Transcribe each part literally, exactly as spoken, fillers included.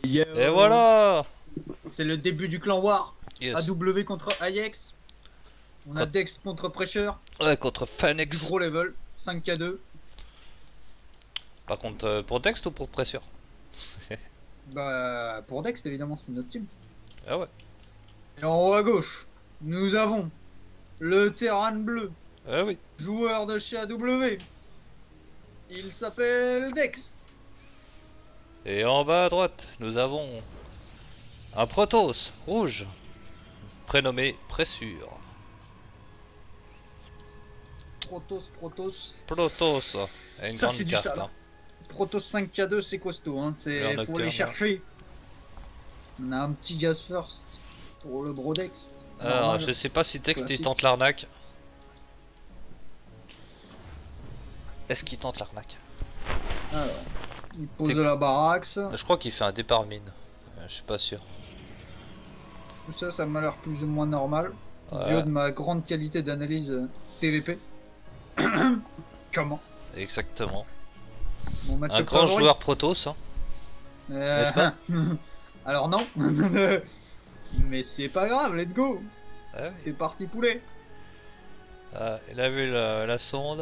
Yo. Et voilà. C'est le début du clan War. Yes. A W contre Ajax. On a Con- Dex contre Pressure. Ouais, contre Du Phoenix. gros level. cinq K deux. Par contre, euh, pour Dex ou pour Pressure? Bah, pour Dex, évidemment, c'est notre team. Ah ouais. Et en haut à gauche, nous avons le Terran bleu. Ah oui. Joueur de chez A W. Il s'appelle Dex. Et en bas à droite, nous avons un Protoss rouge, prénommé Pressure. Protoss, Protoss. Protoss, et une Ça, grande c'est du carte. sale. Hein. Protoss cinq K deux, c'est costaud. Hein. C'est... Leur Faut les nocturne. chercher. On a un petit gaz first pour le Brodex. Alors, Normal. je sais pas si Dex il Classique. tente l'arnaque. Est-ce qu'il tente l'arnaque? Alors, il pose C'est- la baraque. Je crois qu'il fait un départ mine. Euh, Je suis pas sûr. Tout ça, ça m'a l'air plus ou moins normal. Ouais. Du haut de ma grande qualité d'analyse euh, T V P. Comment Exactement. Mon match Un grand joueur Protoss. Hein. Euh, n'est-ce pas Alors non. Mais c'est pas grave, let's go. Ah oui. C'est parti poulet. Ah, il a vu la, la sonde.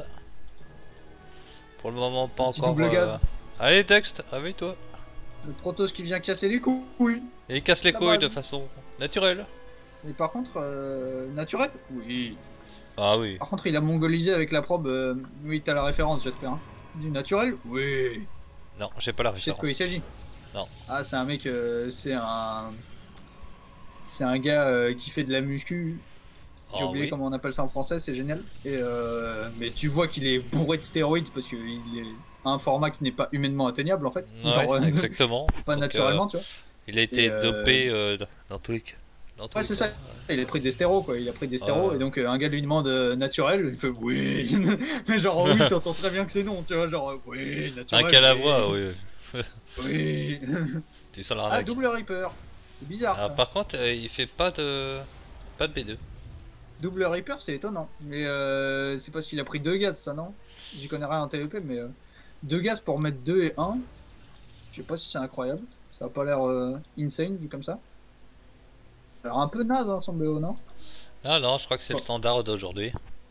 Pour le moment, pas Petit encore. double gaz. Allez, Dex, réveille-toi. Le Protoss qui vient casser les couilles. Et il casse les La couilles base. de façon naturelle. Et par contre, euh, naturel. Oui. Ah oui. Par contre, il a mongolisé avec la probe. euh, Oui, t'as la référence, j'espère. Hein. Du naturel. Oui. Non, j'ai pas la Je sais de quoi il référence. s'agit. Non. Ah, c'est un mec, euh, c'est un. C'est un gars euh, qui fait de la muscu. J'ai Ah oublié oui. comment on appelle ça en français, c'est génial. Et euh, mais tu vois qu'il est bourré de stéroïdes parce qu'il est à un format qui n'est pas humainement atteignable en fait. Ouais, Genre, euh, exactement. pas Donc, naturellement, tu vois. euh, il a été Et, euh, dopé euh, dans tous les cas. Dans tous Ouais, les c'est cas. ça. Il a pris des stéros quoi. Il a pris des stéros Ouais. et donc euh, un gars lui demande euh, naturel, il fait oui. Mais genre oui, t'entends très bien que c'est non, tu vois. Genre euh, oui, Un naturel. cas à la oui. voix, oui. Oui. Tu sens Ah, l'arnaque. double Reaper. C'est bizarre Ah, ça. par contre, euh, il fait pas de. Pas de B deux. Double Reaper, c'est étonnant. Mais euh, c'est parce qu'il a pris deux gaz, ça, non? J'y connais rien en T V P, mais euh, deux gaz pour mettre deux et un. Je sais pas si c'est incroyable. Ça a pas l'air euh, insane vu comme ça. Ça a l'air un peu naze, hein, son B O, non? Ah non, je crois que c'est Oh. le standard d'aujourd'hui.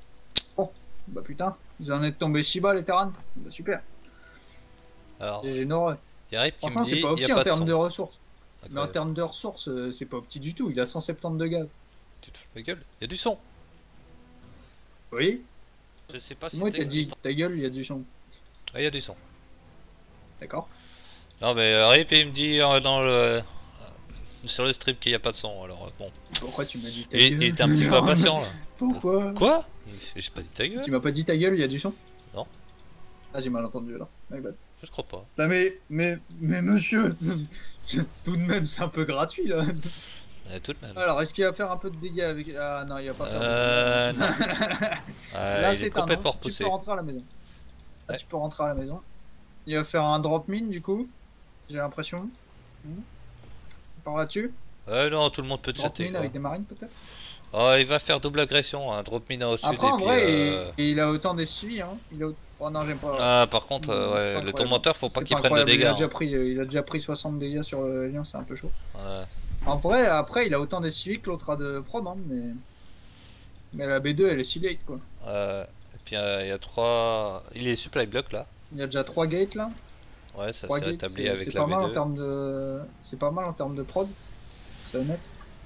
Bah putain, vous en êtes tombé si bas, les Terran. Bah super. Alors, G G Noreux. il y a Rip qui me Franchement, dit c'est pas il y opti a en pas de termes son. de ressources. Mais en Incroyable. termes de ressources, euh, c'est pas opti du tout. Il a cent soixante-dix de gaz. Tu te fous de ma gueule. Il y a du son. Oui? Je sais pas si Moi, t'as Dex- dit ta gueule, il y a du son. Ah, il y a du son. D'accord? Non, mais euh, Rip il me dit euh, dans le. euh, sur le strip qu'il n'y a pas de son. Alors, euh, bon. Pourquoi tu m'as dit ta Il, gueule? il était un petit peu impatient là. Pourquoi? Quoi? J'ai pas dit ta gueule. Tu m'as pas dit ta gueule, il y a du son? Non. Ah, j'ai mal entendu alors. My bad. Je crois pas. Là, mais, mais, mais monsieur, tout de même, c'est un peu gratuit là. Euh, tout de même. Alors, est-ce qu'il va faire un peu de dégâts avec. Ah non, il va pas faire Euh. de Non. dégâts. Euh, Là, il est c'est un. complètement hein. Tu repoussé. peux rentrer à la maison. Là, Ouais. tu peux rentrer à la maison. Il va faire un drop mine du coup. J'ai l'impression. Hmm. Par là-dessus. Euh, non, tout le monde peut Drop chatter. mine quoi. avec des marines peut-être. Oh, il va faire double agression, un drop mine au sud Après, et en puis. vrai, euh, il, il a autant des suivis. Hein. Il a... Oh non, j'aime pas. Ah, par contre, euh, C'est pas ouais, le incroyable. tourmenteur, faut pas C'est qu'il prenne de incroyable, dégâts. Il a, hein. déjà pris, il a déjà pris soixante dégâts sur le lion, c'est un peu chaud. Ouais. En vrai, après, il a autant des suivis que l'autre a de prod, hein, mais... mais la B deux, elle est si late, quoi. Euh, et puis euh, il y a trois. Il est supply block là. Il y a déjà trois gates, là. Ouais, ça trois s'est gates, rétabli c'est avec c'est la pas mal en B deux. termes de... C'est pas mal en termes de prod. C'est honnête.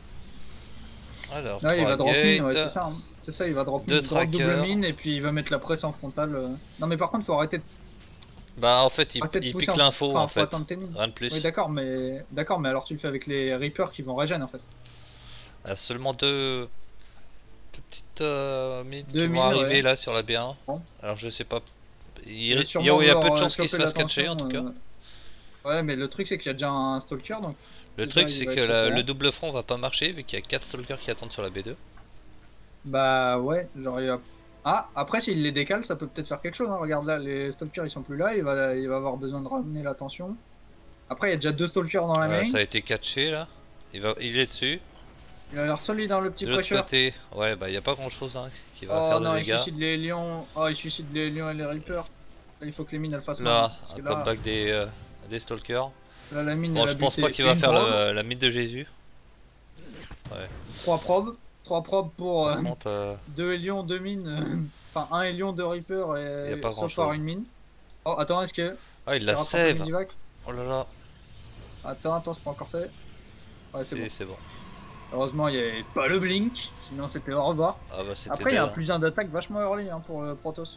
Alors, Là, il trois va drop mine, ouais, gates. c'est ça. Hein. C'est ça, il va drop Deux mine, drop double trackers. mine, et puis il va mettre la presse en frontale. euh. Non, mais par contre, faut arrêter de, Bah, en fait, il, arrêter de il pousser pique en- l'info enfin, en faut fait. attendre tes mines. Rien de plus. Oui, d'accord, mais... D'accord, mais alors tu le fais avec les Reapers qui vont régène, en fait. Il y a seulement deux. Deux petites euh, mines Deux qui vont mines, arriver ouais. là sur la B un. Bon. Alors, je sais pas. Il, Il il va y a, sûrement il y a peu vouloir, de euh, chances qu'il se choper fasse catcher en l'attention, tout cas. euh. Ouais, mais le truc, c'est qu'il y a déjà un stalker, donc... Le déjà, truc, il c'est va que être au la- courant. le double front va pas marcher vu qu'il y a quatre stalkers qui attendent sur la B deux. Bah ouais, genre il va... Ah, après s'il les décale, ça peut peut-être faire quelque chose, hein. Regarde là, les stalkers ils sont plus là, il va, il va avoir besoin de ramener l'attention. Après il y a déjà deux stalkers dans la Voilà, main, ça a été catché là. Il, va, il est dessus. il a l'air solide dans le petit De l'autre pressure. côté, ouais, bah il y a pas grand chose hein, qui va Oh faire non, de il dégâts. suicide les lions, oh il suicide les lions et les reapers. Là, il faut que les mines elles fassent Là, mal, parce un que là... comeback des, euh, des stalkers. Là, la mine, Bon, elle a je pense buté pas qu'il va une faire probe, la, la mythe de Jésus. Ouais. trois probes. trois probes pour Par euh, contre, euh, deux hélions, deux mines. euh, Enfin, un hélion, deux Reaper y a et pas grand sauf par chose. une mine. Oh, attends, est-ce que. ah, il J'ai la rattrapé save. Medivac. Oh là là. Attends, attends, c'est pas encore fait. Ouais, c'est bon. Si, c'est bon. Heureusement, il n'y avait pas le blink, sinon c'était au revoir. Ah bah c'était Après, il y a un dead, hein. plus un d'attaque vachement early hein, pour le Protoss.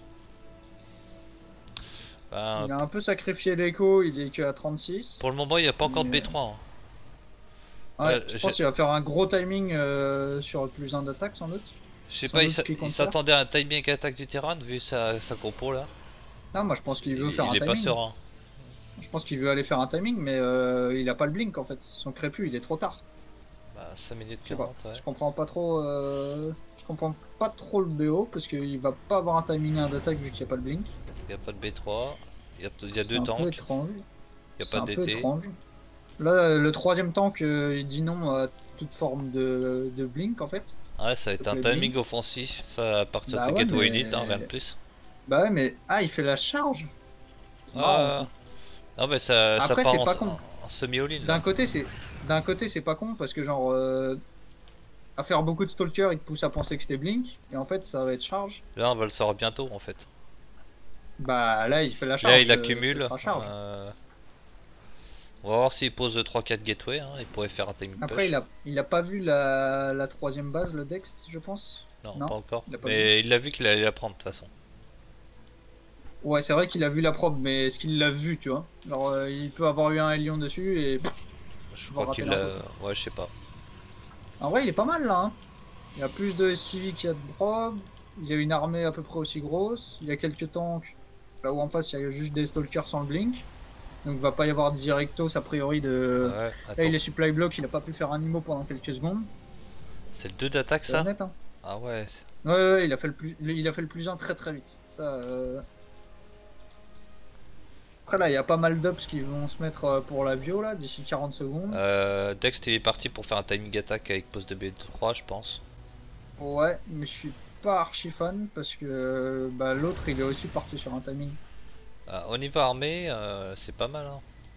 Ben, Il a un peu sacrifié l'écho, il est que à trente-six. pour le moment, il n'y a pas encore de Mais- B trois. Hein. Ouais, Ouais, je je- pense qu'il va faire un gros timing euh, sur le plus un d'attaque sans doute. Je sais Sans pas, il doute s'a- ce qu'il il compte faire. s'attendait à un timing attaque du terrain vu sa, sa compo là. Non, moi je pense qu'il veut il, faire il un est pas timing. serein. Je pense qu'il veut aller faire un timing, mais euh, il a pas le blink en fait. Son crépus, il est trop tard. Bah, cinq minutes Je sais pas. quarante, ouais. Je comprends pas trop. euh, Je comprends pas trop le B O parce qu'il va pas avoir un timing un d'attaque vu qu'il n'y a pas le blink. Il n'y a pas de B trois. Il y a, il y a C'est deux un peu tanks. étrange. Il n'y a C'est pas un de peu D T. étrange. Là, le troisième tank, euh, il dit non à toute forme de, de blink en fait. Ouais, ça va être Donc un le timing blink. offensif à partir Bah de ouais, Gateway mais- Elite, hein, rien de plus. Bah ouais, mais ah, il fait la charge. C'est marrant, Ah, ça. non, mais ça, ça Après, part c'est en, pas con. en semi-all-in. D'un là. côté, c'est d'un côté, c'est pas con parce que genre euh, à faire beaucoup de stalker, il te pousse à penser que c'était blink et en fait, ça va être charge. Là, on va le savoir bientôt en fait. Bah là, il fait la charge. Là, il euh, accumule. ça sera charge. euh, On va voir s'il pose trois quatre gateway. Hein. Il pourrait faire un timing Après, push. il a, il a pas vu la, la troisième base, le Dext, je pense. Non, non, pas encore. il a pas Mais il l'a vu qu'il allait la prendre de toute façon. Ouais, c'est vrai qu'il a vu la probe, mais est-ce qu'il l'a vu, tu vois? Genre, euh, il peut avoir eu un Hélion dessus et. Je va crois rater qu'il l'a. l'info. Ouais, je sais pas. En vrai, il est pas mal là. Hein. Il y a plus de civiques qu'il y a de probe. Il y a une armée à peu près aussi grosse. Il y a quelques tanks. Là où en face, il y a juste des stalkers sans le blink. Donc, va pas y avoir directos a priori de. Ouais, Là, il attends. est supply block, il a pas pu faire un immo pendant quelques secondes. C'est le deux d'attaque C'est ça honnête, hein. Ah ouais. Ouais, ouais, ouais, il a fait le plus, il a fait le plus un très très vite. Ça. Euh... Après là, il y a pas mal d'ups qui vont se mettre euh, pour la bio là d'ici quarante secondes. Euh, Dext il est parti pour faire un timing attack avec poste de B trois, je pense. Ouais, mais je suis pas archi fan parce que euh, bah, l'autre il est aussi parti sur un timing. Ah, au niveau armé, euh, c'est pas mal. Hein.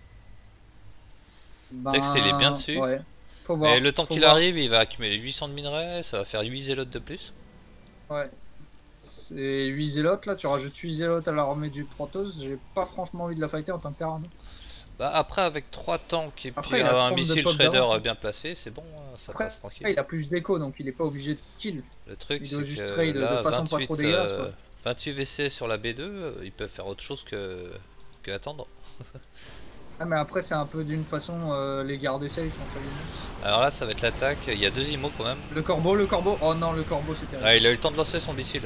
Ben, Dext, il est bien dessus. Ouais. Faut voir. Et le temps faut qu'il voir. arrive, il va accumuler huit cents de minerais, ça va faire huit zélotes de plus. Ouais. C'est huit zélotes là, tu rajoutes huit zélotes à l'armée du Protoss, j'ai pas franchement envie de la fighter en tant que terrain. Bah après avec trois tanks et Après, puis il a un trente de missile pop shredder d'avance, hein. bien placé, c'est bon, hein, ça Après, passe Après, tranquille. il a plus d'écho donc il est pas obligé de kill. Le truc il c'est doit juste que trade de là, façon pas vingt-huit, trop dégueulasse, quoi. euh, vingt-huit V C sur la B deux, euh, ils peuvent faire autre chose que, que attendre. Ah mais après c'est un peu d'une façon euh, les garder safe entre guillemets. Alors là ça va être l'attaque, il y a deux imos quand même. Le corbeau, le corbeau, oh non le corbeau c'est terrible. Ah, il a eu le temps de lancer son missile.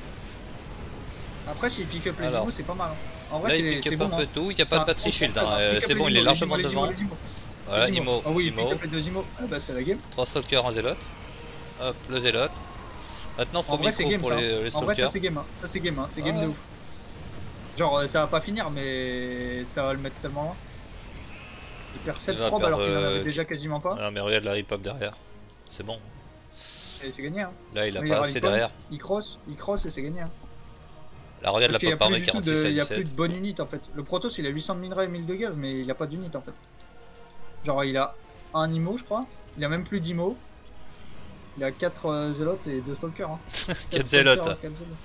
Après s'il pick up les Alors. imos c'est pas mal. Hein. En Là vrai il c'est pick c'est up bon. un peu Hein. tout, il n'y a C'est pas de un battery bon shield, concept, hein, hein. euh, Pick up c'est les bon il est imos, les largement imos, les imos, devant. les imos. Voilà, Les Imo, Ah oui, Imo, pick up les deux imos. Ah bah c'est la game. trois stalkers, un zélote. Hop, le zélote. Maintenant faut En vrai c'est micro game pour ça. les, les En vrai ça stalkers. c'est game, hein. Ça c'est game, hein. C'est game Ah de ouais. ouf. Genre euh, ça va pas finir mais ça va le mettre tellement loin. Il perd sept va probes alors perdre, qu'il en euh, avait déjà quasiment pas. Ah mais regarde la rip-up derrière, c'est bon. Et c'est gagné hein. Là il a Oui, pas il assez rally point, derrière. Il cross, il cross et c'est gagné hein. Là regarde Parce qu'il la n'y pop a, plus armée du tout quarante-six de, à il y a plus dix-sept. de bonne unit en fait. Le Protoss il a huit cents de minerais et mille de gaz mais il a pas d'unit en fait. Genre il a un immo je crois. Il a même plus d'immo. Il a quatre euh, zélotes et deux stalkers. Hein. quatre stalkers, zélotes. quatre zélotes.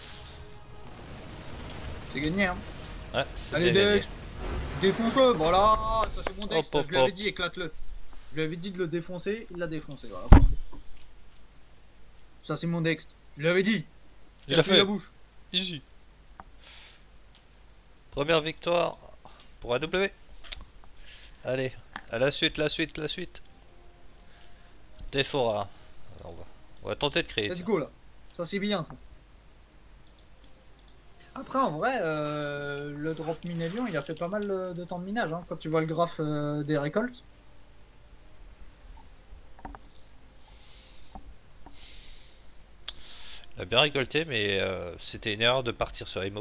C'est gagné hein. Ouais, c'est Allez bien gagné. Dex, défonce-le, voilà, ça c'est mon Dex, Hop, hop, je lui avais hop. dit éclate-le. Je lui avais dit de le défoncer, il l'a défoncé, voilà. Parfait. Ça c'est mon Dex, je lui avais dit. Il a plus fait. la bouche. Easy. Première victoire pour A W. Allez, à la suite, la suite, la suite. Défora. On va, on va tenter de créer. Let's go là, ça c'est bien ça. Après en vrai, euh, le drop Minelion il a fait pas mal euh, de temps de minage hein, quand tu vois le graphe euh, des récoltes. Il a bien récolté, mais euh, c'était une erreur de partir sur Imo.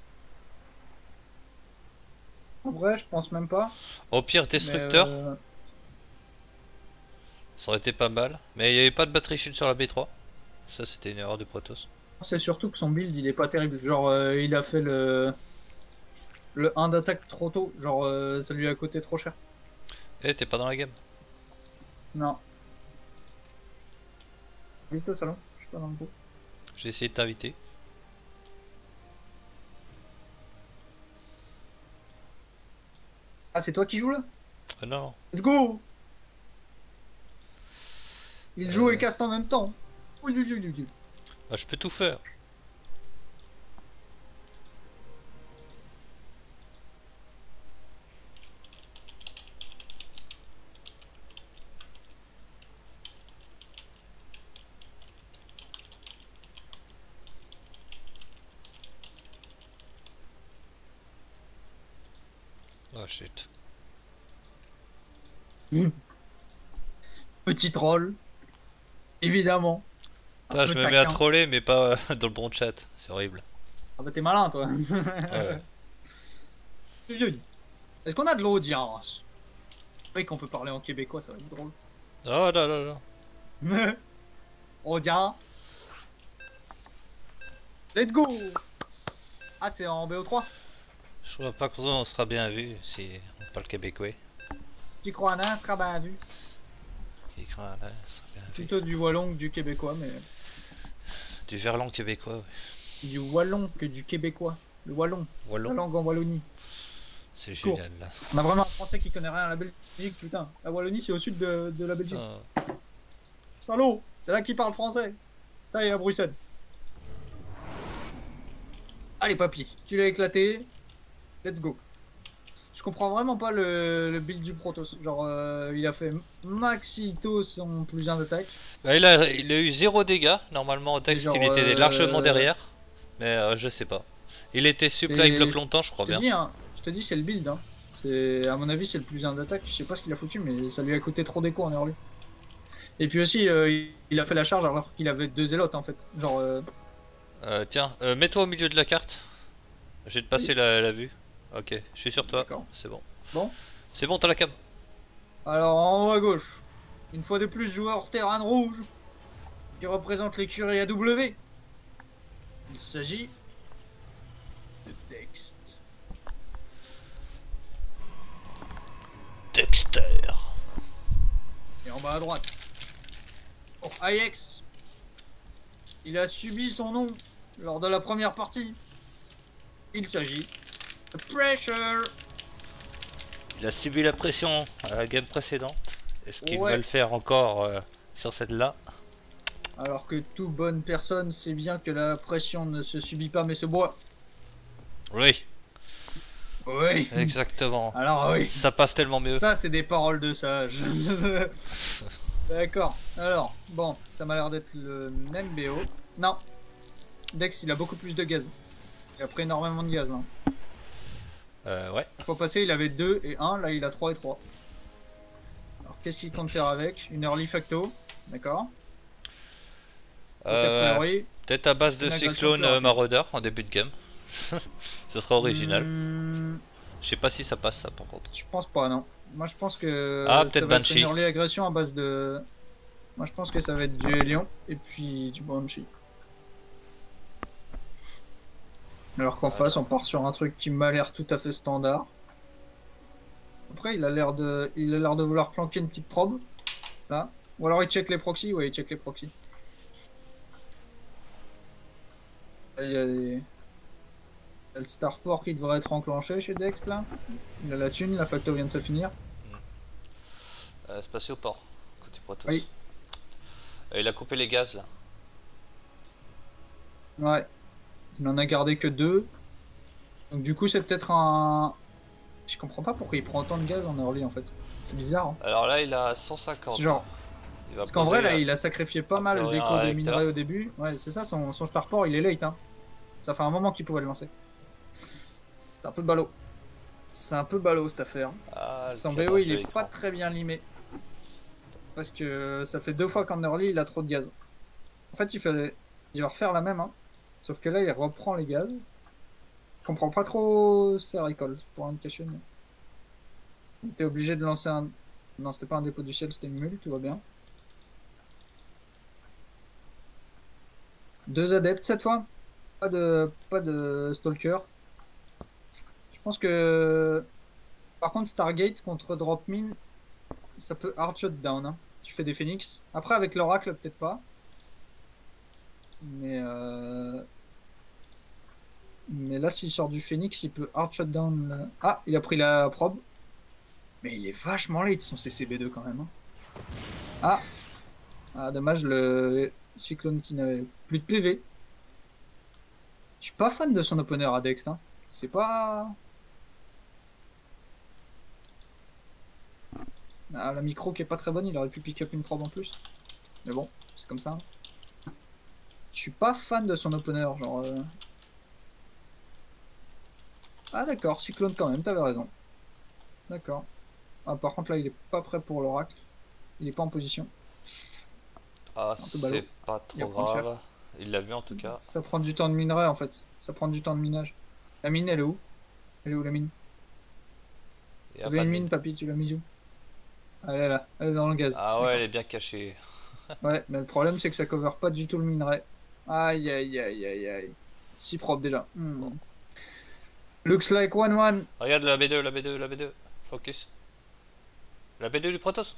En vrai je pense même pas. Au pire, destructeur, mais, euh, ça aurait été pas mal. Mais il n'y avait pas de batterie shield sur la B trois. Ça, c'était une erreur de Protoss. C'est surtout que son build il est pas terrible. Genre euh, il a fait le le un d'attaque trop tôt. Genre euh, ça lui a coûté trop cher. Eh, t'es pas dans la game? Non. Vite au salon, je suis pas dans le groupe. J'ai essayé de t'inviter. Ah, c'est toi qui joues là? Ah non. Let's go! Il joue Euh. et caste en même temps. Oui, oui, oui, oui, oui. Ah, je peux tout faire. Oh shit. Petit troll. Évidemment. Un Putain, je peu me mets à taquin. troller, mais pas dans le bon chat. C'est horrible. Ah bah t'es malin toi. Ouais. Est-ce qu'on a de l'audience? Oui qu'on peut parler en québécois, ça va être drôle. Oh là là là. Audience. Let's go. Ah c'est en B O trois. Je crois pas qu'on sera bien vu si on parle québécois. Qui croit en un sera bien vu. Qui craint là, sera bien vu. Plutôt du wallon que du québécois, mais Du verlan québécois, ouais. du wallon que du québécois. Le wallon. La Wallon. langue en Wallonie. C'est Court. génial là. On a vraiment un français qui connaît rien à la Belgique, putain. La Wallonie c'est au sud de, de la Belgique. Putain. Salaud, c'est là qu'il parle français. Ça y est à Bruxelles. Allez papy, tu l'as éclaté. Let's go. Je comprends vraiment pas le, le build du Protoss. Genre, euh, il a fait Maxito son plus un d'attaque. Bah, il, a, il a eu zéro dégâts. Normalement, Dex, genre, il était euh, largement derrière. Mais euh, je sais pas. Il était supply Et bloc longtemps, je crois Je te bien. dis, hein, je te dis, c'est le build. Hein. C'est, à mon avis, c'est le plus un d'attaque. Je sais pas ce qu'il a foutu, mais ça lui a coûté trop d'écho en early. Et puis aussi, euh, il, il a fait la charge alors qu'il avait deux élotes en fait. Genre, euh, Euh, tiens, euh, mets-toi au milieu de la carte. Je vais te passer Oui. la, la vue. Ok, je suis sur toi. D'accord. C'est bon. bon. C'est bon, t'as la cam. Alors, en haut à gauche, une fois de plus, joueur terrain rouge qui représente l'écurie A W. Il s'agit de Dext. Dexter. Et en bas à droite, pour Ajax, il a subi son nom lors de la première partie. Il s'agit de Pressure. Il a subi la pression à la game précédente. Est-ce qu'il Ouais. va le faire encore euh, sur celle-là? Alors que toute bonne personne sait bien que la pression ne se subit pas mais se boit. Oui, Oui. exactement. Alors oui. Ça passe tellement mieux. Ça, c'est des paroles de sage. D'accord. Alors, bon, ça m'a l'air d'être le même B O. Non. Dex, il a beaucoup plus de gaz. Il a pris énormément de gaz. Hein. Euh, ouais. Il faut passer, il avait deux et un. Là, il a trois et trois. Alors, qu'est-ce qu'il compte faire avec? Une early facto. D'accord. Donc, a Euh, priori, Peut-être à base de une agression cyclone plus euh, rapide. marauder en début de game. Ce sera original. hmm, Je sais pas si ça passe ça par contre. je pense pas, non. Moi, je pense que Ah, ça peut-être va être Banshee. une early agression à base de... Moi, je pense que ça va être du Hélion et puis du Banshee. Alors qu'en face, on part sur un truc qui m'a l'air tout à fait standard. Après, il a l'air de, il a l'air de vouloir planquer une petite probe, là. Ou alors il check les proxys, ouais, il check les proxys. Là, il y a, les... il y a le starport qui devrait être enclenché chez Dex, là. Il a la thune, la facto vient de se finir. Euh, c'est passé au port, côté Protoss. Oui. Euh, il a coupé les gaz là. Ouais. Il en a gardé que deux. Donc du coup, c'est peut-être un... Je comprends pas pourquoi il prend autant de gaz en early, en fait. C'est bizarre, hein. Alors là, il a cent cinquante. C'est genre... Il va Parce qu'en poser vrai, là, la- il a sacrifié pas a mal priori, d'écho un de réacteur. minerais au début. Ouais, c'est ça, son, son starport, il est late. Hein. Ça fait un moment qu'il pouvait le lancer. C'est un peu ballot. C'est un peu ballot cette affaire. Ah, le Son B cadran O, il de est l'écran. pas très bien limé. Parce que ça fait deux fois qu'en early, il a trop de gaz. En fait, il, fait... il va refaire la même. Hein. Sauf que là, il reprend les gaz. Je comprends pas trop sa récolte pour un cacher. Mais... Il était obligé de lancer un... Non, c'était pas un dépôt du ciel, c'était une mule, tout va bien. Deux adeptes cette fois. Pas de, pas de stalker. Je pense que... Par contre, Stargate contre Dropmin, ça peut hard shutdown. Hein. Tu fais des phoenix. Après, avec l'oracle, peut-être pas. Mais euh... Mais là, s'il sort du phoenix, il peut hard shutdown. Ah, il a pris la probe. Mais il est vachement late son C C B deux quand même. Hein. Ah. Ah, dommage, le cyclone qui n'avait plus de P V. Je suis pas fan de son opener à Dext. Hein. C'est pas... Ah, la micro qui est pas très bonne, il aurait pu pick up une probe en plus. Mais bon, c'est comme ça. Je suis pas fan de son opener, genre... Euh... Ah d'accord, cyclone quand même, t'avais raison. D'accord. Ah, par contre là, il est pas prêt pour l'oracle. Il est pas en position. Ah, c'est pas trop grave. Il l'a vu en tout cas. Ça prend du temps de minerai en fait. Ça prend du temps de minage. La mine, elle est où? Elle est où la mine? Tu avais une mine, papy, tu l'as mise où? Elle est là, elle est dans le gaz. Ah ouais, elle est bien cachée. Ouais, mais le problème c'est que ça cover pas du tout le minerai. Aïe aïe aïe aïe aïe. Si propre déjà. Hmm. Bon. Looks like one one. Regarde la B deux, la B deux, la B deux. Focus. La B deux du Protoss.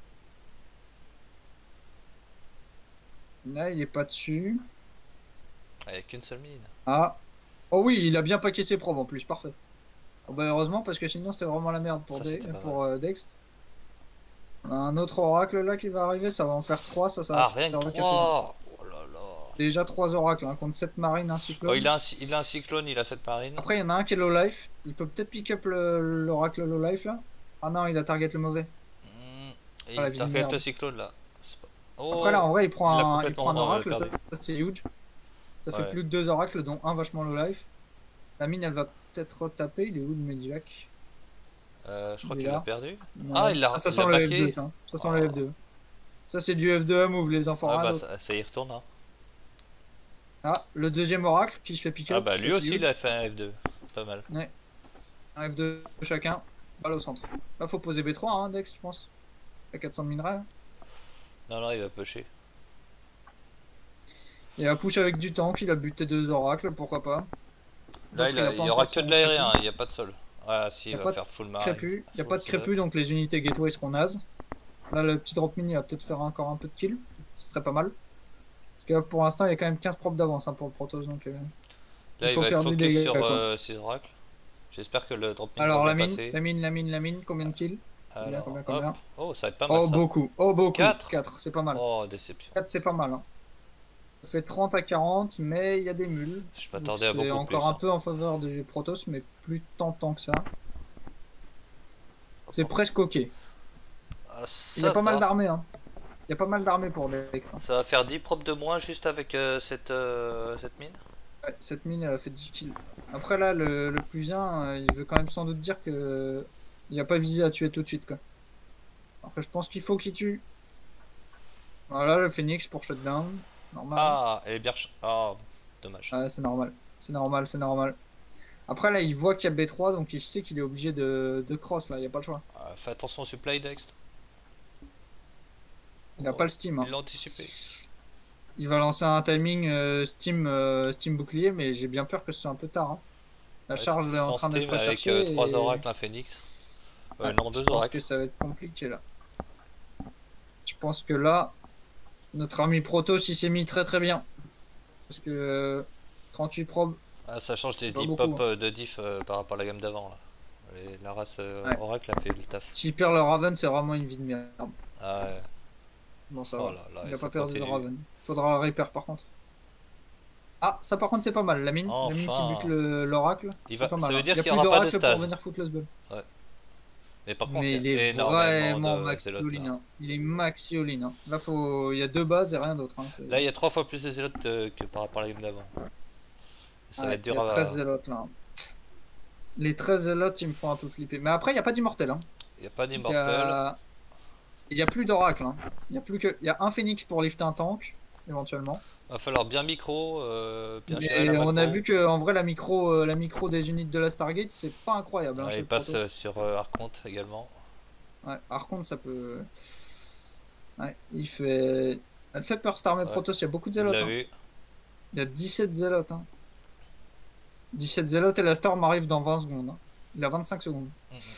Là, il est pas dessus. Avec qu'une seule mine. Ah. Oh oui, il a bien paqué ses probes en plus, parfait. Oh bah heureusement, parce que sinon c'était vraiment la merde pour, ça, Des, pour euh, Dext. On a un autre oracle là qui va arriver, ça va en faire trois, ça, ça va ah, faire rien que trois. Oh là là. Déjà trois oracles, hein, contre sept marines, un cyclone. Oh, il a un, il a un cyclone, il a sept marines. Après, il y en a un qui est low life. Il peut peut-être pick up l'oracle low life là. Ah non, il a target le mauvais. Mmh. Et ah, il target le cyclone là. Pas... Oh, après là, en vrai, il prend il un, il prend un oracle, euh, ça, ça c'est huge. Ça ouais. fait plus que deux oracles, dont un vachement low life. La mine, elle va peut-être retaper. Il est où le Medivac? euh, Je crois qu'il l'a perdu. Non. Ah, il l'a ah, ça sent le F deux, ça. Ça sent oh. le F deux. Ça, c'est du F deux move, les enfants. Ah, bah, ça, ça y retourne. Hein. Ah, le deuxième oracle qui se fait piquer. Ah, bah, lui aussi, il a fait un F deux. Pas mal. Ouais. Un F deux chacun. Balle au centre. Là, faut poser B trois, hein, Dex, je pense. À quatre cents de minerais. Non, non, il va pusher. Il va push avec du tank, il a buté deux oracles, pourquoi pas. Là, il, a, il, il y aura que de l'aérien, il n'y a pas de sol. Ah, si, il, il va pas faire full marine. Il n'y a pas de crépu, donc les unités gateway seront nazes. Là, le petit drop mini va peut-être faire encore un peu de kill. Ce serait pas mal. Parce que là, pour l'instant, il y a quand même quinze probes d'avance hein, pour le Protoss. Donc, euh, là, il faut il va faire du dégât sur euh, ces oracles. J'espère que le drop mini Alors, va la mine, passer. la mine, la mine, la mine, combien de kills? Alors, combien, combien oh, ça va être pas mal. Oh, ça. beaucoup. Oh, beaucoup. quatre, quatre c'est pas mal. Oh, déception. quatre, c'est pas mal. Hein. Ça fait trente à quarante, mais il y a des mules. Je m'attendais à beaucoup plus. C'est encore un peu en faveur du Protoss, mais plus tentant que ça. C'est presque ok. Ah, il y a pas va. mal d'armées. Hein. Il y a pas mal d'armées pour les hein. Ça va faire dix probes de moins juste avec euh, cette, euh, cette mine. Ouais, cette mine elle a fait dix kills. Après là, le, le plus un, euh, il veut quand même sans doute dire que il a pas visé à tuer tout de suite quoi. Après je pense qu'il faut qu'il tue. Voilà le Phoenix pour shutdown. Normal. Ah, elle est bien. Ah, oh, dommage. Ouais, c'est normal. C'est normal, c'est normal. Après là, il voit qu'il y a B trois, donc il sait qu'il est obligé de, de cross là, il n'y a pas le choix. Ah, fais attention au supply Dext. Il n'a oh, pas le Steam. Hein. Il l'a anticipé. Il va lancer un timing euh, Steam, euh, Steam bouclier, mais j'ai bien peur que ce soit un peu tard. Hein. La ouais, charge est en train d'être recherchée. Avec euh, trois et... oracles, un Phoenix. Euh, ouais, non, deux je oracles. pense que ça va être compliqué là. Je pense que là, notre ami Protoss il s'est mis très très bien. Parce que euh, trente-huit probes. Ah, ça change des deep pop hein. de diff euh, par rapport à la gamme d'avant. La race euh, ouais. Oracle a fait le taf. S'il perd le Raven, c'est vraiment une vie de merde. Ah ouais. Bon, ça oh va. Là, là, il a pas perdu le Raven. Faudra repair par contre. Ah, ça par contre, c'est pas mal. La mine, enfin. la mine qui bute l'oracle. Va... Pas mal, ça veut dire hein. qu'il n'y aura pas de stase. Pour venir foutre le sbul. Ouais. Mais par contre, Mais il est vraiment maxi all-in. Hein. Il est maxi all-in. Hein. Là, faut... il y a deux bases et rien d'autre. Hein. Là, il y a trois fois plus de zélotes euh, que par rapport à la game d'avant. Ça ouais, va être dur il y a treize à... zélotes là. Les treize zélotes, ils me font un peu flipper. Mais après, il n'y a pas d'immortel. Hein. Il n'y a pas d'immortel. A... Il n'y a plus d'oracle. Hein. Il y a plus que... Il y a un phoenix pour lifter un tank, éventuellement. Va falloir bien micro, euh, bien gérer la on a vu que en vrai la micro, euh, la micro des unités de la Stargate c'est pas incroyable. Ouais, hein, il passe euh, sur euh, Archonte également. Ouais, Archonte ça peut. Ouais, il fait. Elle fait peur cette armée ouais. Protoss, il y a beaucoup de zélotes. Hein. Vu. Il y a dix-sept zélotes. Hein. dix-sept zélotes et la Storm arrive dans vingt secondes. Hein. Il a vingt-cinq secondes. Mmh.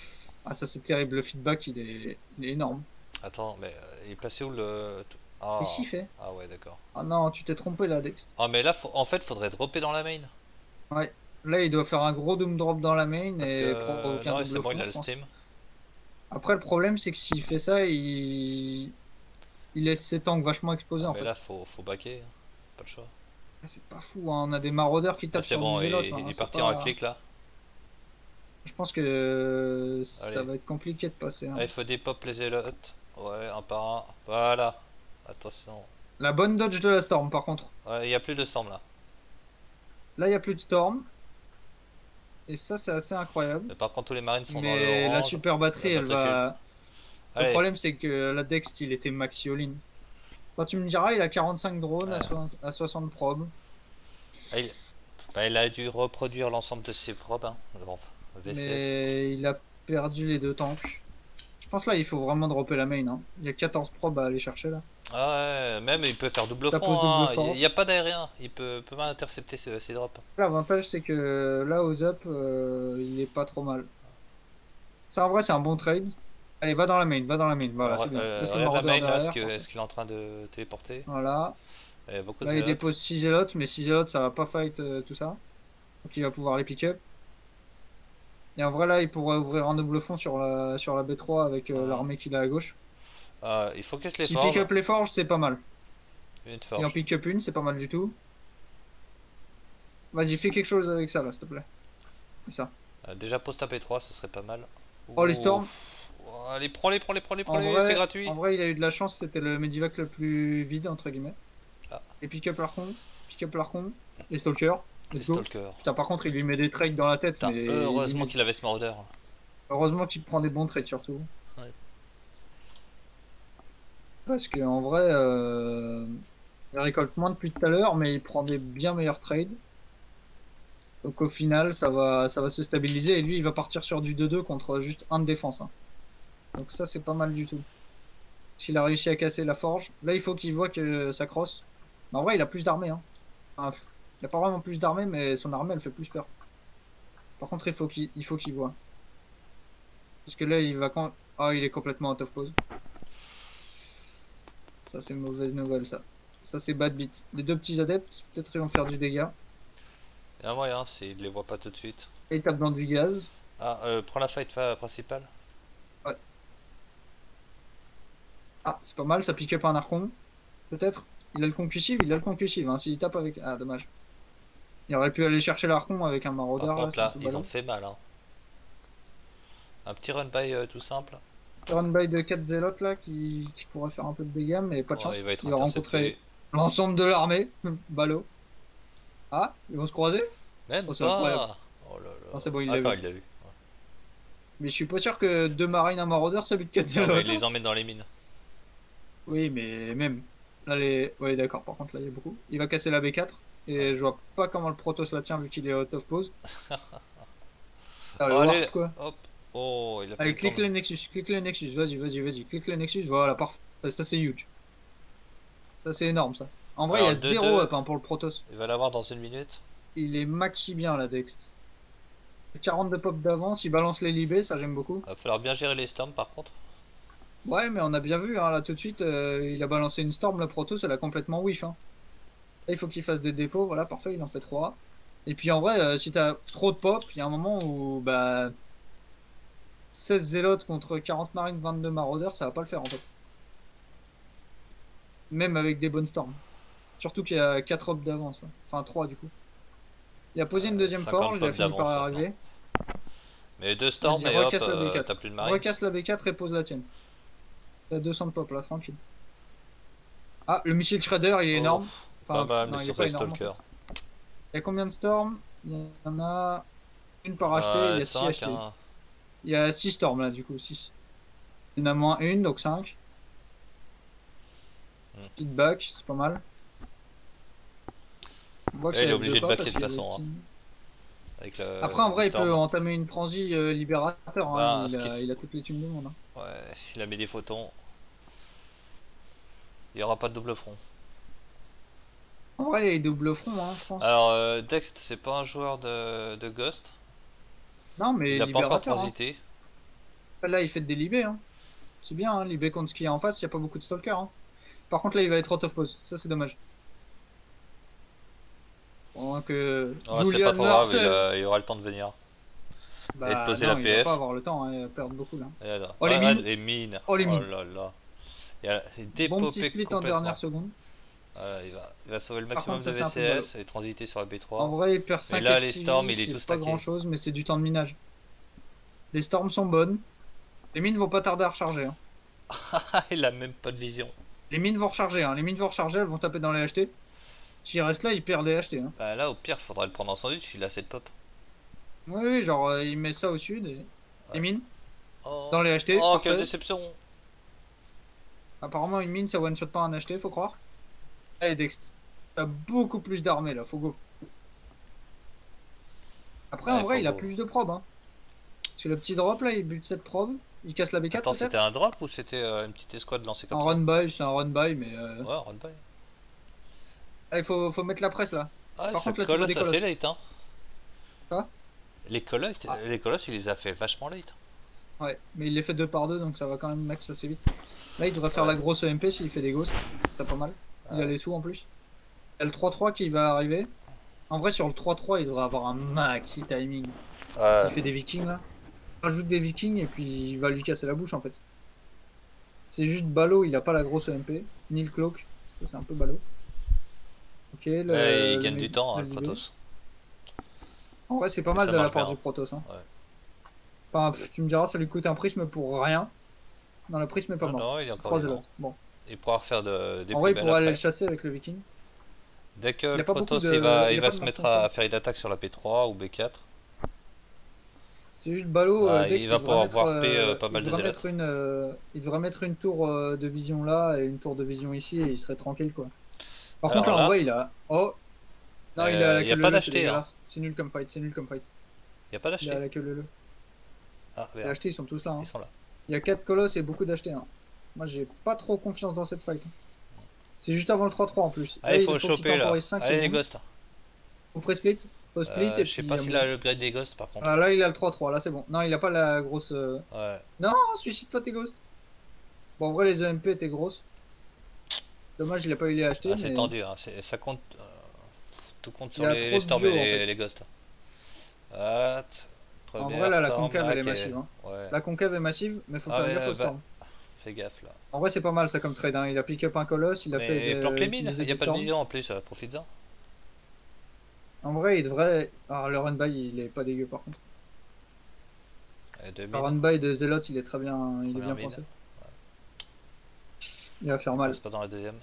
Ah, ça c'est terrible, le feedback il est, il est énorme. Attends, mais euh, il est passé où le... Ah, Qu'est-ce qu'il fait? ah ouais, d'accord. Ah non, tu t'es trompé là, Dex. Ah, mais là, faut- en fait, faudrait dropper dans la main. Ouais. Là, il doit faire un gros doom drop dans la main Parce et que... provoquer un Non, c'est double bon, il front, a je le pense. steam. Après, le problème, c'est que s'il fait ça, il... il laisse ses tanks vachement exposés Ah, en mais fait. là, faut, faut backer. Pas de choix. Ah, c'est pas fou, hein. On a des maraudeurs qui Ah, tapent c'est sur du bon, il, zélote, il hein. est C'est parti en pas... clic là. Je pense que ça Allez. va être compliqué de passer, hein. Ah, il faut des pop les zélotes. Ouais, un par un. Voilà. Attention. La bonne dodge de la storm, par contre. Ouais, il n'y a plus de storm là. Là, il n'y a plus de storm. Et ça, c'est assez incroyable. Mais par contre, tous les marines sont dans Mais le la orange. super batterie, La elle batterie, va... Le Allez. problème, c'est que la Dext, il était maxi all-in. Quand tu me diras, il a quarante-cinq drones à Ouais. soixante à soixante probes. Ah, il... Bah, il a dû reproduire l'ensemble de ses probes. Hein. Bon, V C S. Mais il a perdu les deux tanks. Je pense là, il faut vraiment dropper la main, hein. Il y a quatorze probes à aller chercher là. Ah ouais, même il peut faire double Ça front. pose double Hein. force. Il n'y a pas d'aérien. Il peut, peut pas intercepter ses, ses drops. L'avantage, c'est que là, aux up, euh, il est pas trop mal. Ça, en vrai, c'est un bon trade. Allez, va dans la main, va dans la main. Voilà, c'est bien. Euh, Laisse le regarde la maraudeur main là, est-ce derrière, que- parfait. est-ce qu'il est en train de téléporter? Voilà. Il y a beaucoup de Là, il zélotes. dépose six zélotes, mais six zélotes, ça va pas fight euh, tout ça. Donc, il va pouvoir les pick up. Et en vrai, là, il pourrait ouvrir un double fond sur la, sur la B trois avec euh, Ouais. l'armée qu'il a à gauche. Ah, il faut qu'est-ce les S'il pick up les forges, c'est pas mal. Une Et en forge. pick up une, c'est pas mal du tout. Vas-y, fais quelque chose avec ça, là, s'il te plaît. C'est ça. Euh, déjà post à P trois, ce serait pas mal. Oh, les Ouh. storms. Oh, allez, prends-les, prends-les, prends-les, En prends-les, vrai, c'est gratuit. en vrai, il a eu de la chance, c'était le Medivac le plus vide, entre guillemets. Ah. Et pick up l'archon, pick up l'archon, les stalkers. Les Let's go. stalkers. Putain, par contre, il lui met des trades dans la tête. Putain, mais heureusement limite. qu'il avait ce mordeur. Heureusement qu'il prend des bons trades, surtout. Ouais. Parce qu'en vrai, euh, il récolte moins depuis tout à l'heure, mais il prend des bien meilleurs trades. Donc au final, ça va, ça va se stabiliser. Et lui, il va partir sur du deux deux contre juste un de défense, hein. Donc ça, c'est pas mal du tout. S'il a réussi à casser la forge, là, il faut qu'il voit que ça crosse. Mais en vrai, il a plus d'armée, hein. Enfin, il a pas vraiment plus d'armée, mais son armée, elle fait plus peur. Par contre, il faut qu'il il faut qu'il voit. Parce que là, il va quand... Ah, il est complètement out of pause. Ça, c'est une mauvaise nouvelle, ça. Ça, c'est bad beat. Les deux petits adeptes, peut-être ils vont faire du dégât. Il y a un moyen s'il les voit pas tout de suite. Et il tape dans du gaz. Ah, euh, prends la fight fa- principale. Ah, c'est pas mal, ça pick up un archon. Peut-être. Il a le concussive, il a le concussive, hein. S'il tape avec... Ah, dommage. Il aurait pu aller chercher l'archon avec un maraudeur. Par contre c'est un là, peu ils ballot. ont fait mal. Hein. Un petit run by euh, tout simple. Run by de quatre zélotes là qui... qui pourrait faire un peu de dégâts, mais pas de Ouais, chance. il va être il va intercepté. rencontrer l'ensemble de l'armée. Ballot. Ah, ils vont se croiser. Même Oh, c'est pas. incroyable. Oh là là. Ah, c'est bon, il l'a Attends, vu. il l'a vu. Mais je suis pas sûr que deux marines, un maraudeur, ça bute quatre Non, mais zélotes. il les emmène dans les mines. Oui, mais même. Là, les. Oui, d'accord, par contre, là, il y a beaucoup. Il va casser la B quatre. Et je vois pas comment le Protoss la tient vu qu'il est out of pause. Ah, le Oh, warp, allez, quoi. hop. Oh, il a fait Allez, le clique tour. le Nexus, clique le Nexus, vas-y, vas-y, vas-y, clique le Nexus, voilà, parfait. Ça, c'est huge. Ça, c'est énorme, ça. En vrai, Alors, il y a deux, zéro deux. up hein, pour le Protoss. Il va l'avoir dans une minute. Il est maxi bien, la Dext. quarante de pop d'avance, il balance les libés, ça j'aime beaucoup. Va falloir bien gérer les storms par contre. Ouais, mais on a bien vu, hein, là, tout de suite, euh, il a balancé une Storm, le Protoss, elle a complètement whiff. Hein. Là, il faut qu'il fasse des dépôts, voilà, parfait, il en fait trois. Et puis en vrai, euh, si t'as trop de pop, il y a un moment où, bah... seize zélotes contre quarante marines, vingt-deux maraudeurs, ça va pas le faire, en fait. Même avec des bonnes storms. Surtout qu'il y a quatre hops d'avance. Hein. Enfin, trois du coup. Il a posé une deuxième cinquante forge, il a hops fini par d'avance, arriver. Mais deux storms Vas-y, et hop, recasse la euh, B quatre. t'as plus de marine. Recasse la B quatre et pose la tienne. T'as deux cents de pop là, tranquille. Ah, le missile Shredder, il est Oh, énorme. Enfin, pas mal, non, mais il est sur pas les énorme. en fait. stalkers. Il y a combien de storms? Il y en a une par acheter, Euh, il y a six cinq, achetés. hein. Il y a six storms là, du coup, six. Il y en a moins une, donc cinq. Hmm. Feedback, c'est pas mal. On voit que Et ça il est lève obligé le de pas backer parce de toute qu'il y a façon, des hein. petits- Avec le, Après, en vrai, le il storm. peut entamer une transi euh, libérateur. Hein. Bah, il, ce a, qui s- il a toutes les thunes du monde. Hein. Ouais, il a mis des photons. Il n'y aura pas de double front. En vrai, il est double front, hein, je pense. Alors, euh, Dext, c'est pas un joueur de, de Ghost. non, mais Il a pas encore libérateur. Hein. transité. Là, il fait des libés. Hein. C'est bien, hein, libé contre ce qu'il y a en face, il n'y a pas beaucoup de stalkers. Hein. Par contre, là, il va être out of pause. Ça, c'est dommage. Pendant que Oh, c'est Julian pas trop grave, il, Marcel. a- il aura le temps de venir. Bah, et de poser non, la il P F. va pas avoir le temps, hein, il va perdre beaucoup là. Et là. Oh, les Ah, mines. les mines. Oh, les mines. là là. Il a Bon dépopé petit split en complètement. dernière seconde. Voilà, il, va, il va sauver le Par maximum contre, ça, de c'est un peu V C S et transiter sur la B trois. En vrai, il perd cinq là, et les six storms, vies, il est c'est tout pas stacké. grand chose, mais c'est du temps de minage. Les storms sont bonnes. Les mines vont pas tarder à recharger. Hein. Il a même pas de vision. Les mines vont recharger, hein. Les mines vont recharger, elles vont taper dans les H T. S'il reste là, il perd les H T. Hein. Bah, là, au pire, faudrait le prendre en sandwich, il a assez de pop. Oui, oui, genre euh, il met ça au sud. Et... Ouais. Les mines Oh, dans les H T. oh parfait. quelle déception. Apparemment, une mine ça one shot pas un H T, faut croire. Allez, Dext. T'as beaucoup plus d'armée là, faut go. Après, Ouais, en vrai, faut il a go. plus de probes. Hein. Parce que le petit drop là, il bute cette probe. Il casse la B quatre. Attends, peut-être. c'était un drop ou c'était euh, une petite escouade lancée comme Un ça? run by, c'est un run by, mais. Euh... Ouais, run by. Allez, faut, faut mettre la presse là. Ah, Par ça contre, là, tu vois colosse des assez colosses. late, hein. Quoi Les colosses, Ah. les colosses, il les a fait vachement late. Ouais, mais il les fait deux par deux, donc ça va quand même max assez vite. Là, il devrait faire Ouais. la grosse E M P s'il fait des ghosts. Ce serait pas mal. Il a Ouais. les sous en plus. Il y a le trois trois qui va arriver. En vrai, sur le trois trois, il devrait avoir un maxi timing. Ouais. Il fait des vikings là. Rajoute des vikings et puis il va lui casser la bouche en fait. C'est juste ballot, il a pas la grosse E M P. Ni le cloak. Ça, c'est un peu ballot. Ok, le, Ouais, il le gagne mé- du temps, hein, le le libé. Protoss. En vrai, c'est pas Mais mal ça de la marche part bien. du Protoss. Hein. Enfin, pff, tu me diras, ça lui coûte un prisme pour rien. Non, le prisme est pas Non, mort. non, il est C'est encore trois vivant. zélotes. Bon. Il pourra refaire de, des En vrai, il plus pourrait belles aller le après. chasser avec le viking. Dès que Il a le pas beaucoup Protoss de- il va, il il a va pas se de mettre marque à faire une attaque sur la P trois ou B quatre. C'est juste ballot. Ah, euh, il Dex, va devrait pouvoir mettre, warper, euh, euh, pas mal il de devrait zélotes. mettre une, euh, il devrait mettre une tour euh, de vision là et une tour de vision ici et il serait tranquille quoi. Par Alors contre là, là- en vrai il a. Oh. Non, il Euh, a la y a queue pas leu, d'acheter, c'est hein. dégueulasse. C'est nul comme fight, c'est nul comme fight. Il n'y a pas Il a d'acheter. la queue leu. Ah, Les merde. achetés ils sont tous là. Hein. Ils sont là. Il y a quatre colosses et beaucoup d'achetés. Hein. Moi j'ai pas trop confiance dans cette fight. C'est juste avant le trois trois en plus. Allez, Là, il faut le qu'il choper là. temporise cinq Allez, les secondes. ghosts. Faut pré-split. Faut split Euh, et je sais puis, pas euh, s'il a le grade des ghosts par contre. Ah, là il a le trois trois, là c'est bon. Non, il a pas la grosse. euh, Ouais. Non, suicide pas tes ghosts. Bon, en vrai, les E M P étaient grosses. Dommage, il a pas eu les acheter. Ah, c'est mais... tendu, hein. c'est- ça compte. euh, tout compte Il sur y a les, trop les de storms duos, et en les, fait. les ghosts. Hâte. En Première vrai, là, la storm, concave, là, elle est qui massive. Hein. Ouais. La concave est massive, mais faut Ah faire ouais, gaffe au bah, storm. Fais gaffe là. En vrai, c'est pas mal ça comme trade. Hein. Il a pick up un colosse, il a fait. Mais des- planque les mines, utiliser il n'y a des pas de storms. vision en plus, euh, profites-en. En vrai, il devrait. Ah, le run by, il est pas dégueu par contre. Euh, deux Le mines. run by de Zealot, il est très bien, il est Première bien mine. pensé. Il va faire On mal. passe pas dans la deuxième.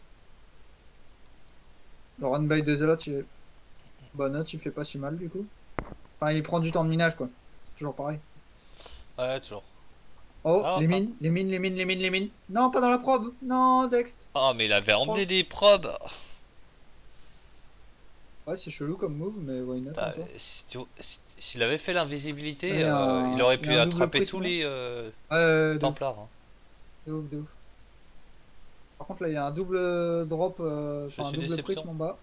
Le run by de Zealot, il est. Bah, note, il fait pas si mal du coup. Enfin, il prend du temps de minage quoi. C'est toujours pareil. Ouais, toujours. Oh, Ah, les pas. mines, les mines, les mines, les mines, les mines. Non, pas dans la probe. Non, Dext. Oh, mais il avait emmené des probes. Ouais, c'est chelou comme move, mais why not Ah, en soi. si tu- si- S'il avait fait l'invisibilité, Il y a euh, un- il aurait il y pu a un double attraper prisme, tous là. les euh, Ouais, de ouf, Templars. hein. de ouf, de ouf. Par contre, là, il y a un double drop, euh, Je enfin un suis double déception. prisme en bas.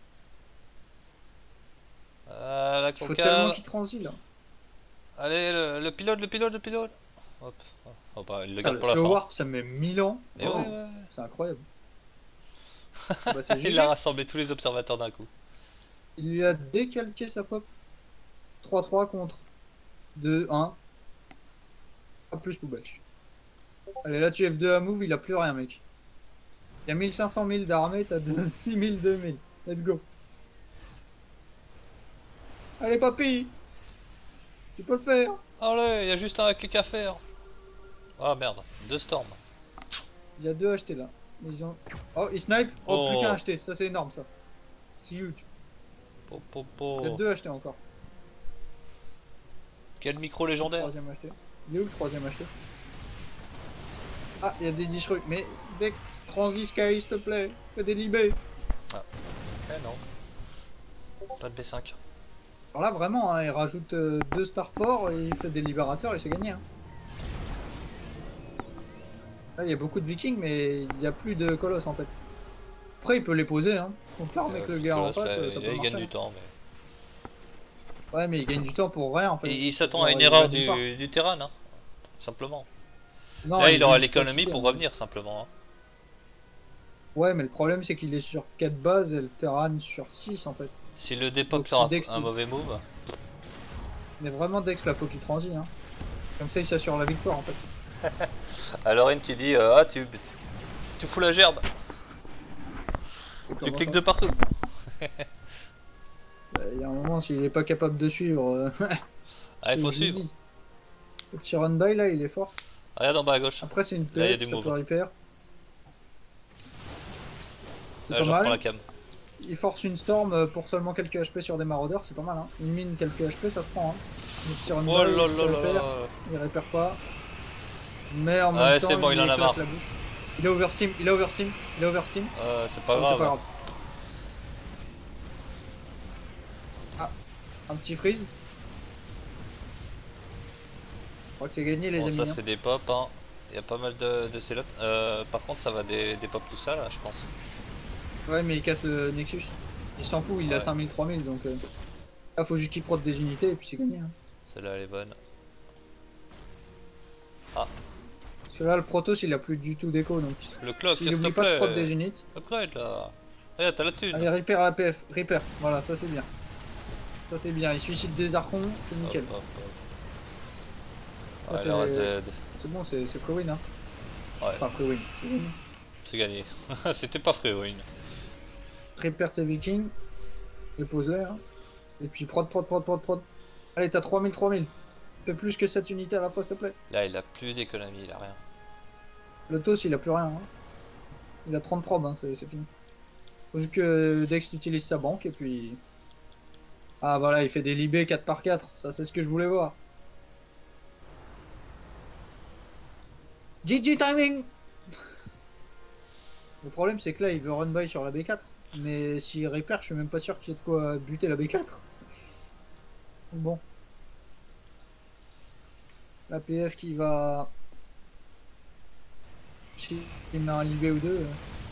Ah, la Il faut concave. tellement qu'il transit là. Allez, le, le pilote, le pilote, le pilote. Hop. Oh, bah, il le Ah, garde le pour la slow fin. warp, ça met mille ans. Mais Oh, ouais, ouais. c'est incroyable. Bah, c'est Il G G. a rassemblé tous les observateurs d'un coup. Il lui a décalqué sa pop. trois trois contre deux un. Pas plus poubelle. Allez, là tu F deux à move, il a plus rien, mec. Il y a mille cinq cents mille d'armée, t'as six mille, deux mille. Let's go. Allez, papy. Tu peux le faire. Allez, il y a juste un clic à faire. Ah merde, deux storms. Il y a deux achetés là. Ils ont... Oh, ils snipe. Oh, Oh. plus qu'un acheté. Ça, c'est énorme, ça. C'est huge. Po, po, po. Il y a deux achetés encore. Quel micro Le légendaire. troisième acheté. Il est où le troisième acheté? Ah, il y a des dishrus. Mais Dex, transi Sky, s'il te plaît. Fais des libés. Eh non. Pas de B cinq. Alors là, vraiment, hein, il rajoute euh, deux starports et il fait des libérateurs et c'est gagné. Hein. Là, il y a beaucoup de vikings, mais il n'y a plus de colosses en fait. Après, il peut les poser. Hein. Donc là, avec le gars en face, euh, ça il peut gagne marcher. du temps. Mais... Ouais, mais il gagne du temps pour rien en fait. Il, il s'attend Genre, à une il erreur va nulle part. du, du terrain. Hein. simplement. Non, Là, il veut aura juste pas l'économie quitter, pour hein. revenir, simplement. Hein. Ouais, mais le problème c'est qu'il est sur quatre bases et le Terran sur six en fait. Si le dépop Donc sera si un, Dex, un mauvais move, mais vraiment Dex là faut qu'il transite. Hein. Comme ça il s'assure la victoire en fait. alors une qui dit euh, ah tu, tu fous la gerbe, Et tu comment cliques ça? de partout. Bah, il y a un moment s'il est pas capable de suivre, euh, Ah, il ce que faut je lui suivre. dis. Le petit run by là il est fort. Regarde en bas à gauche. Après c'est une Là, il y a P F, du ça peut move. repair. C'est Là, pas je reprends la mal. cam. Il force une storm euh, pour seulement quelques H P sur des maraudeurs, c'est pas mal. Hein. Une mine, quelques H P, ça se prend. Hein. Le petit run Oh by, là est-ce qu'il là là repère? là. Il repère pas. Mais en Ouais, même c'est temps, bon, il il en lui a éclate marre. la bouche. Il a oversteam, il a oversteam, il a oversteam. Euh, c'est pas Oh, c'est grave. pas grave. Ah, un petit freeze. Je crois que c'est gagné les Bon, ça amis. Hein. c'est des pop. Hein. Il y a pas mal de, de célotes. Euh, par contre, ça va des, des pop tout ça là, je pense. Ouais, mais il casse le Nexus. Il s'en fout, il a Ouais, cinq mille, trois mille donc. Euh... Là, faut juste qu'il prod des unités et puis c'est gagné. Hein. celle-là elle est bonne. Ah, Parce que là, le Protoss il a plus du tout d'écho donc. le clock, S'il s'il te oublie pas de prod plaît. des unités. Upgrade là. Regarde, t'as la thune. Allez, Reaper à la P F, Reaper, voilà, ça c'est bien. Ça c'est bien, il suicide des archons, c'est nickel. Hop, hop, hop. Ça, Ouais, c'est le reste de- c'est bon, c'est free win. Hein. Ouais, Enfin, free win, c'est win. c'est gagné. C'était pas free win. Reaper tes vikings, dépose-les. Hein. Et puis prod, prod, prod, prod, prod. Allez, t'as trois mille, trois mille. Fais plus que cette unité à la fois, s'il te plaît. Là, il a plus d'économie, il a rien. Le Tos, il a plus rien. Hein. Il a trente probes, hein, c'est fini. Faut juste que Dex utilise sa banque et puis. Ah voilà, il fait des libés quatre par quatre, ça c'est ce que je voulais voir. G G timing. Le problème c'est que là il veut run by sur la B quatre, mais s'il repère je suis même pas sûr qu'il y ait de quoi buter la B quatre. Bon. La P F qui va... S'il met un libé ou deux,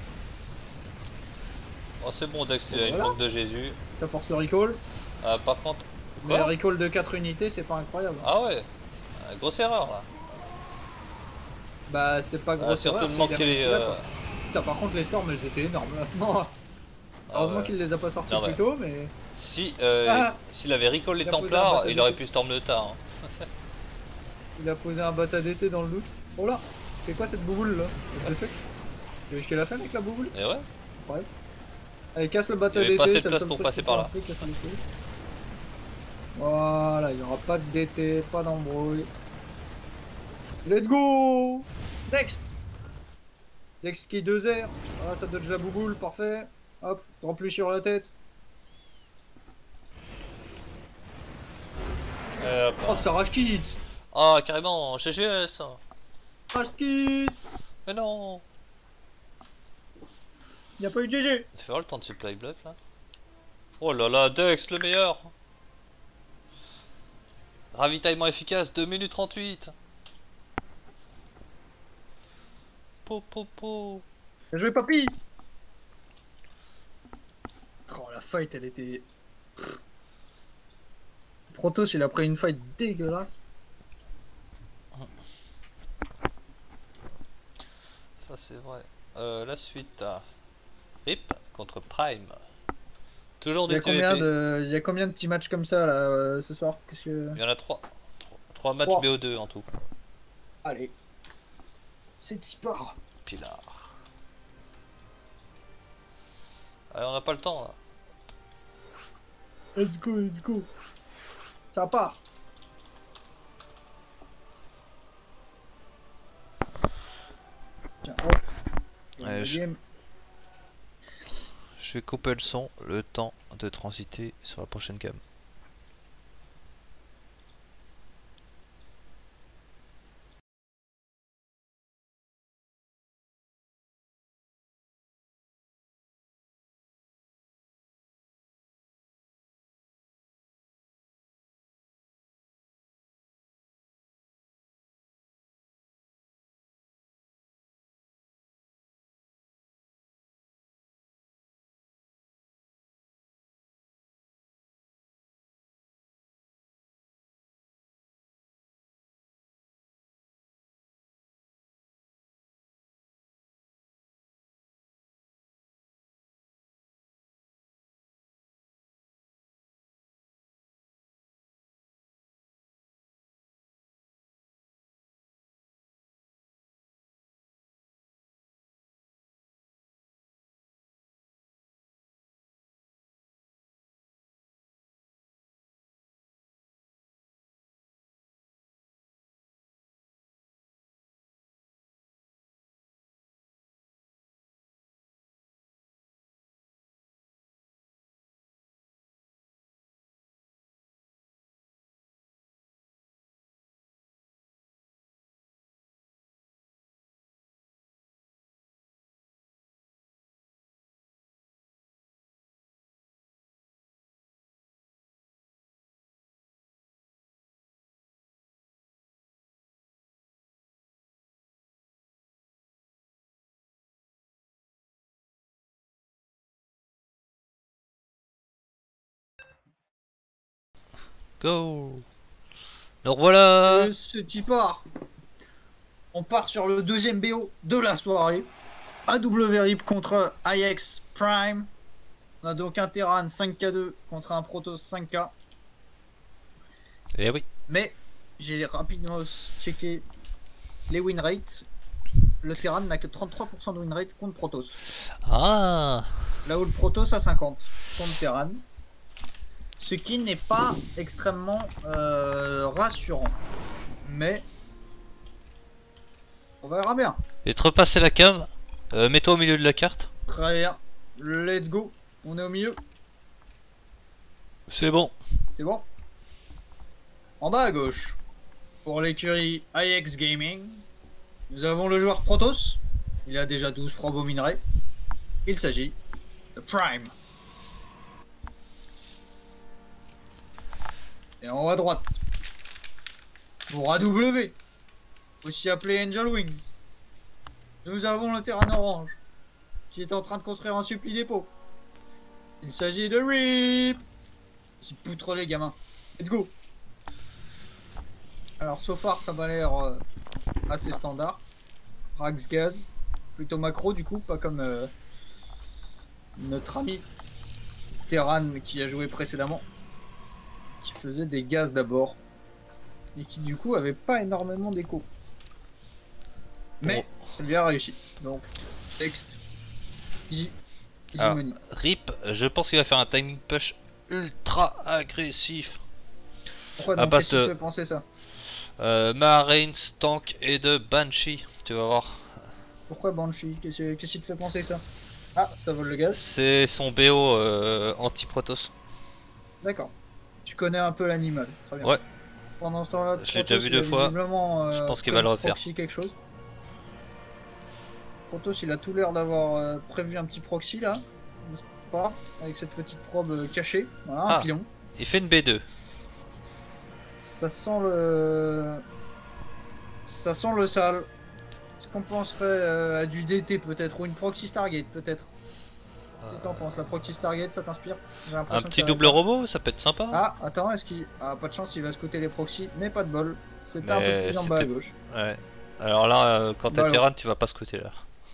Oh, c'est bon, Dex, il a Voilà. une banque de Jésus. ça force le recall. Euh, par contre. Mais Quoi le recall de quatre unités c'est pas incroyable. Ah ouais, euh, grosse erreur là. Bah c'est pas Ah, grosse surtout erreur, de c'est manquer gamin les. ce qu'il a, euh, quoi. Putain, par contre les storms elles étaient énormes là. Non. Ah Heureusement ouais. qu'il les a pas sortis Non, plus ouais. tôt, mais Si, euh, Ah s'il avait recall les Il a posé un Templars, bâtard il aurait d'été. pu storm le tas. Hein. il a posé un bata d'été dans le loot. Oh là, c'est quoi cette bouboule là? Elle te fait Tu vois ce qu'elle a fait avec la bouboule? Et ouais, Incroyable. Allez, casse le il y bata avait pas d'été, assez de c'est le place seul pour truc passer qui par peut là. rentrer, casser les couilles. Voilà, il n'y aura pas de D T, pas d'embrouille. Let's go! Next! Next qui deux R. Ah, ça dodge la bouboule, parfait. Hop, drop lui sur la tête. Et hop. Oh, ça rage kit! Ah, carrément, G G S. Rage kit! Mais non. Il n'y a pas eu de G G! Il fait voir le temps de supply block là. Oh là là, Dex le meilleur. Ravitaillement efficace, deux minutes trente-huit. Po po po. Bien joué, papy! Oh, la fight, elle était. Protoss, il a pris une fight dégueulasse. Ça c'est vrai. Euh, la suite. ah. Rip contre Prime. Toujours Il y du a combien T V P. de, il y a combien de petits matchs comme ça là euh, ce soir? Qu'est-ce que... Il y en a trois. Trois matchs Trois. B O deux en tout. Allez, c'est sport. Pilar. Allez, on n'a pas le temps là. Let's go, let's go. Ça part. Tiens, hop. Ouais, Le je- game. Je vais couper le son, le temps de transiter sur la prochaine cam. go. Donc voilà. Et c'est qui part. On part sur le deuxième B O de la soirée. A W R I P contre I X Prime. On a donc un Terran cinq K deux contre un Protoss cinq K. Eh oui. Mais j'ai rapidement checké les win rates. Le Terran n'a que trente-trois pour cent de win rate contre Protoss. Ah. Là où le Protoss a cinquante contre Terran. Ce qui n'est pas extrêmement euh, rassurant. Mais on verra bien. Et te repasser la cam. Euh, Mets-toi au milieu de la carte. Très bien. Let's go. On est au milieu. C'est bon. C'est bon. En bas à gauche, pour l'écurie I X Gaming, nous avons le joueur Protoss. Il a déjà douze probes au minerai. Il s'agit de Prime. Et en haut à droite, pour A W, aussi appelé Angel Wings, nous avons le Terran Orange, qui est en train de construire un suppli dépôt. Il s'agit de R I P. C'est poutre les gamins. Let's go. Alors, so far, ça m'a l'air euh, assez standard. Rax gaz, plutôt macro du coup, pas comme euh, notre ami Terran qui a joué précédemment, qui faisait des gaz d'abord et qui du coup avait pas énormément d'écho. Mais Oh. ça lui a réussi. Donc, texte. Easy. Easy Alors, money. R I P, je pense qu'il va faire un timing push ultra agressif. Pourquoi à donc base qu'est-ce qui te de- fait penser ça? Euh, Marines, Tank et de Banshee, tu vas voir. Pourquoi Banshee? Qu'est-ce qu'est-ce qui te fait penser ça? Ah, ça vole le gaz. C'est son B O euh, anti-Protoss. D'accord. Tu connais un peu l'animal. Très bien. Ouais. Pendant ce temps-là, Je l'ai déjà Protoss, vu il a deux fois. visiblement, euh, Je pense qu'il comme va le refaire. proxy quelque chose. Protoss, il a tout l'air d'avoir euh, prévu un petit proxy là. N'est-ce pas? Avec cette petite probe euh, cachée. Voilà, un Ah. pilon. Il fait une B deux. Ça sent le. Ça sent le sale. Est-ce qu'on penserait euh, à du D T peut-être? Ou une proxy Stargate peut-être? Qu'est-ce que t'en penses? La proxy Stargate, ça t'inspire? J'ai Un l'impression que petit ça va être double ça. robot, ça peut être sympa. Ah, attends, est-ce qu'il. Ah, pas de chance, il va scouter les proxys, mais pas de bol. C'était un peu Mais plus en bas à c'était- gauche. Ouais. Alors là, euh, quand t'es Bah, Terran, tu vas pas ce côté-là.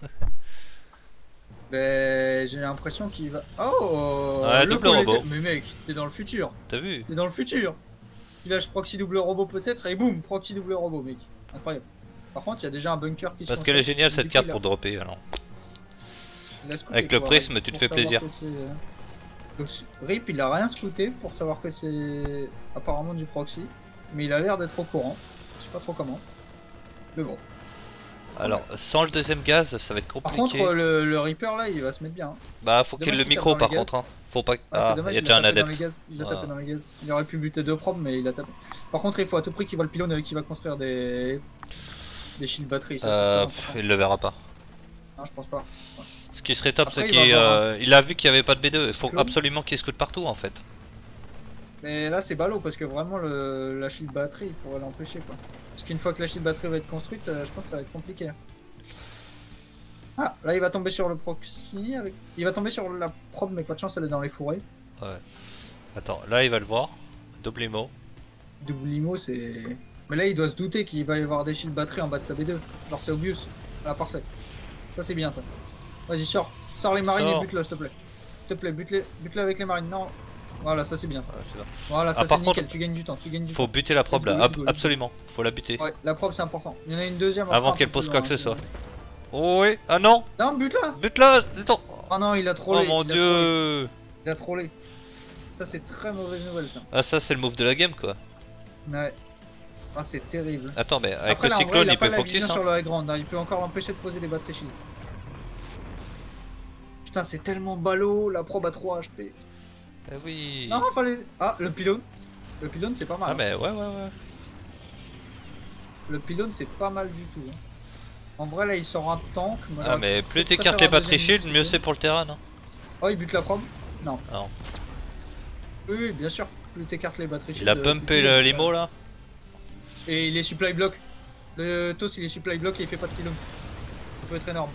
Mais j'ai l'impression qu'il va. Oh Ouais, le double call robot. était- Mais mec, t'es dans le futur. T'as vu? T'es dans le futur. Il lâche proxy double robot peut-être et boum, proxy double robot, mec. Incroyable. Par contre, il y a déjà un bunker qui se Parce qu'elle est construit. géniale Du cette coup, carte il a- pour dropper. Alors. il a scouté, Avec le quoi, prisme, Rip, tu te pour fais savoir plaisir. que c'est, euh, donc, Rip, il a rien scouté pour savoir que c'est apparemment du proxy. Mais il a l'air d'être au courant. Je sais pas trop comment. Mais bon. Alors, sans le deuxième gaz, ça va être Par compliqué. contre, le, le Reaper là, il va se mettre bien. hein. Bah, faut c'est qu'il y ait dommage le qu'il micro tape dans par les gaz. contre. Hein. Faut pas. Ah, Ah, c'est dommage, il y a il déjà a un tapé dans les adepte. gaz. Il a Voilà. tapé dans les gaz. Il aurait pu buter deux probes, mais il a tapé. Par contre, il faut à tout prix qu'il voit le pylône et qu'il va construire des. des shield batteries. Ça, c'est Euh, très pff, important. il le verra pas. Non, je pense pas. Ce qui serait top, Après, c'est il va qu'il avoir euh, il a vu qu'il y avait pas de B deux. Il faut Cyclone. absolument qu'il scoute partout en fait. Mais là, c'est ballot parce que vraiment, le... la shield batterie il pourrait l'empêcher quoi. Parce qu'une fois que la shield batterie va être construite, euh, je pense que ça va être compliqué. Ah, là, il va tomber sur le proxy. Avec... Il va tomber sur la probe, mais pas de chance, elle est dans les fourrés. Ouais. Attends, là il va le voir. Double IMO. Double limo, c'est. Mais là, il doit se douter qu'il va y avoir des shield batteries en bas de sa B deux. Genre, c'est obvious. Ah, parfait. Ça, c'est bien ça. Vas-y, sors. Sors les marines Sors. et bute-le, s'il te plaît. S'il te plaît, bute-le bute avec les marines. Non. Voilà, ça, c'est bien ça. Ouais, c'est ça. Voilà, ça, Ah, c'est par nickel. contre, Tu gagnes du temps. Tu gagnes du Faut buter la probe Let's go, là, let's ab- go, let's go. absolument. Faut la buter. temps. Ouais, la probe, c'est important. Il y en a une deuxième. Avant après, un qu'elle peu pose plus quoi loin, que ce hein, soit. c'est- Oh oui, ah non, Non, bute-la. bute-la, attends. Oh non, il a trollé. Oh mon il a trollé. dieu. Il a trollé. Ça, c'est très mauvaise nouvelle, ça. Ah ça c'est le move de la game quoi. Ouais. Ah, c'est terrible. Attends mais avec Après, le là, en vrai, cyclone il, a il pas peut la focus vision hein. sur le high ground, hein. Il peut encore l'empêcher de poser des batteries shield. Putain, c'est tellement ballot, la probe à trois H P. Eh oui. Non, fallait. Ah, le pylône. Le pylône, c'est pas mal. Ah hein. mais ouais ouais ouais. Le pylône, c'est pas mal du tout. hein. En vrai, là, il sort un tank. moi, Ah j'aurais mais plus peut-être t'écartes préféré les un batteries deuxième shield, mieux c'est pour le terrain. Hein. Oh, il bute la probe. Non. Non. Oui, oui, bien sûr. Plus t'écartes les batteries shield. Il a euh, pumpé plus le il- limo là. Et il est supply block. Le T O S, il est supply block et il fait pas de pylône. Ça peut être énorme.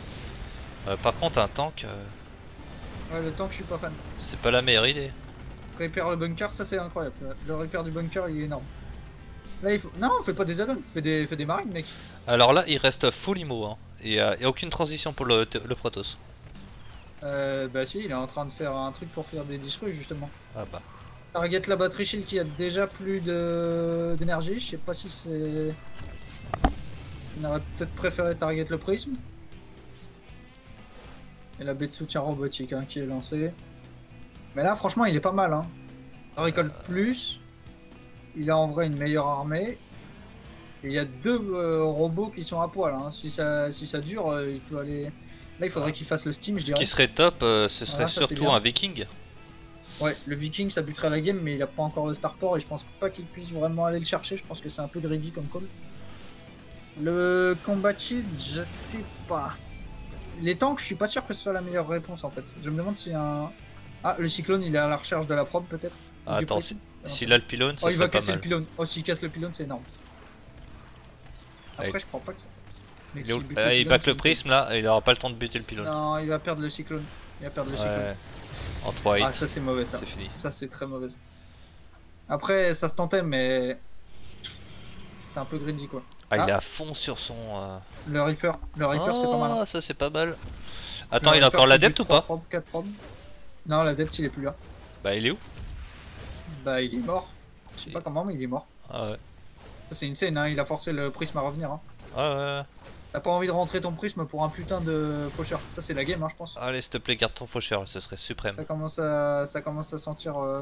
Euh, par contre un tank, euh, Ouais, le tank, je suis pas fan. c'est pas la meilleure idée. Répare le bunker, ça c'est incroyable. Ça. Le repair du bunker il est énorme. Là il faut. Non, on fait pas des add-ons, fais des, fais des marines, mec. Alors là, il reste full immo, hein. Il y a, il y a aucune transition pour le, le Protoss. Euh, bah si, il est en train de faire un truc pour faire des disrus justement. Ah bah. Target la batterie shield qui a déjà plus de d'énergie, je sais pas si c'est... On aurait peut-être préféré target le prisme. Et la baie de soutien robotique hein, qui est lancée. Mais là franchement il est pas mal hein. Il récolte euh... plus. Il a en vrai une meilleure armée. Et il y a deux euh, robots qui sont à poil hein. Si ça, si ça dure, euh, il peut aller... Là il faudrait qu'il fasse le steam. Ce qui serait top, euh, ce serait voilà, surtout un viking. Ouais, le viking ça buterait la game mais il a pas encore le starport et je pense pas qu'il puisse vraiment aller le chercher. Je pense que c'est un peu greedy comme call. Le combat shield, je sais pas. Les tanks, je suis pas sûr que ce soit la meilleure réponse en fait. Je me demande s'il y a un... Ah, le cyclone il est à la recherche de la probe peut-être. Ah, attends, s'il a le pylône, ça oh, il va pas casser mal. le pylône. Oh, s'il casse le pylône, c'est énorme. Après, ouais. je crois pas que ça. Mais il, il, euh, il back le prisme là, et il aura pas le temps de buter le pylône. Non, il va perdre le cyclone. Il va perdre le ouais. cyclone. En trois hits. Ah, ça c'est mauvais ça. C'est fini. Ça c'est très mauvais. Après, ça se tentait, mais. C'était un peu greedy quoi. Ah, ah, il est à fond sur son. Euh... Le Reaper, le Reaper oh, c'est pas mal. Hein. Ça c'est pas mal. Attends, il a encore l'adepte ou pas probes, quatre probes. Non, l'adepte il est plus là. Bah, il est où? Bah, il est mort. Je sais pas comment, mais il est mort. Ah ouais. Ça c'est une scène, hein. Il a forcé le prisme à revenir. Hein. Ah ouais. T'as pas envie de rentrer ton prisme pour un putain de faucheur. Ça c'est la game, hein, je pense. Allez, s'il te plaît, garde ton faucheur, ce serait suprême. Ça commence à, ça commence à sentir. Euh...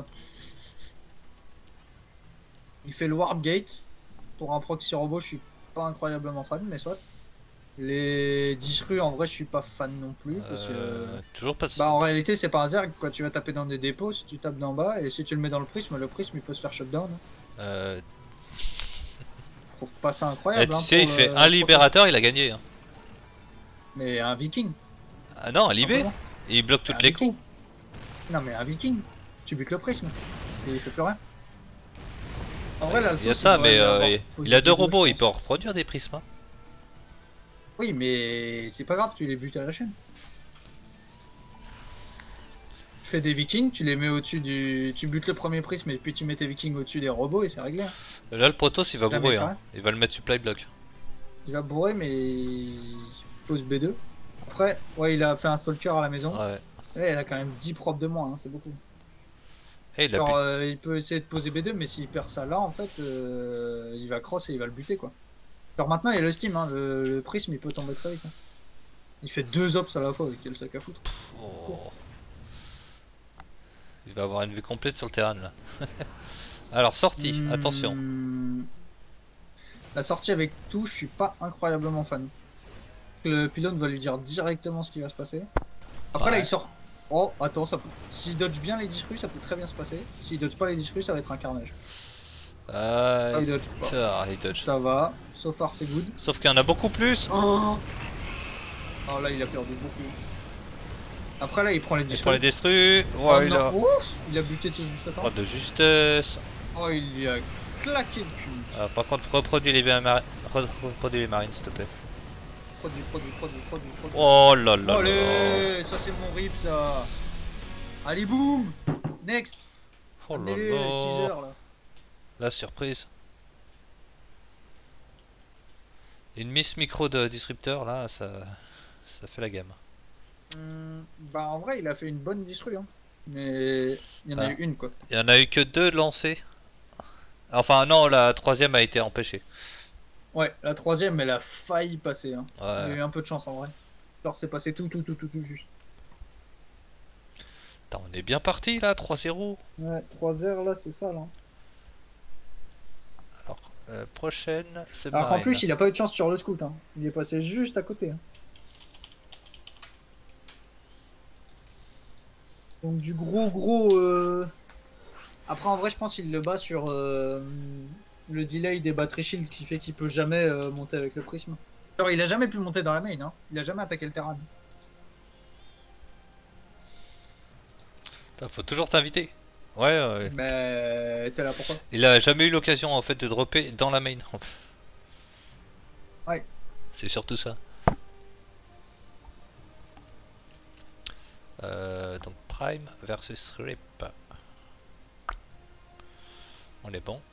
Il fait le warp gate. Pour un proxy robot, je suis pas incroyablement fan, mais soit. Les disrus, en vrai, je suis pas fan non plus. Parce que... euh, toujours pas. Bah, en réalité, c'est pas un zerg quoi. Tu vas taper dans des dépôts, si tu tapes d'en bas, et si tu le mets dans le prisme, le prisme il peut se faire shutdown. Euh. Je trouve pas ça incroyable. Eh, tu hein, sais, il le... fait un libérateur, il a gagné. Hein. Mais un viking. Ah non, un libé. Il bloque toutes les coups. Non, mais un viking. Tu butes le prisme. Et il fait plus rien. En vrai, là, le il y a ça, mais euh, il a deux robots, il peut en reproduire des prismes. Hein. Oui, mais c'est pas grave, tu les butes à la chaîne. Tu fais des vikings, tu les mets au-dessus du... Tu butes le premier prisme et puis tu mets tes vikings au-dessus des robots et c'est réglé. Hein. Là, le Protoss, il va bourrer. Hein. Il va le mettre supply block. Il va bourrer, mais il pose B deux. Après, ouais, il a fait un stalker à la maison. Ouais. Et il a quand même dix probes de moins, hein, c'est beaucoup. Et il, Alors, euh, il peut essayer de poser B deux, mais s'il perd ça là, en fait, euh, il va cross et il va le buter, quoi. Alors maintenant, il y a le steam, hein, le, le prisme, il peut tomber très vite. Hein. Il fait deux ops à la fois, avec quel sac à foutre. Oh. Il va avoir une vue complète sur le terrain, là. Alors, sortie, mmh... attention. La sortie avec tout, je suis pas incroyablement fan. Le pylône va lui dire directement ce qui va se passer. Après, ouais. Là, il sort... Oh, attends, ça peut... s'il dodge bien les disrus, ça peut très bien se passer. S'il dodge pas les disrus, ça va être un carnage. Euh... Ah, il dodge pas. Ah, il dodge. Ça va, so far c'est good. Sauf qu'il y en a beaucoup plus. Oh, oh là, il a perdu beaucoup. Après, là, il prend les disrus. Il prend les destruits. Ouais, oh, il, a... Ouf, il a buté tout juste à temps. Oh, de justesse. Oh, il lui a claqué le cul. Ah, par contre, reproduis les, mar... reproduis les marines, s'il te plaît. Produit, produit, produit, produit, produit. Oh là là. Allez, ça c'est mon rip ça. Allez, boum. Next. Oh là là. Teaser, là. La surprise. Une miss micro de disrupteur là, ça, ça fait la gamme. Mmh, bah en vrai, il a fait une bonne distru, hein. Mais il y en ah. a eu une quoi. Il y en a eu que deux lancées. Enfin non, la troisième a été empêchée. Ouais, la troisième, elle a failli passer. Hein. Ouais. Il y a eu un peu de chance en vrai. Alors c'est passé tout, tout, tout, tout, tout juste. Attends, on est bien parti là, trois zéro. Ouais, trois zéro là, c'est ça là. Alors, euh, prochaine. Alors en plus, il a pas eu de chance sur le scout. Hein. Il est passé juste à côté. Hein. Donc du gros, gros. Euh... Après, en vrai, je pense qu'il le bat sur. Euh... Le delay des battery shields qui fait qu'il peut jamais euh, monter avec le prisme. Alors il a jamais pu monter dans la main, hein. Il a jamais attaqué le terrain. Faut toujours t'inviter. Ouais, ouais. Mais t'es là pourquoi? Il a jamais eu l'occasion en fait de dropper dans la main. Ouais. C'est surtout ça. Euh, donc Prime versus Rip. On est bon.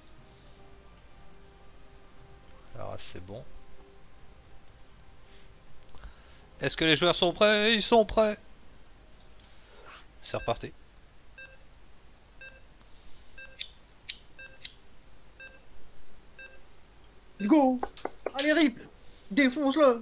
Alors c'est bon. Est-ce que les joueurs sont prêts? Ils sont prêts. C'est reparti. Go! Allez Rip! Défonce-le!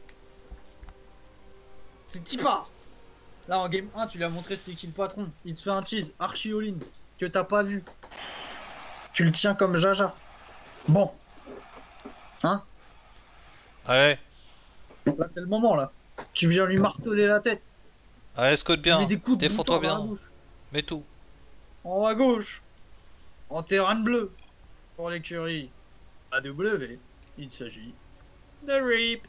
C'est Tipa! Là en game un, tu lui as montré c'était qui le patron. Il te fait un cheese archi all-in que t'as pas vu. Tu le tiens comme Jaja. Bon. Hein? Allez. Là c'est le moment là. Tu viens lui marteler la tête. Allez, scoute bien. Défends-toi dans la bien. bouche. Mets tout. En haut à gauche. En terrain bleu. Pour l'écurie. A W. Il s'agit de Rip.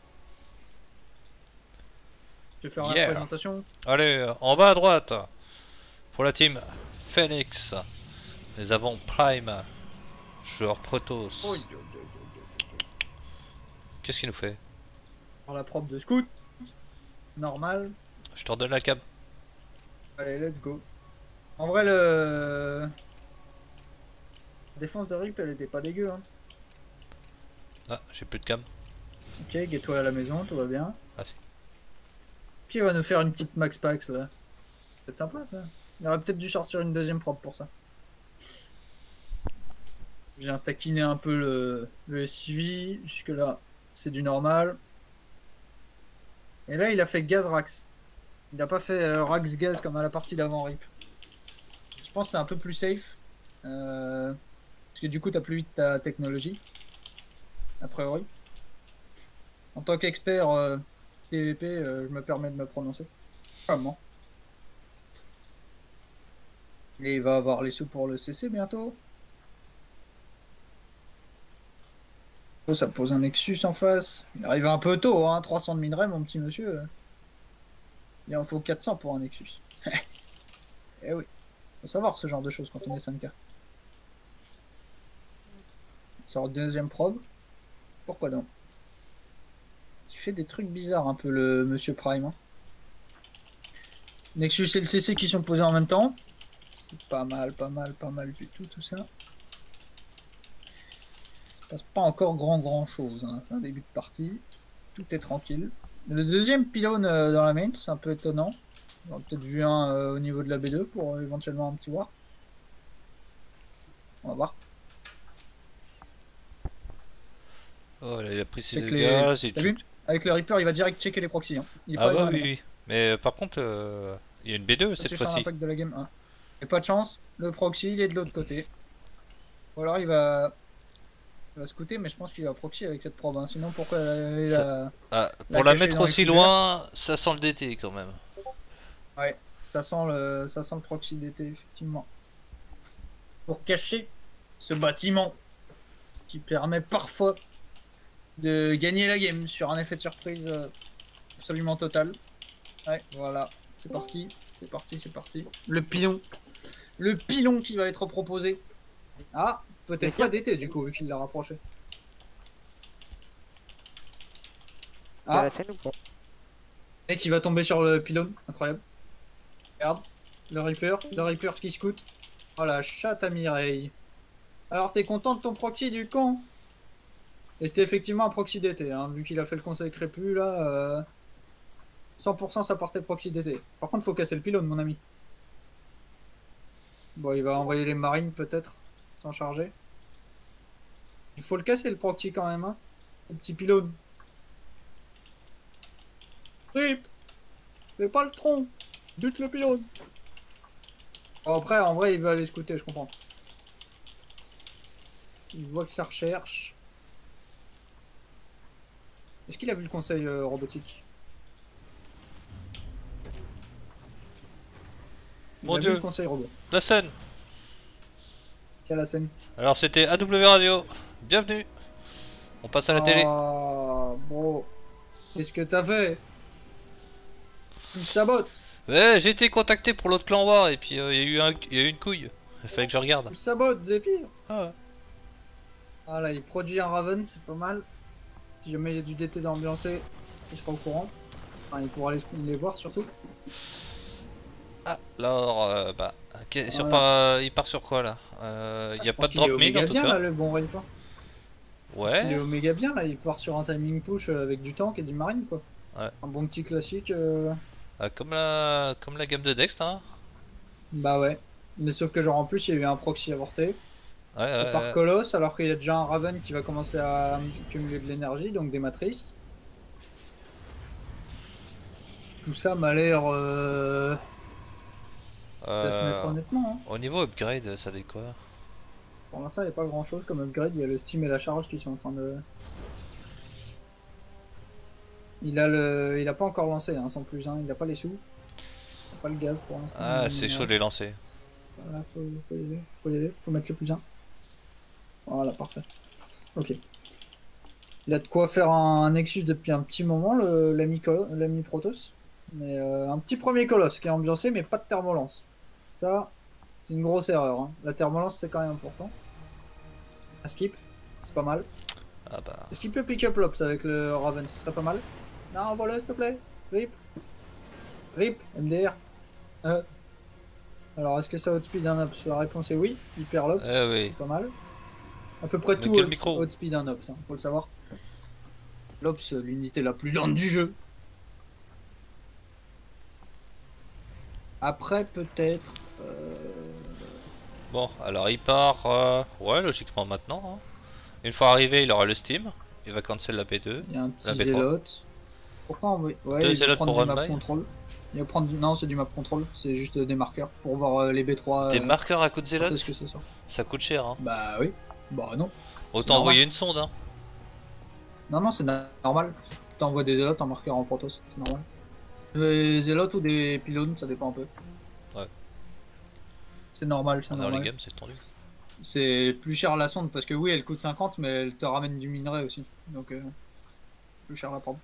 Je vais faire Yeah. la présentation. Allez, euh, en bas à droite. Pour la team Phoenix. Nous avons Prime. Joueur Protoss. Oh, yo, yo, yo, yo. Qu'est-ce qu'il nous fait? Par la propre de scout. Normal. Je te redonne la cam. Allez, let's go. En vrai, le... La défense de Rip, elle était pas dégueu. Hein. Ah, j'ai plus de cam. Ok, get-toi à la maison, tout va bien. Ah si. Puis il va nous faire une petite Max Pax là. C'est sympa ça. Il aurait peut-être dû sortir une deuxième propre pour ça. Je viens taquiner un peu le, le S U V. Jusque là, c'est du normal. Et là, il a fait gaz Rax. Il n'a pas fait euh, Rax gaz comme à la partie d'avant Rip. Je pense que c'est un peu plus safe. Euh, parce que du coup, tu as plus vite ta technologie. A priori. En tant qu'expert euh, T V P, euh, je me permets de me prononcer. Comment? Et il va avoir les sous pour le C C bientôt. Oh, ça pose un Nexus en face. Il arrive un peu tôt, hein, trois cents de minerais, mon petit monsieur. Il en faut quatre cents pour un Nexus. Eh oui, faut savoir ce genre de choses quand on est cinq K. Il sort deuxième probe. Pourquoi donc? Il fait des trucs bizarres un peu le monsieur Prime. Hein. Nexus et le C C qui sont posés en même temps. C'est pas mal, pas mal, pas mal du tout tout ça. Ça passe pas encore grand grand chose. Hein. C'est un début de partie. Tout est tranquille. Le deuxième pylône euh, dans la main, c'est un peu étonnant. On aurait peut-être vu un euh, au niveau de la B deux pour euh, éventuellement un petit voir. On va voir. Oh là, il a pris ses Check deux les- gaz. il T'as check- vu? Avec le Reaper, il va direct checker les proxys. Hein. Il est Ah pas bah dans la oui, main. oui. Mais euh, par contre, euh, il y a une B deux cette Tu fais un fois-ci. impact de la game un. Et pas de chance, le proxy il est de l'autre côté. Ou alors il va, il va scouter, mais je pense qu'il va proxy avec cette probe. Hein. Sinon, pourquoi aller Ça- la... Ah, La pour la cacher mettre dans les aussi couverts. loin, ça sent le D T quand même. Ouais, ça sent le, ça sent le proxy D T effectivement. Pour cacher ce bâtiment qui permet parfois de gagner la game sur un effet de surprise euh, absolument total. Ouais, voilà, c'est parti, c'est parti, c'est parti. Le pilon, le pilon qui va être proposé. Ah, peut-être pas D T du coup vu qu'il l'a rapproché. Ah. Ah, La scène ou pas? mec il va tomber sur le pylône, incroyable. Regarde, le Reaper, le Reaper qui scout. Oh la chatte à Mireille. Alors t'es content de ton proxy du con? Et c'était effectivement un proxy D T, hein, vu qu'il a fait le conseil crépu là. Euh... cent pour cent ça portait proxy D T. Par contre faut casser le pylône mon ami. Bon il va envoyer les marines peut-être, sans charger. Il faut le casser le proxy quand même, hein. Le petit pylône. Rip! Fais pas le tronc! Bute le pylône! Bon, après en vrai il veut aller scouter, je comprends. Il voit que ça recherche. Est-ce qu'il a vu le conseil euh, robotique? Il Mon a Dieu. vu le conseil robot. La scène. Quelle la scène? Alors c'était A W Radio. Bienvenue. On passe à la télé. Ah, bon. Qu'est-ce que t'as fait? Tu me sabotes. Ouais, j'ai été contacté pour l'autre clan war et puis il euh, y a eu un, y a eu une couille. Il fallait que je regarde. Tu me sabotes, Zephyr. Ah ouais. Ah là, il produit un Raven, c'est pas mal. Si jamais il y a du D T d'ambiancé, il sera au courant. Enfin, il pourra les, les voir surtout. Alors, euh, bah, ok, sur Voilà. pas, il part sur quoi là? euh, Il y Je a pas pense de qu'il est drop mid oméga en tout bien là, cas. le bon Reaper. Il est Ouais. oméga bien là, il part sur un timing push euh, avec du tank et du marine quoi. Ouais. Un bon petit classique. euh, Ah, comme la, comme la gamme de Dex, hein. Bah ouais. Mais sauf que genre en plus il y a eu un proxy avorté. Ouais, Il ouais, part ouais. Colosse alors qu'il y a déjà un Raven qui va commencer à accumuler de l'énergie, donc des matrices. Tout ça m'a l'air euh... de se mettre Euh, honnêtement. Hein. au niveau upgrade, ça dit quoi? Pour l'instant il n'y a pas grand chose comme upgrade, il y a le steam et la charge qui sont en train de... Il a le, il a pas encore lancé hein, son plus un, il a pas les sous. Il a pas le gaz pour l'instant. Ah, mais, c'est euh, chaud de les lancer. Voilà, faut, faut y aller, faut y aller, faut mettre le plus un. Voilà, parfait. Ok. Il a de quoi faire un Nexus depuis un petit moment, le- l'ami Colo- l'ami Protoss. Mais euh, un petit premier colosse qui est ambiancé, mais pas de thermolance. Ça, c'est une grosse erreur. Hein. La thermolance, c'est quand même important. Un skip, c'est pas mal. Ah bah. Est-ce qu'il peut pick up l'Ops avec le Raven? Ce serait pas mal. Non, voilà, s'il te plaît. Rip. Rip, M D R. Euh. Alors, est-ce que ça outspeed un Ops? La réponse est oui. Il perd l'Ops. Eh oui. C'est pas mal. À peu près Mais tout quel out- micro outspeed un Ops, hein, faut le savoir. L'Ops, l'unité la plus lente du jeu. Après, peut-être. Euh... Bon, alors il part. euh, Ouais, logiquement maintenant. Hein. Une fois arrivé, il aura le Steam. Il va cancel la B deux. Il y a un La petit B trois. zélote. Pourquoi envoyer ouais, Deux il va zélotes prendre pour du run map by. control. Il va prendre du... Non, c'est du map control. C'est juste des marqueurs pour voir euh, les B trois. Des euh, marqueurs à coup de quand zélote, est-ce que c'est ça? ça coûte cher. Hein. Bah oui. Bah non. Autant normal. envoyer une sonde. Hein. Non, non, c'est na- normal. T'envoies des zélotes en marqueur en protos, c'est normal. Des zélotes ou des pylônes, ça dépend un peu. Ouais. C'est normal, c'est Dans les normal. games, c'est tendu. C'est plus cher la sonde parce que oui, elle coûte cinquante, mais elle te ramène du minerai aussi. Donc, euh, plus cher à prendre.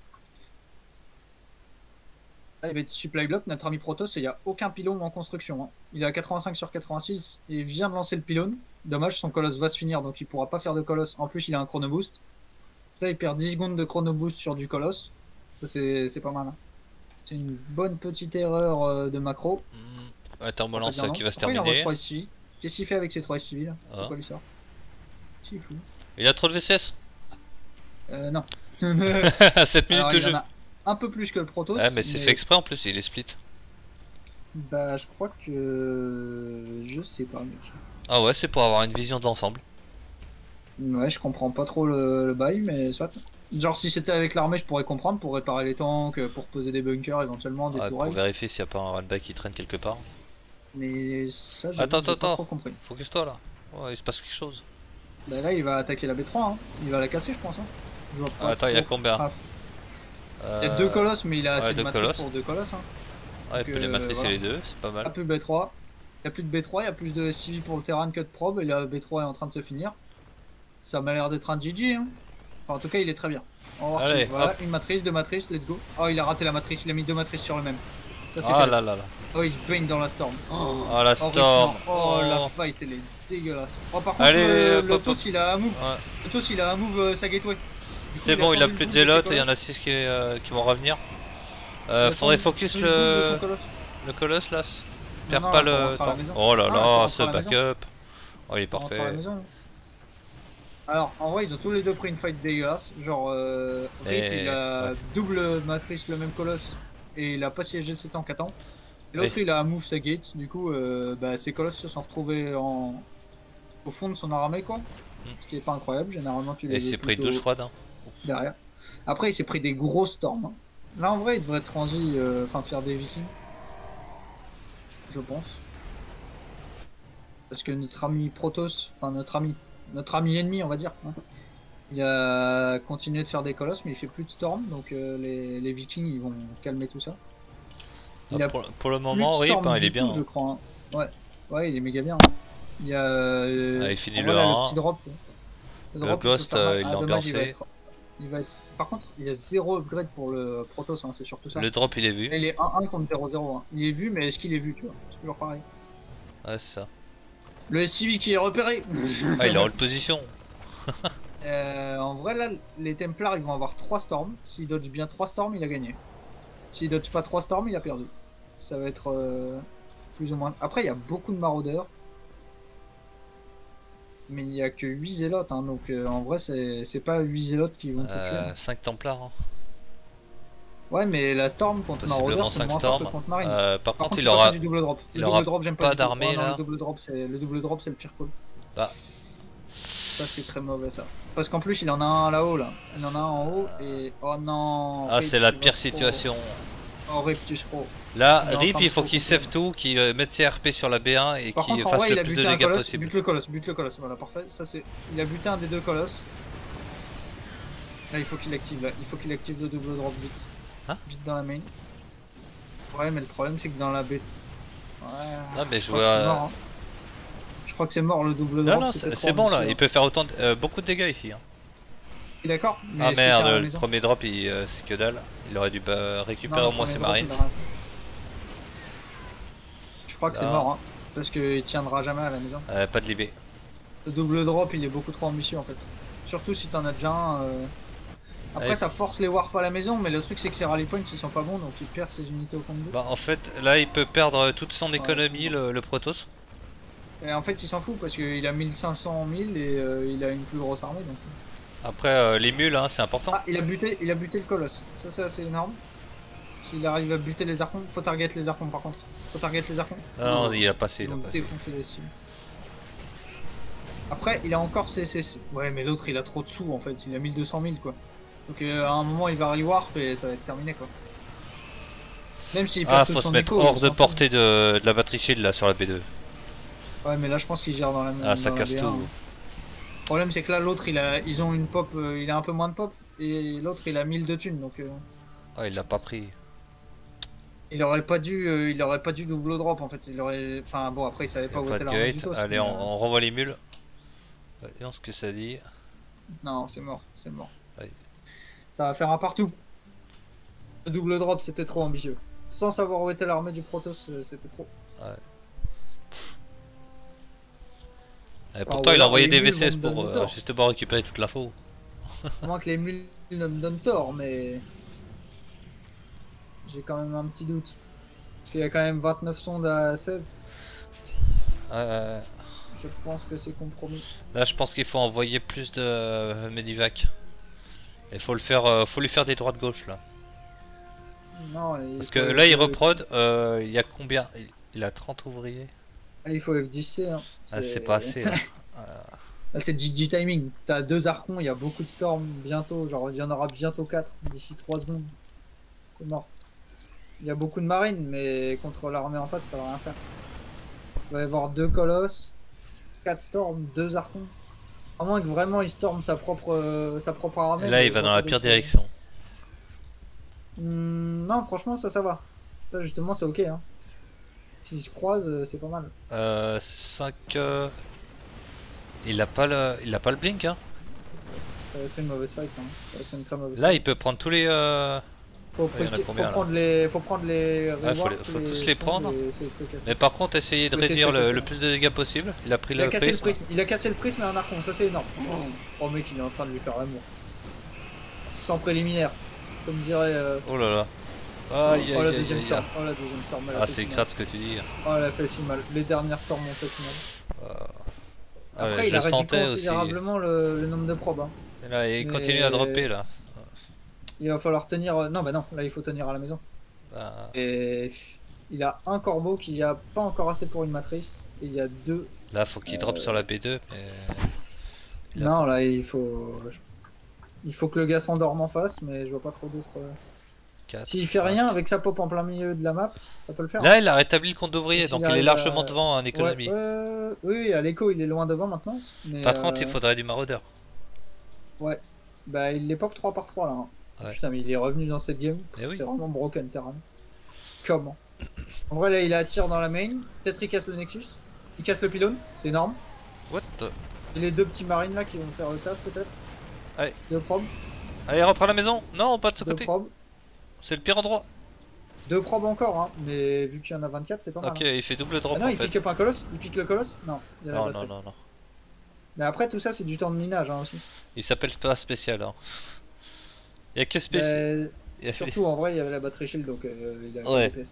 Là, il va être supply block, notre ami Protoss, et il n'y a aucun pylône en construction. Hein. Il est à quatre-vingt-cinq sur quatre-vingt-six et il vient de lancer le pylône. Dommage, son colosse va se finir donc il pourra pas faire de colosse. En plus, il a un chrono boost. Là, il perd dix secondes de chrono boost sur du colosse. Ça, c'est pas mal. Hein. C'est une bonne petite erreur euh, de macro. Mmh. Ouais, Thermolance Pas dire qui non. va se Pourquoi il envoie terminer. trois S C V? Qu'est-ce qu'il fait avec ces trois S C V là? Ah. C'est quoi l'histoire? C'est fou. Il a trop de V C S. Euh, non. sept minutes Alors, que il je. en a un peu plus que le Protoss. Ouais, mais c'est fait exprès en plus, il est split. Bah, je crois que. Je sais pas, mec. Ah ouais, c'est pour avoir une vision d'ensemble. Ouais, je comprends pas trop le, le bail, mais soit. Genre, si c'était avec l'armée, je pourrais comprendre pour réparer les tanks, pour poser des bunkers éventuellement, des Ouais, pour tourelles. vérifier s'il n'y a pas un runback qui traîne quelque part. Mais ça, j'ai Attends, pas attends, trop compris. Focus-toi là. Ouais, il se passe quelque chose. Bah là, il va attaquer la B trois, hein. Il va la casser, je pense. Hein. Je vois pas Ah, attends, il y a trop. combien Ah, euh... Il y a deux colosses, mais il a ouais, assez de deux matrices colosses. pour deux colosses. Hein. Ouais, il Donc, peut les euh, matricer voilà. les deux, c'est pas mal. Pas plus B trois. Il y a plus de B trois, il y a plus de C V pour le terrain que de probe, et la B trois est en train de se finir. Ça m'a l'air d'être un G G. Hein. Enfin, en tout cas, il est très bien. On va voir Allez, si- voilà, hop. une matrice, deux matrices, let's go. Oh, il a raté la matrice, il a mis deux matrices sur le même. Ça, c'est Ah fait. là là là. Oh, il se baigne dans la storm. Oh, Ah la horrible, storm. non. Oh, Oh. la fight, elle est dégueulasse. Oh, par contre, Allez, le, hop, le hop, Toss, hop. il a un move. Ouais. Le Toss, il a un move euh, sa gateway. Du coup, C'est bon, il a attendu plus le de boom zélotes ses et il y en a colosses. six qui, euh, qui vont revenir. Il Euh, a faudrait attendu focus le boom de le, son colosse. le colosse là. Perds non, pas il faut le rentrer à la temps. maison. Oh là Ah, il faut là, rentrer ce à la maison. backup. Oh, il est On rentre à la parfait. maison. Alors, en vrai, ils ont tous les deux pris une fight dégueulasse. Genre, euh, Rip, Et- il a ouais. double matrice, le même colosse, et il a pas siégé ses tanks à temps. Et l'autre, Et- il a un move sa gate. Du coup, euh, bah, ses colosses se sont retrouvés en... au fond de son armée, quoi. Ce qui est pas incroyable. Généralement, tu les Et il veux s'est pris plutôt douche froide. Hein. derrière. Après, il s'est pris des gros storms. hein. Là, en vrai, il devrait transi, euh, enfin, faire des vikings. Je pense. Parce que notre ami Protoss, enfin notre ami, notre ami ennemi, on va dire, hein, il a continué de faire des colosses, mais il fait plus de storm, donc euh, les, les vikings ils vont calmer tout ça. Il Ah, a pour, pour le plus moment, de Rip, storm hein, il du est bien. tout, je hein. crois. hein. Ouais, ouais, il est méga bien. hein. Il y a. euh, Ah, il finit en le vrai, là, un. le petit drop. Le drop, il peut Ghost, faire mal. euh, il Ah, l'a dommage, il va ambiancé. être- il va être. Par contre, il y a zéro upgrade pour le Protoss, hein, c'est surtout ça. Le drop, il est vu. Et il est un un contre zéro zéro. hein. Il est vu, mais est-ce qu'il est vu, tu vois? C'est toujours pareil. Ouais, c'est ça. Le S C V qui est repéré. Ah, il est en haute position. Euh, en vrai, là, les Templars ils vont avoir trois storms. S'il dodge bien trois storms, il a gagné. S'il dodge pas trois storms, il a perdu. Ça va être. Euh... plus ou moins. Après, il y a beaucoup de maraudeurs. Mais il n'y a que huit zélotes, hein, donc euh, en vrai, c'est pas huit zélotes qui vont tout tuer. Euh, cinq templars. Hein. Ouais, mais la Storm contre Possiblement maraudeur, c'est cinq moins fort que Storm. contre Marine. Euh, par, Par contre, contre, il je suis pas aura. fan du double drop. il Le aura double drop, j'aime pas, pas du tout. d'armée, Oh, non, là. le double drop, c'est le double drop, c'est le pire call. Bah. Ça, c'est très mauvais, ça. Parce qu'en plus, il en a un là-haut, là. Il en a un en haut, et... Oh non. Ah, Rip, c'est la tu vas pire trop. situation. Oh, Rip, tu trop. Là, Il est en Rip, train de il faut se qu'il recouper, save tout, qu'il euh, mette ses R P sur la B un et Par qu'il contre, en fasse vrai, le il a plus buté de un dégâts colosse, possible. bute le colosse, bute le colosse, voilà, parfait. Ça, c'est... Il a buté un des deux colosses. Là, il faut qu'il active, là. Il faut qu'il active le double drop vite. Hein? Vite dans la main. Ouais, mais le problème, c'est que dans la bête... Ouais... Non, mais je crois que c'est vois. mort, hein. Je crois que c'est mort, le double Non, drop. non, c'était c'est trop c'est bon là, ambitieux. il peut faire autant de- euh, beaucoup de dégâts ici. Hein. D'accord, mais Ah est-ce qu'il tient merde, à la le maison? premier drop il, euh, c'est que dalle. Il aurait dû bah, récupérer Non, au le moins premier ses drop, il marines. a rien fait. Je crois que c'est Là. mort, hein, parce qu'il tiendra jamais à la maison. Euh, pas de libé. Le double drop, il est beaucoup trop ambitieux en fait. Surtout si t'en as déjà un. euh, Après, Ouais. ça force les warps à la maison, mais le truc c'est que ses rally points ils sont pas bons, donc il perd ses unités au combo. Bah en fait, là il peut perdre toute son économie, c'est bon. le, le Protoss. Et en fait, il s'en fout parce qu'il a mille cinq cents, mille et euh, il a une plus grosse armée. Donc... Après, euh, les mules, hein, c'est important. Ah, il a buté, il a buté le colosse. Ça, c'est assez énorme. S'il arrive à buter les archons, faut target les archons par contre. Faut target les archons. Ah non, il a passé, Ils il a vont passé. défoncer les cibles. Après, il a encore ses... ses... ses- Ouais, mais l'autre, il a trop de sous, en fait. Il a mille deux cent mille, quoi. Donc, euh, à un moment, il va rewarp et ça va être terminé, quoi. Même s'il perd Ah, toute faut son se mettre écho, hors il de s'en fout. portée de, de la batterie shield là sur la B deux. Ouais, mais là, je pense qu'il gère dans la Ah, ça dans la casse B un. tout. Le problème, c'est que là, l'autre, il a... ils ont une pop... euh, il a un peu moins de pop. Et l'autre, il a mille de thunes, donc... euh, Ah, il l'a pas pris. Il aurait pas dû... euh, il aurait pas dû double drop, en fait. Il aurait... Enfin, bon, après, il savait Il y pas a où pas était de l'armée du gate. toss, Allez, mais, on, euh, on renvoie les mules. Voyons ce que ça dit. Non, c'est mort, c'est mort. Ouais. Ça va faire un partout. Le double drop, c'était trop ambitieux. Sans savoir où était l'armée du Protoss, euh, c'était trop. Et pourtant, ou il a alors envoyé les des mules V C S vont me pour donner euh, tort. justement récupérer toute l'info. À moins que les mules ne me donnent tort, mais... J'ai quand même un petit doute. Parce qu'il y a quand même vingt-neuf sondes à seize. Euh, Je pense que c'est compromis. là, je pense qu'il faut envoyer plus de euh, Medivac. Il faut le faire, euh, faut lui faire des droites gauche là. Non, il Parce faut que F- là, il reprod. euh, Il y a combien? Il- Il a trente ouvriers. Ah, il faut F dix C. Hein. Ah, c'est pas assez. Hein. Là, c'est G G timing. T'as deux archons, il y a beaucoup de storms bientôt. Genre, il y en aura bientôt quatre d'ici trois secondes. C'est mort. Il y a beaucoup de marines, mais contre l'armée en face, ça va rien faire. Il va y avoir deux colosses, quatre storms, deux archons. À moins que vraiment il storm sa propre, euh, sa propre armée. Et là, mais il va je dans vois la pas pire d'autre- direction. Hmm, non, franchement, ça, ça va. Ça, justement, c'est ok. Hein. S'ils se croisent, euh, c'est pas mal. Euh, cinq. euh, Il a pas le, il a pas le blink. Hein. Ça, ça va être une mauvaise fight. Hein. Ça va être une très mauvaise Là, fight. il peut prendre tous les. euh, Faut, il y en a faut combien, là prendre les, faut prendre les. Ouais, faut les- rewards, faut tous les sondes prendre. et essayer de se casser. Mais par contre, essayer de Faut essayer de réduire se le, casser. le plus de dégâts possible. Il a pris Il a le cassé le prisme. prisme. Il a cassé le prisme et un archon. Ça, c'est énorme. Oh, mec, il est en train de lui faire l'amour. Sans préliminaire. Comme dirait. Euh... Oh là là. Aïe oh, la aïe aïe deuxième aïe. storm. Oh, la deuxième storm. elle a Ah, fait c'est si mal. crade ce que tu dis. Oh, elle a fait si mal. Les dernières storms ont fait si mal. Ah, Après, ouais, il je a le réduit sentais aussi. considérablement le, le nombre de probes. Hein. Et là, il Mais- continue à dropper là. Il va falloir tenir. euh, Non, bah non, là il faut tenir à la maison. Ah, Et il a un corbeau qui a pas encore assez pour une matrice. Et il y a deux. là, faut qu'il drop Euh, sur la B deux. Mais... Il a- Non, là il faut. Il faut que le gars s'endorme en face, mais je vois pas trop d'autres. euh. quatre, S'il fait cinq. rien avec sa pop en plein milieu de la map, ça peut le faire. Là, il a rétabli le compte d'ouvrier, S'il donc il est arrive largement à- devant en économie. Ouais, euh, oui, à l'écho il est loin devant maintenant. Mais Par contre, euh, il faudrait du maraudeur. Ouais. Bah il les pop trois par trois là. Hein. Ouais. Putain, mais il est revenu dans cette game. Eh oui. C'est vraiment broken Terran. Comment? En vrai, là il attire dans la main. Peut-être il casse le Nexus. Il casse le pylône, c'est énorme. What the... Et les deux petits marines là qui vont faire le taf peut-être. Allez. Deux probes. Allez, rentre à la maison. Non, pas de ce Deux côté. probes. C'est le pire endroit. Deux probes encore, hein. Mais vu qu'il y en a vingt-quatre, c'est pas mal. Ok, hein. il fait double drop Ah non, en il fait. pique pas un colosse? Il pique le colosse? Non. Il y a la Non, batterie. non, non, non. Mais après, tout ça, c'est du temps de minage hein, aussi. Il s'appelle pas spécial. Hein. Il y a que spécial. Mais surtout, en vrai, il y avait la batterie shield donc euh, il a Ouais. D P S.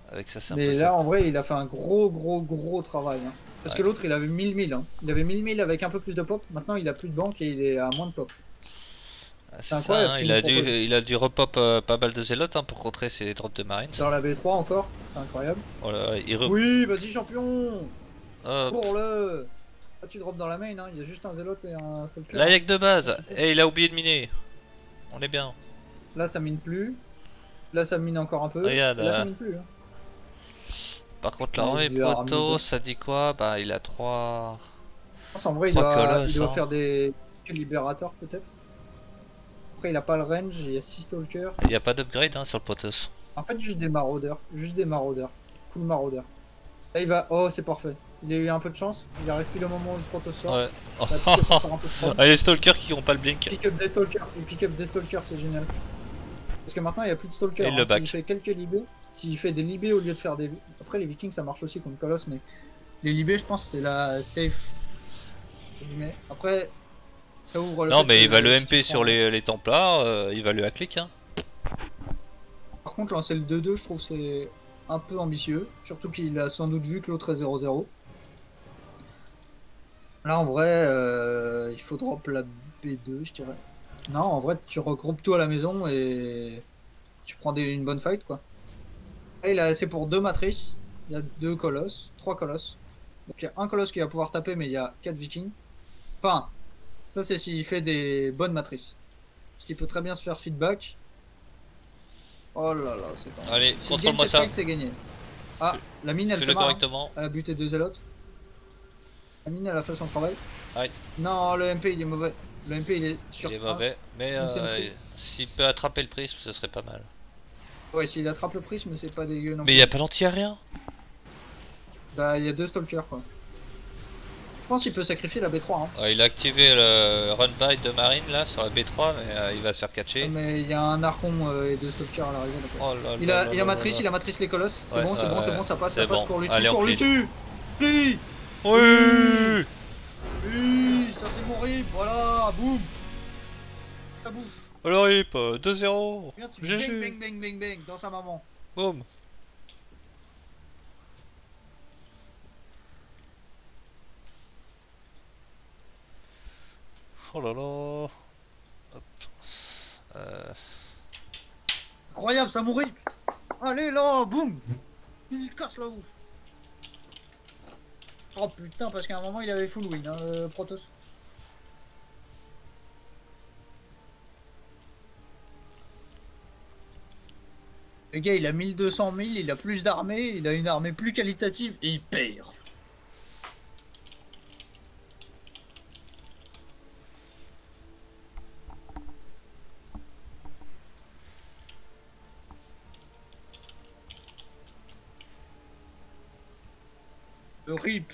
Avec ça, c'est Mais impossible. là, en vrai, il a fait un gros, gros, gros travail. Hein. Parce Ouais. que l'autre, il avait mille mille. Hein. Il avait mille mille avec un peu plus de pop. Maintenant, il a plus de banque et il est à moins de pop. Ah, C'est c'est ça, incroyable hein, ce qu'il il, nous a dû, propose. il a dû repop euh, pas mal de zélotes hein, pour contrer ses drops de marines. Dans la B trois encore, c'est incroyable. Oh là, il re... Oui, vas-y, champion. Hop. Pour le. Ah, tu drops dans la main, hein. Il y a juste un zélote et un stalker. Là, il y a que de base. hein. Et il a oublié de miner. On est bien. Là, ça mine plus. Là, ça mine encore un peu. Regarde, Et là, ça euh, mine plus. Hein. Par contre, Putain, l'armée il lui a remis proto, deux. ça dit quoi? Bah, il a trois. Je pense en vrai, il Trois doit, colosses, il doit hein. faire des libérateurs peut-être. Après, il a pas le range, il y a six stalkers. Il n'y a pas d'upgrade hein, sur le Protoss. En fait, juste des maraudeurs. Juste des maraudeurs. Full maraudeurs. Là, il va. Oh, c'est parfait. Il a eu un peu de chance. Il arrive pile au moment où le proto sort. Ouais. Il a pick up encore un peu de temps. Ah, les stalkers qui ont pas le blink. Pick up des stalkers. Il pick up des stalkers, c'est génial. Parce que maintenant, il n'y a plus de stalkers. Et il Hein. le back. S'il fait quelques libés, s'il fait des libés au lieu de faire des. Après, les vikings, ça marche aussi contre Colosse, mais les libés, je pense, c'est la safe. Mais après, ça ouvre le Non, fait mais que il va le si M P tu sur prends- les, les Templars, euh, il va le hack-click. Hein. Par contre, lancer le deux deux, je trouve c'est un peu ambitieux. Surtout qu'il a sans doute vu que l'autre est zéro zéro. Là, en vrai, euh, il faut drop la B deux, je dirais. Non, en vrai, tu regroupes tout à la maison et tu prends des, une bonne fight, quoi. Là, il a assez pour deux matrices. Il y a deux colosses, trois colosses. Donc, il y a un colosse qui va pouvoir taper, mais il y a quatre vikings. Enfin, ça, c'est s'il fait des bonnes matrices. Parce qu'il peut très bien se faire feedback. Oh là là, c'est tendu. Allez, S'il gagne contrôle-moi cette ça. fight, c'est gagné. Ah, la mine, elle fait Fais-le mal. hein. correctement. Elle a buté deux zélotes. La mine, elle a fait son travail. Ouais. Non, le M P, il est mauvais. Le M P, il est sur Il est un. mauvais. Mais une euh, sentry. s'il peut attraper le prisme, ce serait pas mal. Ouais, s'il attrape le prisme, c'est pas dégueu non Mais plus. il n'y a pas l'anti-aérien. Bah, il y a deux stalkers, quoi. Je pense qu'il peut sacrifier la B trois. Hein. Ouais, il a activé le run by de marine là sur la B trois, mais euh, il va se faire catcher. Mais il y a un archon euh, et deux stalkers à l'arrivée. donc, Oh là Il là a, là il a là matrice, là. il a matrice les colosses. C'est Ouais, bon, c'est ouais, bon, c'est ouais. bon, ça passe, C'est ça passe bon. pour lui Allez, on pour lui plie. tue. Plie. Oui. Oui, ça c'est mon rip, voilà, boum. Ça boum. Alors rip, euh, deux zéro. Regarde, tu G bang, G. bang, bang, bang, bang, dans sa maman. Boum. Oh là là. Hop. Euh... Incroyable, ça mourit. Allez là, boum. Il casse la ouf. Oh putain, parce qu'à un moment il avait full win, hein, le Protoss. Le gars il a mille deux cent mille, il a plus d'armée, il a une armée plus qualitative et il perd. Le rip.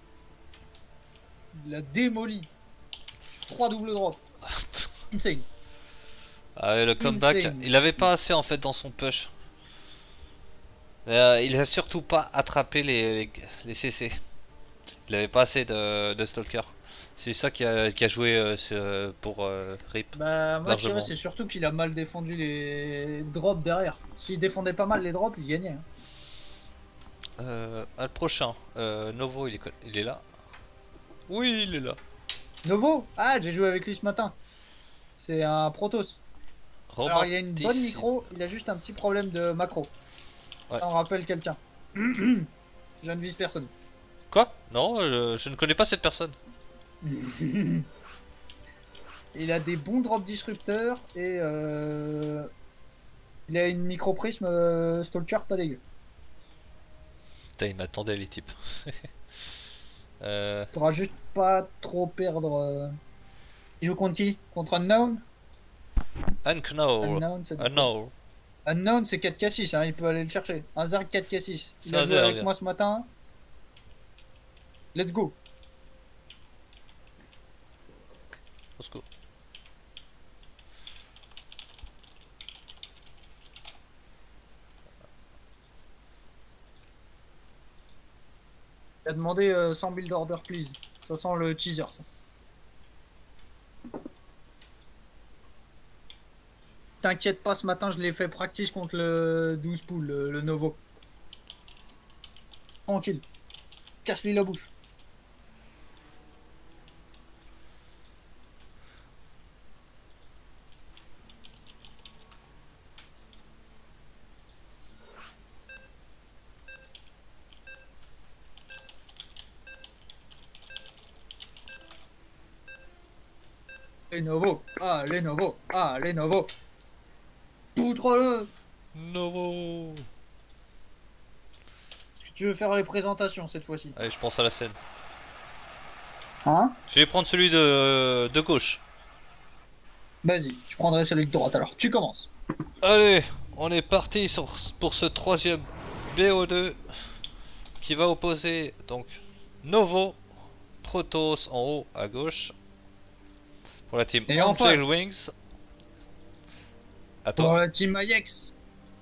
Il l'a démoli. trois double drop. Insane. Ah ouais, le comeback, Insane. il avait pas assez en fait dans son push. Mais, euh, il a surtout pas attrapé les, les, les C C. Il avait pas assez de, de stalker. C'est ça qui a, qui a joué euh, sur- pour euh, Rip. Bah moi je dirais Largement. c'est surtout qu'il a mal défendu les drops derrière. S'il défendait pas mal les drops, il gagnait. hein. Euh, ah, le prochain, euh, Novo, il est, co- il est là. Oui, il est là. Novo. Ah, j'ai joué avec lui ce matin. C'est un Protoss. Alors il a une bonne Romantici- micro, il a juste un petit problème de macro. Ouais. Ça on rappelle quelqu'un. Je ne vise personne. Quoi? Non, je, je ne connais pas cette personne. Il a des bons drops disrupteurs et euh... il a une micro prisme euh, stalker pas dégueu. Putain, il m'attendait les types. euh, T'auras juste pas trop perdre. Euh... Il joue contre qui? Contre Unknown? Unknown. Unknown, c'est Unknown. Unknown c'est quatre K six, hein, il peut aller le chercher. Un Zerg quatre K six. Il C'est a un joué Zerg. avec moi ce matin. Let's go. Let's go. Il a demandé euh, cent build order please. Ça sent le teaser ça. T'inquiète pas, ce matin je l'ai fait practice contre le douze pool, le, le Novo. Tranquille. Casse-lui la bouche. Lenovo, ah Lenovo, ah Lenovo. Poutre-le. Novo. Est-ce que tu veux faire les présentations cette fois-ci? Allez, je pense à la scène. Hein? Je vais prendre celui de, de gauche. Vas-y, je prendrai celui de droite alors. Tu commences. Allez, on est parti sur, pour ce troisième B O deux qui va opposer donc Novo, Protoss en haut à gauche pour la team Et en Angel face. Wings. À Pour toi. la team Ajax,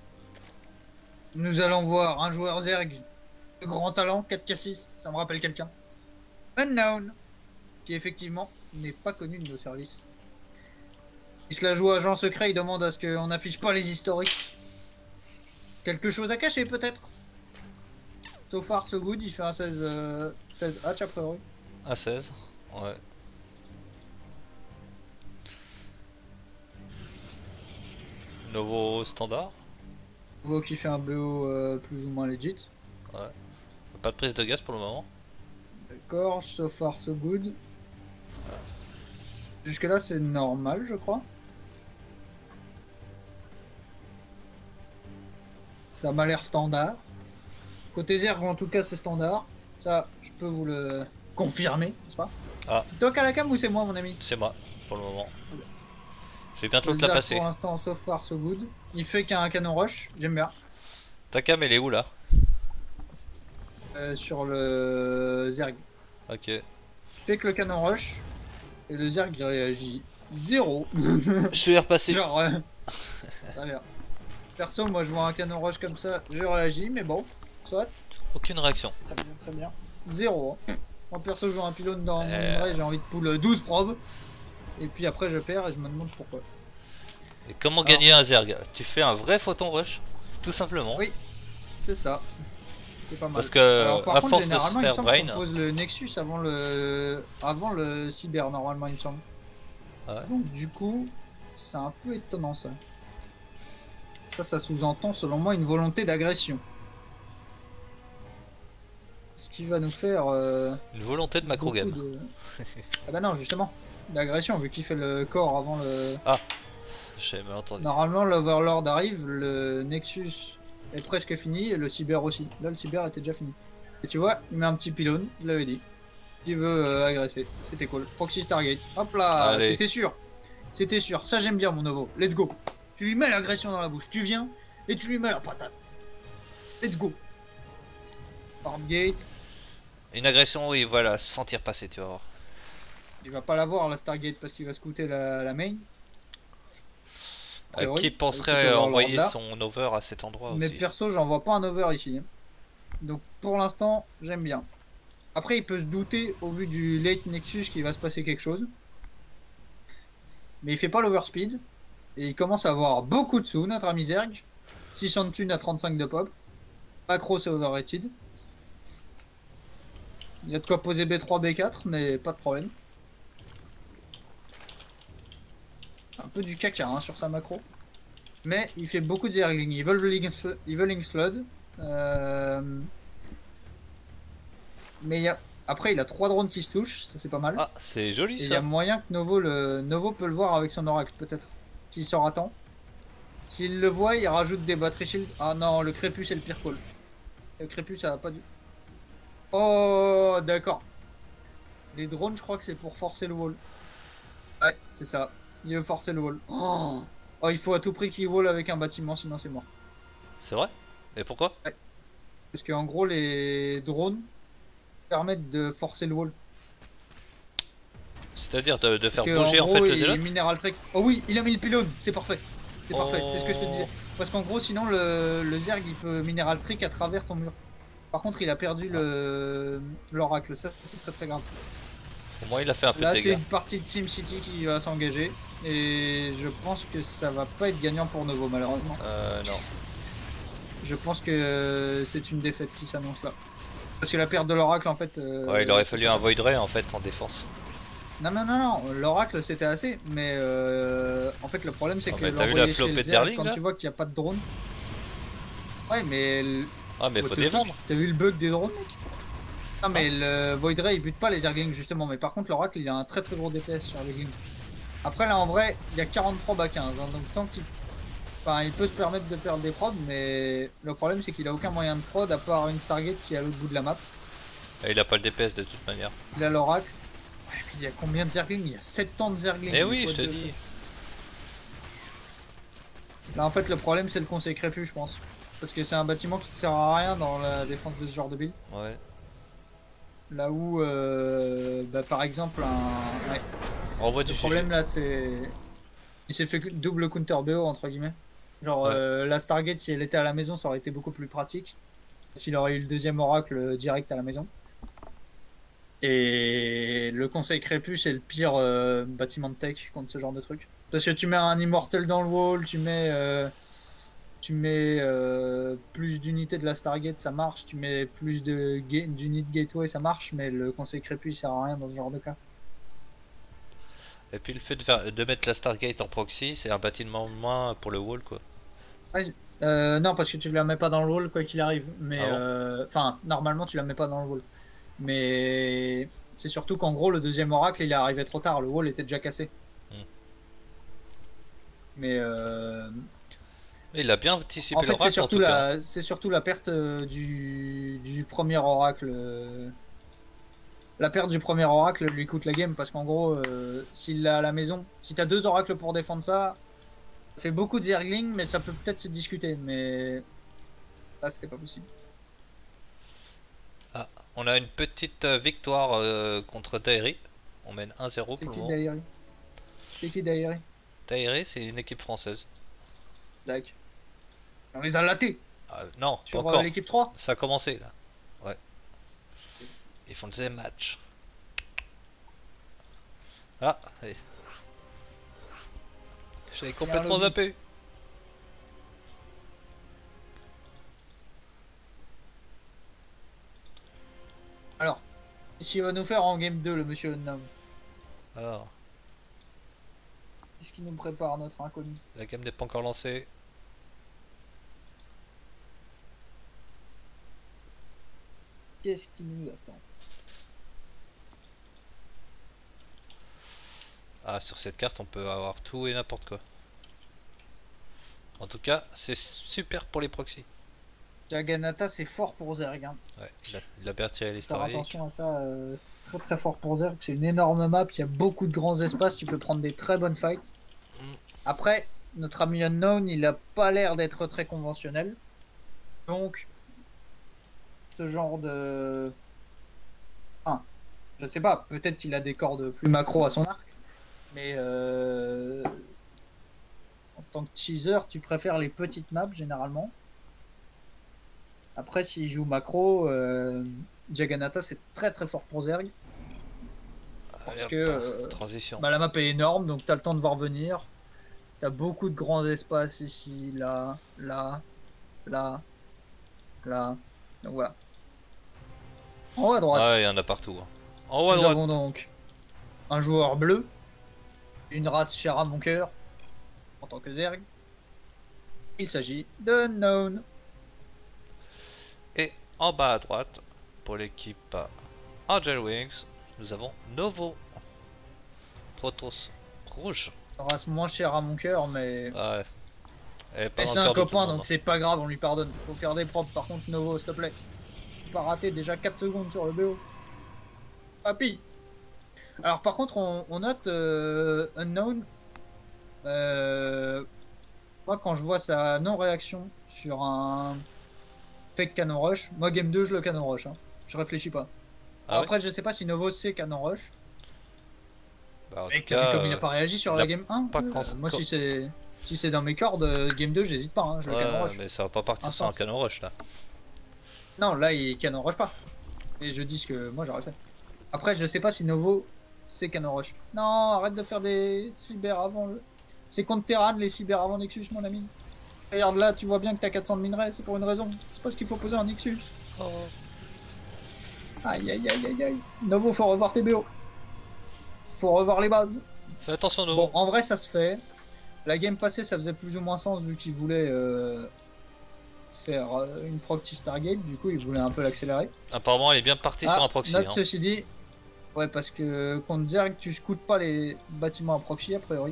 nous allons voir un joueur Zerg de grand talent, quatre K six, ça me rappelle quelqu'un. Unknown, qui effectivement n'est pas connu de nos services. Il se la joue agent secret, il demande à ce qu'on n'affiche pas les historiques. Quelque chose à cacher peut-être. So far so good, il fait un seize, euh, seize hatch a priori. À seize. Ouais. Novo standard. On voit qu'il fait un B O euh, plus ou moins legit. Ouais. Pas de prise de gaz pour le moment. D'accord, so far so good. Jusque là c'est normal je crois. Ça m'a l'air standard. Côté Zerg en tout cas c'est standard. Ça je peux vous le confirmer, n'est-ce pas? Ah. C'est toi qui as la cam ou c'est moi mon ami? C'est moi pour le moment. Je vais bientôt Le te la Zerg passer. pour l'instant so far so good. Il fait qu'un canon rush, j'aime bien. Ta cam elle est où là? Euh, sur le Zerg. Ok. Il fait que le canon rush. Et le Zerg il réagit zéro. Je vais repasser. Genre, euh, très bien. Perso, moi je vois un canon rush comme ça, je réagis, mais bon, soit. Aucune réaction. Très bien, très bien. Zéro. Hein. Moi perso, je vois un pylône dans mon Euh. vrai, j'ai envie de pull douze probes. Et puis après, je perds et je me demande pourquoi. Et comment Alors. gagner un Zerg? Tu fais un vrai photon rush, tout simplement. Oui, c'est ça. C'est pas mal. Parce que Alors, par à contre, force de se généralement, il me faire semble brain. qu'on pose le Nexus avant le avant le cyber, normalement, il me semble. Ouais. Donc du coup, c'est un peu étonnant ça. Ça, ça sous-entend selon moi une volonté d'agression. Ce qui va nous faire euh, Une volonté de macro game. beaucoup de... Ah bah non, justement, d'agression vu qu'il fait le corps avant le... J'ai mal entendu. Normalement, l'Overlord arrive, le Nexus est presque fini et le cyber aussi. Là, le cyber était déjà fini. Et tu vois, il met un petit pylône, je l'avais dit. Il veut euh, agresser, c'était cool. Proxy Stargate, hop là, Allez. c'était sûr. C'était sûr, ça j'aime bien mon Novo, let's go. Tu lui mets l'agression dans la bouche, tu viens et tu lui mets la patate. Let's go. Farmgate, Une agression où il va la sentir passer, tu vas voir. il va pas l'avoir la Stargate parce qu'il va scouter la, la main. A Euh, priori, qui avec penserait cet Overlord envoyer là. son over à cet endroit Mais aussi? perso, j'en vois pas un over ici. Donc pour l'instant, j'aime bien. Après, il peut se douter au vu du late Nexus qu'il va se passer quelque chose. Mais il fait pas l'overspeed. Et il commence à avoir beaucoup de sous, notre ami Zerg. six cents de thunes à trente-cinq de pop. Macro, c'est overrated. Il y a de quoi poser B trois, B quatre, mais pas de problème. Un peu du caca hein, sur sa macro. Mais il fait beaucoup de zergling. Evolving, Evolving Flood. Euh... Mais il y a... après, il a trois drones qui se touchent. Ça, c'est pas mal. Ah, c'est joli Et il y a ça. moyen que Novo, le... Novo peut le voir avec son Oracle, peut-être. S'il sort à temps. S'il le voit, il rajoute des battery shields. Ah non, le Crépus, c'est le pire call. Le Crépus, ça va pas du... Oh, d'accord. Les drones, je crois que c'est pour forcer le wall. Ouais, c'est ça. Il veut forcer le wall. Oh, oh il faut à tout prix qu'il wall avec un bâtiment, sinon c'est mort. C'est vrai? Et pourquoi? Parce qu'en gros, les drones permettent de forcer le wall. C'est-à-dire de, de faire Parce que, bouger en, gros, fait le il zélote? Mineral Trek. Oh oui, il a mis le pylône, c'est parfait. C'est parfait, c'est ce que je te Oh. disais. Parce qu'en gros, sinon, le, le Zerg, il peut Mineral Trick à travers ton mur. Par contre, il a perdu le l'oracle, ça c'est très très grave. Au moins il a fait un peu Là, de c'est dégâts. une partie de SimCity qui va s'engager. Et je pense que ça va pas être gagnant pour Novo, malheureusement. Euh, non. Je pense que c'est une défaite qui s'annonce là. Parce que la perte de l'oracle en fait. Euh, Ouais, il aurait fallu un Void Ray en fait en défense. Non, non, non, non, l'oracle c'était assez, mais euh, en fait le problème c'est Ah, que mais t'as vu la l'envoyer flopée chez le de Zerg, Zerling, quand là tu vois qu'il n'y a pas de drone. Ouais, mais. le- Ah, mais What faut the défendre. fuck, t'as vu le bug des drones, mec? Non, mais le Void Ray il bute pas les Zerglings justement, mais par contre l'oracle il a un très très gros D P S sur les Glings. Après là en vrai, il y a quarante probes à quinze, hein, donc tant qu'il. Enfin, il peut se permettre de perdre des prods, mais le problème c'est qu'il a aucun moyen de prod à part une Stargate qui est à l'autre bout de la map. Et il a pas le D P S de toute manière. Il a l'oracle. Ouais, mais il y a combien de Zerglings? Il y a soixante-dix Zerglings. Eh oui, What je te the dis. fuck. Là en fait le problème c'est le conseil crépus je pense. Parce que c'est un bâtiment qui ne sert à rien dans la défense de ce genre de build. Ouais. Là où euh, bah, par exemple un. Ouais. Renvoie du Le G G. problème là c'est. Il s'est fait double counter B O entre guillemets. Genre Ouais. euh, la Stargate si elle était à la maison ça aurait été beaucoup plus pratique. S'il aurait eu le deuxième oracle direct à la maison. Et le conseil crépus c'est le pire euh, bâtiment de tech contre ce genre de truc. Parce que tu mets un immortel dans le wall, tu mets euh, tu mets euh, plus d'unités de la Stargate ça marche, tu mets plus de ga- d'unités gateway ça marche, mais le conseil crépus il sert à rien dans ce genre de cas. Et puis le fait de, faire, de mettre la Stargate en proxy, c'est un bâtiment de moins pour le wall quoi. Euh, non parce que tu la mets pas dans le wall quoi qu'il arrive, mais Ah bon euh, enfin normalement tu la mets pas dans le wall. Mais c'est surtout qu'en gros, le deuxième oracle, il est arrivé trop tard. Le wall était déjà cassé. Hmm. Mais euh... Mais il a bien anticipé en fait, c'est l'oracle en surtout tout cas. la, c'est surtout la perte euh, du, du premier oracle. euh, La perte du premier oracle lui coûte la game parce qu'en gros, euh, s'il l'a à la maison, si t'as deux oracles pour défendre ça, ça fait beaucoup de zerglings, mais ça peut peut-être se discuter. Mais là, c'était pas possible. Ah, on a une petite euh, victoire euh, contre Dairi. On mène un zéro C'est pour le qui moment. Dairi C'est qui Dairi Dairi, c'est une équipe française. Dac. On les a latés Ah, non, pas sur encore. euh, l'équipe trois. Ça a commencé là. Ouais. Ils font le deuxième match. Ah, allez. J'avais complètement lobby. zappé. Alors, qu'est-ce qu'il va nous faire en game deux, le monsieur Unknown? Alors, Qu'est-ce qu'il nous prépare, notre inconnu? la game n'est pas encore lancée. Qu'est-ce qui nous attend? Ah, sur cette carte, on peut avoir tout et n'importe quoi. En tout cas, c'est super pour les proxys. Jaganata, c'est fort pour Zerg. Hein. Ouais, il a, il a bien tiré Faire l'historique. attention à ça, euh, c'est très très fort pour Zerg. C'est une énorme map, il y a beaucoup de grands espaces, tu peux prendre des très bonnes fights. Mm. Après, notre ami Unknown, il a pas l'air d'être très conventionnel. Donc, ce genre de. Enfin, je sais pas, peut-être qu'il a des cordes plus macro à son arc. Mais euh... en tant que teaser, tu préfères les petites maps généralement. Après, s'il joue macro, euh... Jaganata c'est très très fort pour Zerg. Parce Allez, que hop, euh, transition. bah, la map est énorme, donc tu as le temps de voir venir. Tu as beaucoup de grands espaces ici, là, là, là, là. Donc voilà. En haut à droite, Ah, il y en a partout. hein. En haut à nous droite. avons donc un joueur bleu, une race chère à mon cœur, en tant que Zerg. Il s'agit de Unknown. Et en bas à droite, pour l'équipe Angel Wings, nous avons Novo. Protoss rouge. Une race moins chère à mon cœur, mais. Ouais. Elle est pas Et dans c'est le un cœur de tout le copain, monde, donc c'est pas grave, on lui pardonne. Faut faire des propres, par contre, Novo, s'il te plaît. Faut pas rater déjà quatre secondes sur le B O. Papy. Alors, par contre, on, on note euh, Unknown. Euh, moi, quand je vois sa non-réaction sur un fake canon rush, moi, game deux, je le canon rush. Hein. Je réfléchis pas. Ah Alors, ouais après, je sais pas si Novo sait canon rush. Bah, en Mais tout t'as vu cas, comme il a euh, pas réagi sur il la a game un pas euh, cons- Moi, con- si c'est si c'est dans mes cordes, euh, game deux, j'hésite pas. Hein, je le canon ouais, rush. mais ça va pas partir sur un Instant. canon rush là. Non, là, il canon rush pas. Et je dis ce que moi j'aurais fait. Après, je sais pas si Novo c'est canon rush. Non, arrête de faire des cyber avant le. C'est contre Terran les cyber avant Nexus, mon ami. Regarde là, tu vois bien que t'as quatre cents de minerais, c'est pour une raison. C'est parce qu'il faut poser un Nexus. Oh. Aïe aïe aïe aïe aïe. Novo, faut revoir tes B O. Faut revoir les bases. Fais attention, Novo. Bon, en vrai, ça se fait. La game passée, ça faisait plus ou moins sens vu qu'il voulait euh, faire euh, une proxy Stargate. Du coup, il voulait un peu l'accélérer. Apparemment, il est bien parti Ah, sur un proxy. note Hein. ceci dit. Ouais, parce que contre Zerg, tu scoutes pas les bâtiments à proxy, a priori.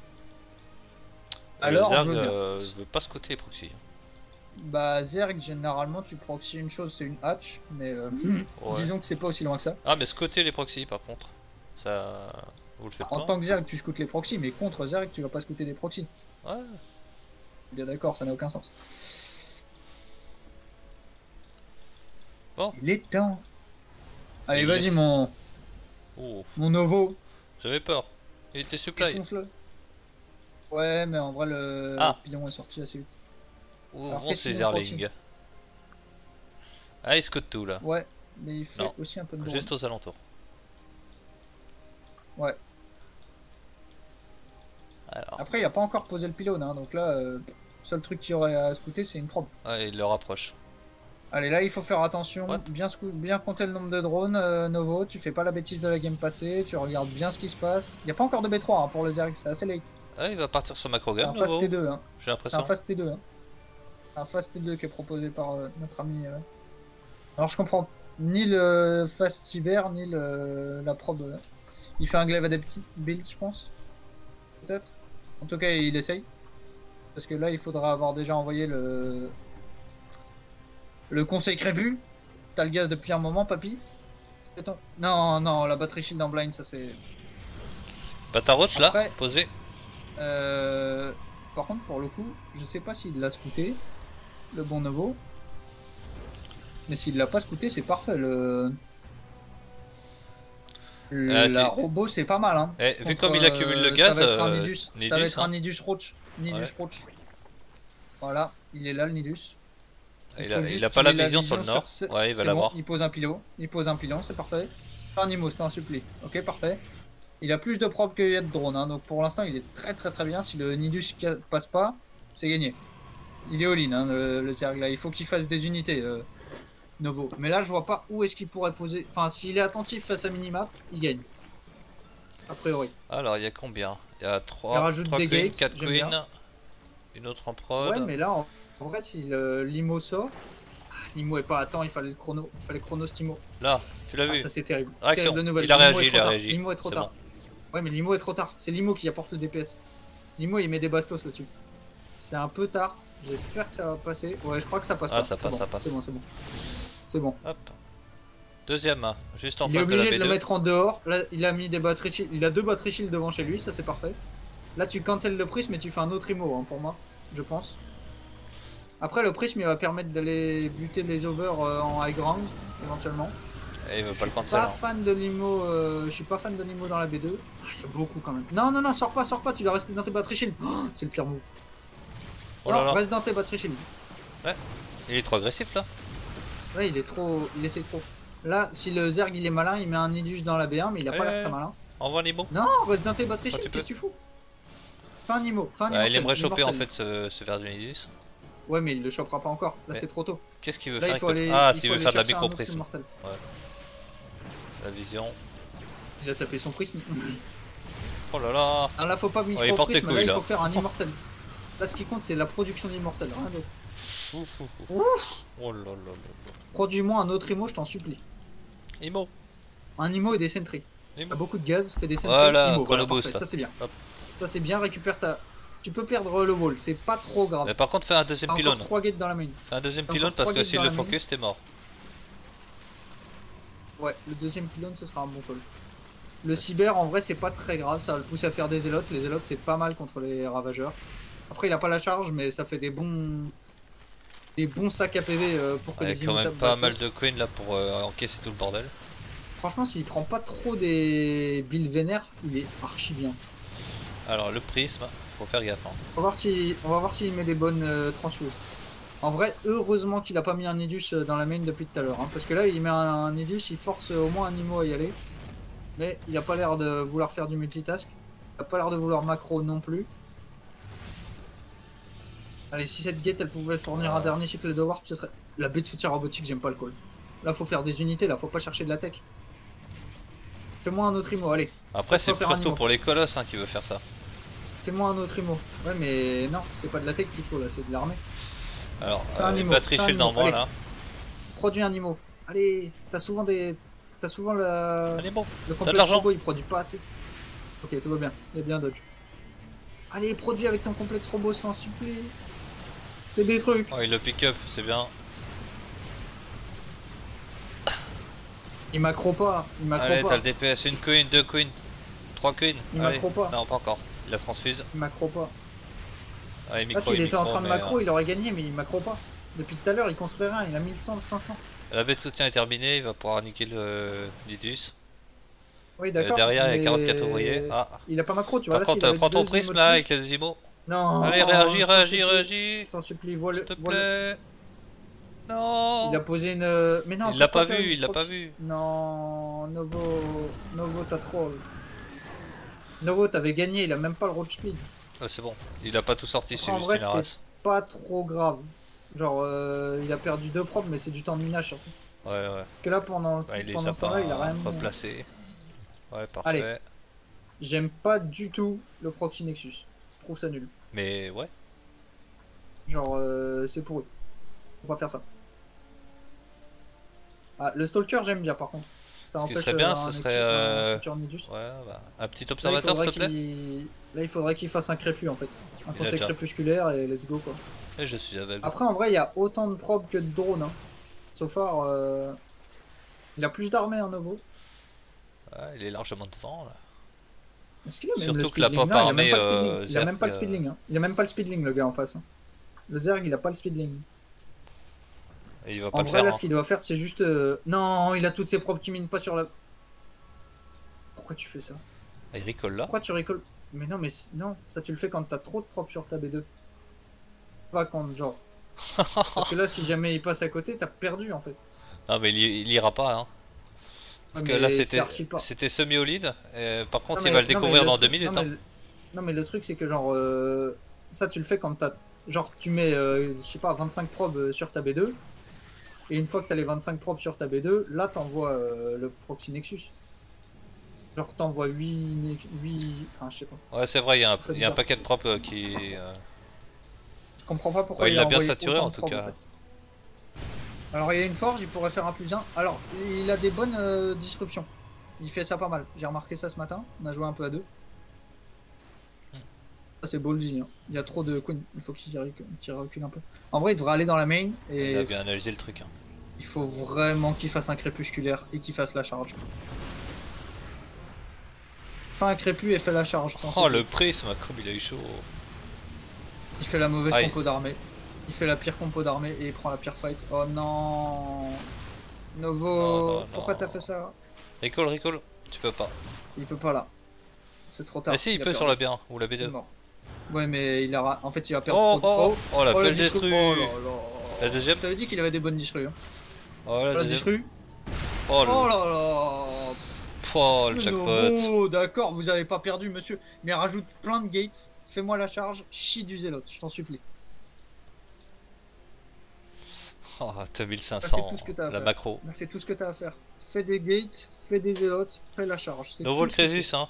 Alors, le Zerg je veux bien. euh, veut pas scotter les proxys. Bah, Zerg, généralement, tu proxy une chose, c'est une hatch. Mais euh, Ouais. disons que c'est pas aussi loin que ça. Ah, mais scotter les proxys, par contre. Ça. Vous le faites En pas. tant que Zerg, tu scoutes les proxys, mais contre Zerg, tu vas pas scouter des proxys. Ouais. Bien d'accord, ça n'a aucun sens. Bon. Il est temps. Allez, Il vas-y, laisse. mon, Oh, mon Novo. j'avais peur. Il était supply. Défonce-le. Ouais, mais en vrai, le Ah. pilon est sorti assez vite. Où Alors, vont qu'est-ce ces qu'ils ont proxy Zerlings? Ah, il scotte tout là. Ouais, mais il fait Non. aussi un peu de drone. Juste aux alentours. Ouais. Alors. Après, il a pas encore posé le pylône, hein, donc là, euh, seul truc qu'il y aurait à scouter, c'est une probe. Ouais, il le rapproche. Allez, là, il faut faire attention, What? bien, scou- bien compter le nombre de drones, euh, Novo, tu fais pas la bêtise de la game passée, tu regardes bien ce qui se passe. Il n'y a pas encore de B trois hein, pour le Zerg, c'est assez late. Ah, il va partir sur macro C'est game. un fast Novo. T deux, hein. J'ai C'est un l'impression. fast T deux. Hein. Un fast T deux qui est proposé par euh, notre ami. euh. Alors, je comprends ni le fast cyber, ni le, la probe. euh. Il fait un glaive adapt build, je pense. Peut-être. En tout cas, il essaye. Parce que là, il faudra avoir déjà envoyé le. Le conseil crépu. T'as le gaz depuis un moment, papy. Attends. Non, non, la batterie shield en blind, ça c'est. Bataroche là, Après- posé. Euh... Par contre, pour le coup, je sais pas s'il l'a scouté, le bon Novo. Mais s'il l'a pas scouté, c'est parfait. Le. Le- Euh, la tu- robot, c'est pas mal. Hein. Eh, vu Contre, comme il accumule le euh, gaz, ça va être un euh, Nidus, ça Nidus, va être hein. un Nidus Roach. Nidus Ouais. Roach. Voilà, il est là le Nidus. Il faut a, juste il a pas qu'il la ait la vision sur le vision nord. sur ce- Ouais, il va C'est l'avoir. bon, il pose un pilon, il pose un pilon, c'est parfait. Fais un Nimo, c'est un suppli. Ok, parfait. Il a plus de probes qu'il y a de drones, hein, donc pour l'instant il est très très très bien. Si le Nidus ca- passe pas, c'est gagné. Il est all-in, hein, le, le Zerg là. Il faut qu'il fasse des unités, euh, Novo. Mais là, je vois pas où est-ce qu'il pourrait poser. Enfin, s'il est attentif face à minimap, il gagne. A priori. Alors, il y a combien? Il y a Il trois, rajoute trois des queens, gates, quatre j'aime queens, bien. une autre en prod. Ouais, mais là, en, en vrai, si le Limo sort. Ah, Limo est pas à temps, il fallait le chrono. Il fallait chrono Stimo. Là, tu l'as Ah, vu. ça c'est terrible. Réaction. Terrible nouvelle. Il a Limo réagi, est il trop a tard. réagi. Limo est trop C'est tard. Ouais, mais Limo est trop tard. C'est Limo qui apporte le D P S. Limo il met des bastos là-dessus. C'est un peu tard. J'espère que ça va passer. Ouais, je crois que ça passe Ah, pas. ça C'est passe, bon, ça passe. C'est bon, c'est bon. C'est bon. Hop. Deuxième, hein, juste en Il est face de la obligé de, B deux. le mettre en dehors. Là, il a mis des batteries shield. Il a deux batteries shield devant chez lui, ça c'est parfait. Là, tu cancelles le prisme et tu fais un autre Imo hein, pour moi, je pense. Après, le prisme il va permettre d'aller buter les over euh, en high ground éventuellement. Et il veut pas le cancel. Pas hein. fan de Limo, euh, je suis pas fan de Limo dans la B deux. Ah, il y a beaucoup quand même. Non, non, non, sors pas, sors pas, tu dois rester dans tes batteries shield. Oh, c'est le pire move. Oh là non, là. reste dans tes batteries shield. Il est trop agressif là. Ouais, il est trop. Il essaie trop. Là, si le Zerg il est malin, il met un Nidus dans la B un, mais il a pas Ouais. l'air très malin. Envoie Nemo. Non, reste dans tes batteries Ah, shield, tu peux. qu'est-ce que tu fous? Fais un Nimo, fais un Ouais, il immortel, aimerait choper en immortel. fait ce, ce verre du Nidus. Ouais, mais il le chopera pas encore. Là, Ouais. c'est trop tôt. Qu'est-ce qu'il veut Là, faire il faut avec aller. le- Ah, il s'il faut veut aller faire de la chercher un autre micro-prisme. immortel. La vision. Il a tapé son prisme. Oh là là. Ah, là, faut pas micro il porte ses prisme, couilles, là, il là. faut faire un immortel. Là, ce qui compte, c'est la production d'immortel, rien d'autre. Fou, fou, fou. Ouf. Oh là là là là. Produis-moi un autre Imo, je t'en supplie. Imo. Un Imo et des sentries. Imo. T'as beaucoup de gaz, fais des sentries. Voilà, Imo, chrono parfait, boost. ça c'est bien. Hop. Ça c'est bien, récupère ta. Tu peux perdre le wall, c'est pas trop grave. Mais par contre, fais un deuxième T'as pylône. encore trois gates dans la main. Fais un deuxième T'as pylône encore parce trois que gates s'il dans le la main. focus, t'es mort. Ouais, le deuxième pylône ce sera un bon call. Le cyber en vrai c'est pas très grave, ça va le pousser à faire des élotes. Les élotes c'est pas mal contre les ravageurs. Après il a pas la charge mais ça fait des bons des bons sacs à P V euh, pour que Il y a les quand même imitables pas bastos. mal de queens là pour euh, encaisser tout le bordel. Franchement s'il prend pas trop des billes vénères, il est archi bien. Alors le prisme, faut faire gaffe. Hein. On va voir si on va voir s'il met des bonnes euh, transfuses. En vrai, heureusement qu'il a pas mis un Nidus euh, dans la main depuis tout à l'heure, hein, parce que là il met un, un Nidus, il force euh, au moins un Nimo à y aller. Mais il a pas l'air de vouloir faire du multitask. Il a pas l'air de vouloir macro non plus. Allez, si cette gate elle pouvait fournir un Ouais. dernier cycle de warp, ce serait. La baie de soutien robotique, j'aime pas le call. Là, faut faire des unités, là, faut pas chercher de la tech. Fais-moi un autre IMO, allez. Après, c'est Faut faire un surtout IMO. pour les colosses hein, qui veut faire ça. Fais-moi un autre IMO. Ouais, mais non, c'est pas de la tech qu'il faut là, c'est de l'armée. Alors, Fais un euh, il IMO, va fais un tricher le IMO, normand allez. là. Produis un IMO. Allez, t'as souvent des. T'as souvent la. Allez, bon. Le de complexe l'argent. robot, il produit pas assez. Ok, tout va bien, il y a bien dodge. Allez, produis avec ton complexe robot, je t'en supplie. Fais des trucs. Oh, il le pick up, c'est bien. Il macro pas, il macro Allez, t'as pas, le D P S, une queen, deux queens, trois queens. Il Allez. macro pas. Non, pas encore. Il la transfuse. il macro pas. Allez, Là, micro s'il et était en micro, train de mais, macro, euh, il aurait gagné, mais il macro pas. Depuis tout à l'heure, il construit rien, il a mille cent, cinq cents. La baie de soutien est terminée, il va pouvoir niquer le Didus. Oui, Euh, d'accord. derrière, il y a mais quarante-quatre ouvriers. Ah. Il a pas macro, tu vois. Par Là, contre, s'il euh, avait prends ton deux prisme IMO de là plus- avec les Imos. Non. Allez, réagis, je t'en réagis, supplie, réagis. Je t'en supplie, vois le. S'il te vois le- plaît. Non. Il a posé une. Mais non, Il l'a pourquoi pas faire vu, une il l'a pas proxy- vu. Non, Novo. Novo, t'as troll. Novo, t'avais gagné, il a même pas le road speed. Ah, c'est bon, il a pas tout sorti, c'est En juste vrai, une race. c'est pas trop grave. Genre, euh, il a perdu deux probes, mais c'est du temps de minage surtout. Ouais, ouais. Parce que là, pendant, Bah, il les pendant a ce temps-là, il a pas rien mis. replacés. Ouais, parfait. Allez. J'aime pas du tout le proxy Nexus. Je trouve ça nul. Mais ouais, Genre, euh, c'est pourri. Faut pas faire ça. Ah, le Stalker, j'aime bien par contre. Ça Ce qui empêche serait bien, euh, ce un serait, équipe- un euh, futur Nidus. ouais, bah, un petit Là, il observateur faudrait s'il te plaît. qu'il- Là, il faudrait qu'il fasse un crépus en fait. Un Il a conseil déjà. crépusculaire et let's go quoi. Et je suis aveugle. Après, en vrai, il y a autant de probes que de drones. Hein. So far, euh, il a plus d'armées en Novo. Ouais, il est largement devant là. Est-ce qu'il a même Surtout le que la speedling? pop Non, il a même armée, pas le speedling. euh, Il a même pas le Zerg, speedling. Hein. Il a même pas le speedling, le gars en face. hein. Le Zerg, il a pas le speedling. Et il va pas En le vrai, faire. là, hein. ce qu'il doit faire, c'est juste. euh, Non, il a toutes ses probes qui minent pas sur la. Pourquoi tu fais ça? Ah, il ricole là. Pourquoi tu rigoles? Mais non, mais c- non, ça tu le fais quand t'as trop de probes sur ta B deux. Pas quand, genre. Parce que là, si jamais il passe à côté, t'as perdu en fait. Non, mais il, y- il ira pas. Hein. Parce Ouais, que mais là, c'est c'était archi pas. c'était semi au lead. Et par contre, Non, il mais- va le non, mais découvrir le dans truc- deux minutes. Non, hein. mais, le- non, mais le truc, c'est que genre. euh, Ça, tu le fais quand t'as. Genre, tu mets, euh, je sais pas, vingt-cinq probes euh, sur ta B deux. Et une fois que t'as les vingt-cinq probes sur ta B deux, là, t'envoies euh, le proxy Nexus. Genre, t'envoies huit. huit... Enfin, je sais pas. Ouais, c'est vrai, il y a un, C'est il y a un bizarre. paquet de propres euh, qui. euh, Je comprends pas pourquoi Ouais, il a l'a bien envoyé saturé, autant en de tout probes, cas. fait. Alors il y a une forge, il pourrait faire un plus un. Alors il a des bonnes euh, disruptions. Il fait ça pas mal. J'ai remarqué ça ce matin. On a joué un peu à deux. Hmm. Ça c'est ballsy. Hein. Il y a trop de queens. Il faut qu'il recule, qu'il recule un peu. En vrai il devrait aller dans la main Il et a bien analysé le truc. Hein. il faut vraiment qu'il fasse un crépusculaire et qu'il fasse la charge. Fais un crépus et fais la charge. t'en Oh, sais le plus. prisme, comme il a eu chaud. Il fait la mauvaise Aïe. compo d'armée. Il fait la pire compo d'armée et il prend la pire fight. Oh non Novo, Non, non, pourquoi non. t'as fait ça? Recall, recall. Tu peux pas. Il peut pas là. C'est trop tard. Ah si, il a peut perdu. sur la B un ou la B Il est deux. mort. Ouais, mais il a. ra- En fait, il va perdre Oh, trop de. oh, oh, la la pelle distru- destru. Oh là là. La deuxième. Je t'avais dit qu'il avait des bonnes distru. Hein. Oh, la La deuxième. distru. Oh, le, Oh là là. oh, le jackpot. Novo, d'accord, vous avez pas perdu, monsieur. Mais rajoute plein de gates. Fais-moi la charge. Chie du zélote, je t'en supplie. Oh, t'as mille cinq Ça, cents. c'est tout ce que t'as à La faire. macro. Là, c'est tout ce que t'as à faire. Fais des gates, fais des zélotes, fais la charge. C'est Novo tout le ce que tu Crésus, hein.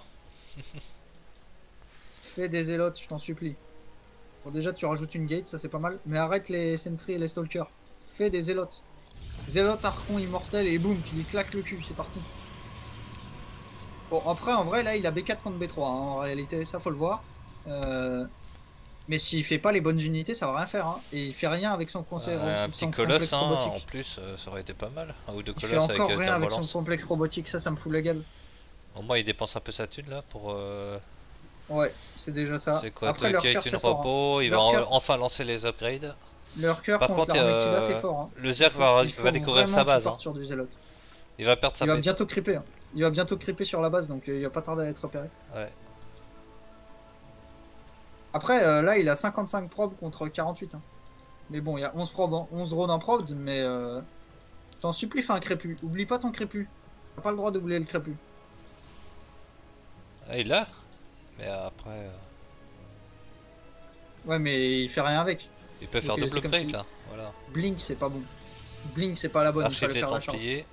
Fais des zélotes, je t'en supplie. Bon, déjà, tu rajoutes une gate, ça c'est pas mal. Mais arrête les sentries et les stalkers. Fais des zélotes. Zélote, archon, immortel et boum, tu lui claques le cul, c'est parti. Bon, après, en vrai, là, il a B quatre contre B trois. Hein, en réalité, ça faut le voir. Euh... Mais s'il fait pas les bonnes unités, ça va rien faire. Hein. Et il fait rien avec son conseil. Ouais, un son petit colosse, complexe hein, en robotique. plus, euh, ça aurait été pas mal. Un ou deux Il fait colosses avec encore euh, rien avec son turbulence. complexe robotique, ça, ça me fout la gueule. Au moins, il dépense un peu sa thune là pour. Euh... Ouais, c'est déjà ça. C'est quoi, Après, leur Kate, cœur, une c'est fort. Hein. repos. Il va Leur en- cœur. enfin lancer les upgrades. Leur cœur Par contre contre, l'armée qu'il a, euh, c'est fort. Hein. Le Zerg Il faut- va, il faut va découvrir vraiment sa qu'il base. Hein. parte sur du zélote. Il va perdre sa Il va bête. bientôt creeper. Hein. Il va bientôt creeper sur la base, donc euh, il va pas tarder à être repéré. Ouais. Après, euh, là, il a cinquante-cinq probes contre quarante-huit. Hein. Mais bon, il y a onze probes, en- onze drones en probes, mais euh, je t'en supplie, fais un crépus. Oublie pas ton crépus. T'as pas le droit d'oublier le crépus. Ah, il l'a. Mais après, euh, Ouais, mais il fait rien avec. il peut Donc, faire euh, double c'est comme upgrade si- là. Voilà. Blink, c'est pas bon. Blink, c'est pas la bonne, il Architecte fallait faire la charge. Templier.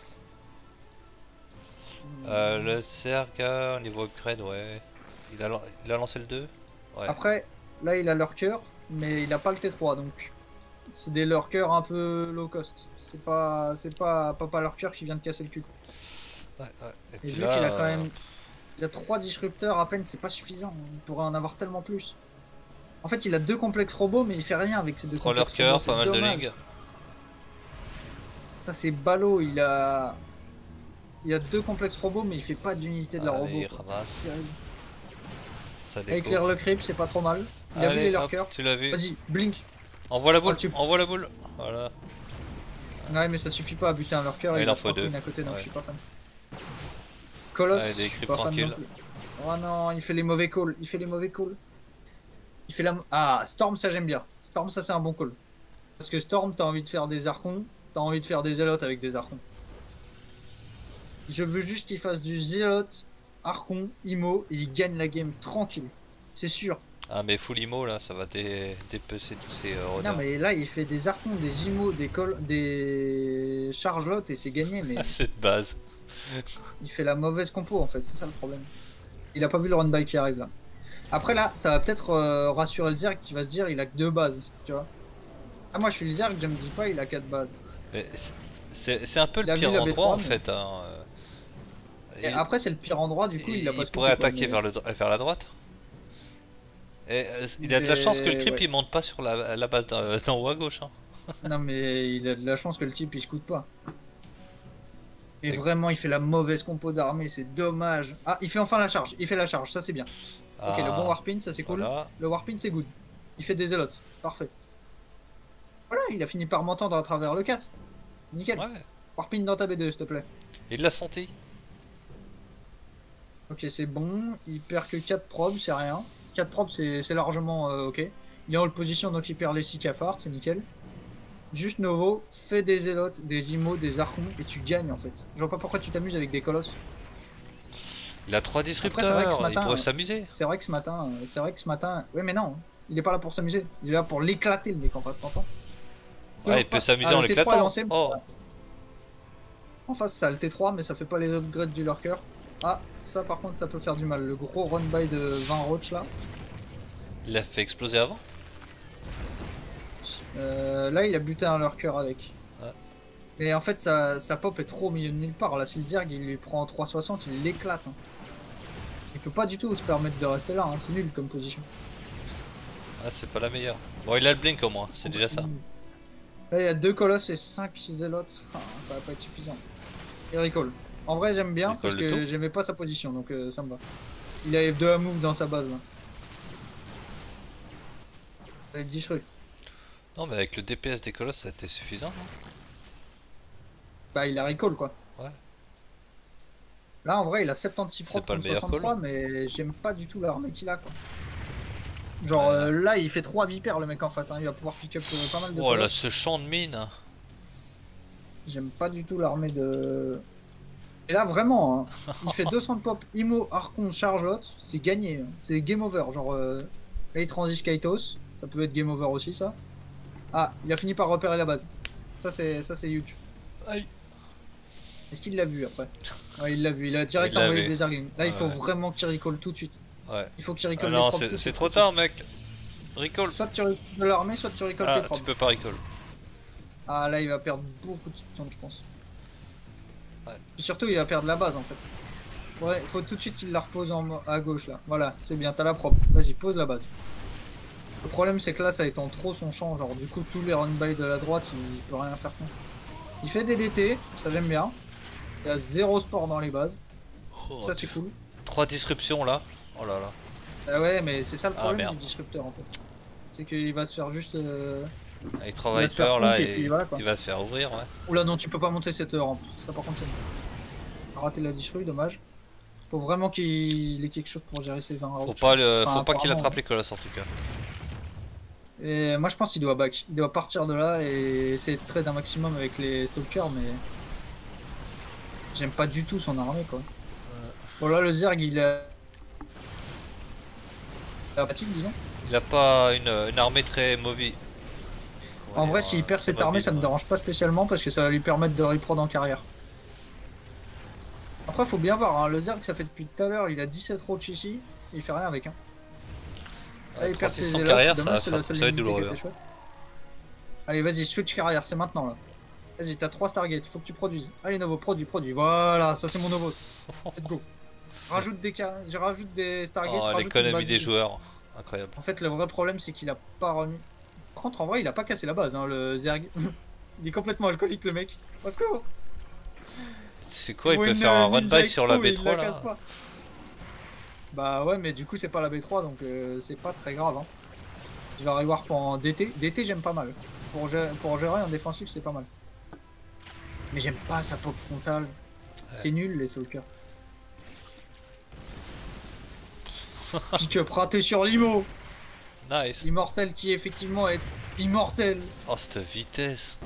Euh, le Zerg au niveau upgrade, ouais. Il a, il a lancé le deux. Ouais. Après, là il a lurker, mais il a pas le T trois, donc c'est des lurkers un peu low cost. C'est pas, c'est pas Papa Lurker qui vient de casser le cul. Ouais, ouais. Et, Et puis vu là, qu'il a quand euh, même, il a trois disrupteurs à peine, c'est pas suffisant. Il pourrait en avoir tellement plus. En fait, il a deux complexes robots, mais il fait rien avec ces deux trois complexes lurkers, robots. pas mal C'est de dommage. lignes. Ça c'est ballot, il a, il a deux complexes robots, mais il fait pas d'unité de la Allez, robot. il quoi. ramasse. Terrible. Ça déco. Éclaire le creep, c'est pas trop mal. Il a vu Allez, les hop, lurkers. tu l'as vu. Vas-y, blink. Envoie la boule, Ah, tu- envoie la boule. Voilà. Ouais, mais ça suffit pas à buter un lurker. Ouais, il il en a faut trois deux. queens à côté, donc Ouais. je suis pas fan. Colosse, Allez, des je suis creeps pas fan tranquilles. non plus. Oh non, il fait les mauvais calls. Il fait les mauvais calls. Il fait la. Ah, Storm, ça j'aime bien. Storm, ça c'est un bon call. Parce que Storm, t'as envie de faire des archons, t'as envie de faire des zélotes avec des archons. Je veux juste qu'il fasse du zélote, archon, imo, et il gagne la game tranquille. C'est sûr. Ah, mais full imo là, ça va dé... dépecer tous ces euh, Non, rodeurs. mais là, il fait des archons, des imos, des cols, des chargelotes, et c'est gagné, mais. Cette base. Il fait la mauvaise compo en fait, c'est ça le problème. Il a pas vu le run by qui arrive là. Après là, ça va peut-être euh, rassurer le Zerg qui va se dire il a que deux bases, tu vois. Ah moi je suis le Zerg, je me dis pas il a quatre bases. Mais c'est- C'est c'est un peu Il le a vu pire la B endroit trois, en mais- fait. Hein. euh. Et Il- après c'est le pire endroit du coup il a pas il ce pourrait côté, quoi, attaquer mais- vers, le, vers la droite. Et euh, il a de la chance que le creep ouais. il monte pas sur la, la base d'en d'en haut à gauche. Hein. Non mais il a de la chance que le type il scoute pas. Et vraiment il fait la mauvaise compo d'armée, c'est dommage. Ah il fait enfin la charge, il fait la charge, ça c'est bien. Ok le bon warpin ça c'est cool. Voilà. Le warpin c'est good. Il fait des zélotes, parfait. Voilà, il a fini par m'entendre à travers le cast. Nickel. Ouais. Warpin dans ta B deux s'il te plaît. Il l'a senti. Ok c'est bon, il perd que quatre probes, c'est rien. quatre probes c'est c'est largement euh, ok. Il est en haute position donc il perd les six cafards, c'est nickel. Juste Novo, fais des zélotes, des imos, des archons et tu gagnes en fait. Je vois pas pourquoi tu t'amuses avec des colosses. Il a trois Après, disrupteurs. c'est vrai que ce Il matin, pourrait euh, s'amuser. C'est vrai que ce matin, euh, c'est vrai que ce matin, ouais mais non, il est pas là pour s'amuser, il est là pour l'éclater le mec en face, t'entends? Ouais, il peut s'amuser Ah, en le T trois est l'éclatant. lancé. Oh, En face ça a le T trois mais ça fait pas les upgrades du lurker. Ah ça par contre ça peut faire du mal, le gros run by de vingt roach là. il l'a fait exploser avant. Euh, là il a buté un lurker avec. Ouais. Mais en fait sa, sa pop est trop au milieu de nulle part, là si le Zerg il lui prend trois cent soixante il l'éclate. Hein. Il peut pas du tout se permettre de rester là, hein. C'est nul comme position. Ah, c'est pas la meilleure. Bon, il a le blink au moins, c'est déjà ça. Là il y a deux colosses et cinq zélotes, enfin, ça va pas être suffisant. Et recall. En vrai j'aime bien Recall parce le que tout. j'aimais pas sa position donc euh, ça me va. Il a F deux à move dans sa base là. Ça va être disrupt. Non, mais avec le D P S des colosses, ça a été suffisant. Non Bah il a recall quoi. Ouais. Là en vrai il a soixante-six C'est propres pas le contre meilleur soixante-trois mais j'aime pas du tout l'armée qu'il a quoi. Genre Ouais. euh, là il fait trois vipères le mec en face, hein. Il va pouvoir pick up euh, pas mal de Oh là, colosses. ce champ de mine. J'aime pas du tout l'armée de... Et là vraiment, hein, il fait deux cents de pop, Imo, Archon, Chargeot, c'est gagné, hein. C'est game over, genre euh, là il transige Kaitos, ça peut être game over aussi ça. Ah, il a fini par repérer la base. Ça c'est ça c'est huge. Aïe. Est-ce qu'il l'a vu après? Ouais il l'a vu, il a direct Il l'a envoyé vu. des Zerglings. Là il faut Ouais. vraiment qu'il recall tout de suite. Ouais. Il faut qu'il Ah recall les non, propres c'est tout de c'est suite, trop tout de tard, suite. mec. Recall. Soit tu recall de l'armée, soit tu recall Ah, tes tu propres. peux pas recall. Ah là il va perdre beaucoup de temps je pense. Ouais. Et surtout il va perdre la base en fait. Ouais, faut tout de suite qu'il la repose en, mo- à gauche là. Voilà, c'est bien, t'as la propre. Vas-y, pose la base. Le problème c'est que là ça étend trop son champ, genre du coup tous les run by de la droite il peut rien faire contre. Il fait des D T, ça j'aime bien. Il y a zéro sport dans les bases, Oh, ça c'est cool. trois disruptions là. Oh là là. Ah ouais mais c'est ça le Ah, problème merde. du disrupteur en fait. C'est qu'il va se faire juste... Euh... Avec Il trois va se faire Viper là, hook et et puis voilà, quoi. il va se faire ouvrir, ouais. Oula non tu peux pas monter cette rampe, ça par contre c'est bon. Raté la disrue, dommage. Faut vraiment qu'il ait quelque chose pour gérer ses vingt rounds. Faut pas, le... Enfin, Faut pas qu'il apparemment, attrape les colosses en tout cas. Et moi je pense qu'il doit back, il doit partir de là et essayer de trade un maximum avec les stalkers mais j'aime pas du tout son armée quoi. Bon là le Zerg il a... Il a apathique disons. Il a pas une, une armée très mobile. En vrai, s'il perd cette armée, ça me dérange pas spécialement parce que ça va lui permettre de reprendre en carrière. Après, faut bien voir, hein, le Zerg, ça fait depuis tout à l'heure, il a dix-sept roach ici, il fait rien avec. Hein. Là, il perd ses élotes, carrière, dommage, c'est ça, la ça seule va être unité qui douloureux. était chouette. Allez, vas-y, switch carrière, c'est maintenant là. Vas-y, t'as trois Stargate, faut que tu produises. Allez, Novo, produis, produis. Voilà, ça c'est mon Novo. Let's go. Rajoute des cas, je rajoute des Stargate. Oh, l'économie des joueurs, incroyable. En fait, le vrai problème, c'est qu'il a pas remis. Par contre, en vrai, il a pas cassé la base, hein, le Zerg. Il est complètement alcoolique, le mec. Let's go. C'est quoi, il peut faire un run by sur la B trois là? Bah ouais, mais du coup, c'est pas la B trois, donc euh, c'est pas très grave. Hein. Je vais revoir pour D T. D T, j'aime pas mal. Pour, gérer, pour gérer en défensif, c'est pas mal. Mais j'aime pas sa pop frontale. Ouais. C'est nul, les Stalkers. Pick-up raté sur l'Imo. Nice. Immortel qui effectivement est immortel. Oh, cette vitesse.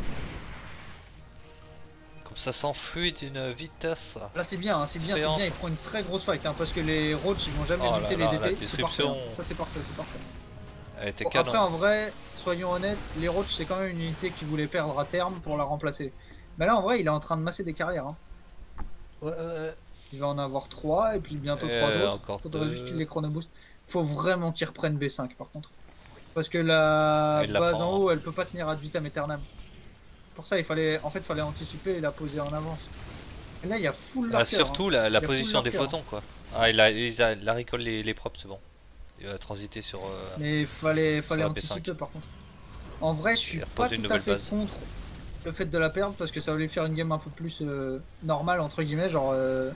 Comme ça s'enfuit d'une vitesse. Là, c'est bien, hein, c'est bien, c'est bien. Il prend une très grosse fight hein, parce que les Roach ils vont jamais oh buter là les là, D T. la disruption. Parfait, hein. Ça, c'est parfait, c'est parfait. Elle était bon, canon. après, en vrai, soyons honnêtes, les Roach c'est quand même une unité qui voulait perdre à terme pour la remplacer. Mais là, en vrai, il est en train de masser des carrières. Hein. Ouais, ouais. Il va en avoir trois et puis bientôt trois euh, autres. Faudrait deux. Juste qu'il les chronoboost. Faut vraiment qu'il reprenne B cinq par contre. Parce que la base en haut, elle peut pas tenir ad vitam aeternam. Pour ça, il fallait, en fait, fallait anticiper et la poser en avance. Et là, il y a full ah, lurker, surtout hein. la, la position des photons, quoi. Ah, il a, il a, il a récolte les, les props, c'est bon. Il va transiter sur. Euh, Mais il fallait, fallait anticiper par contre. En vrai, je suis pas tout à fait base. contre le fait de la perdre parce que ça va lui faire une game un peu plus euh, normale, entre guillemets. Genre, euh,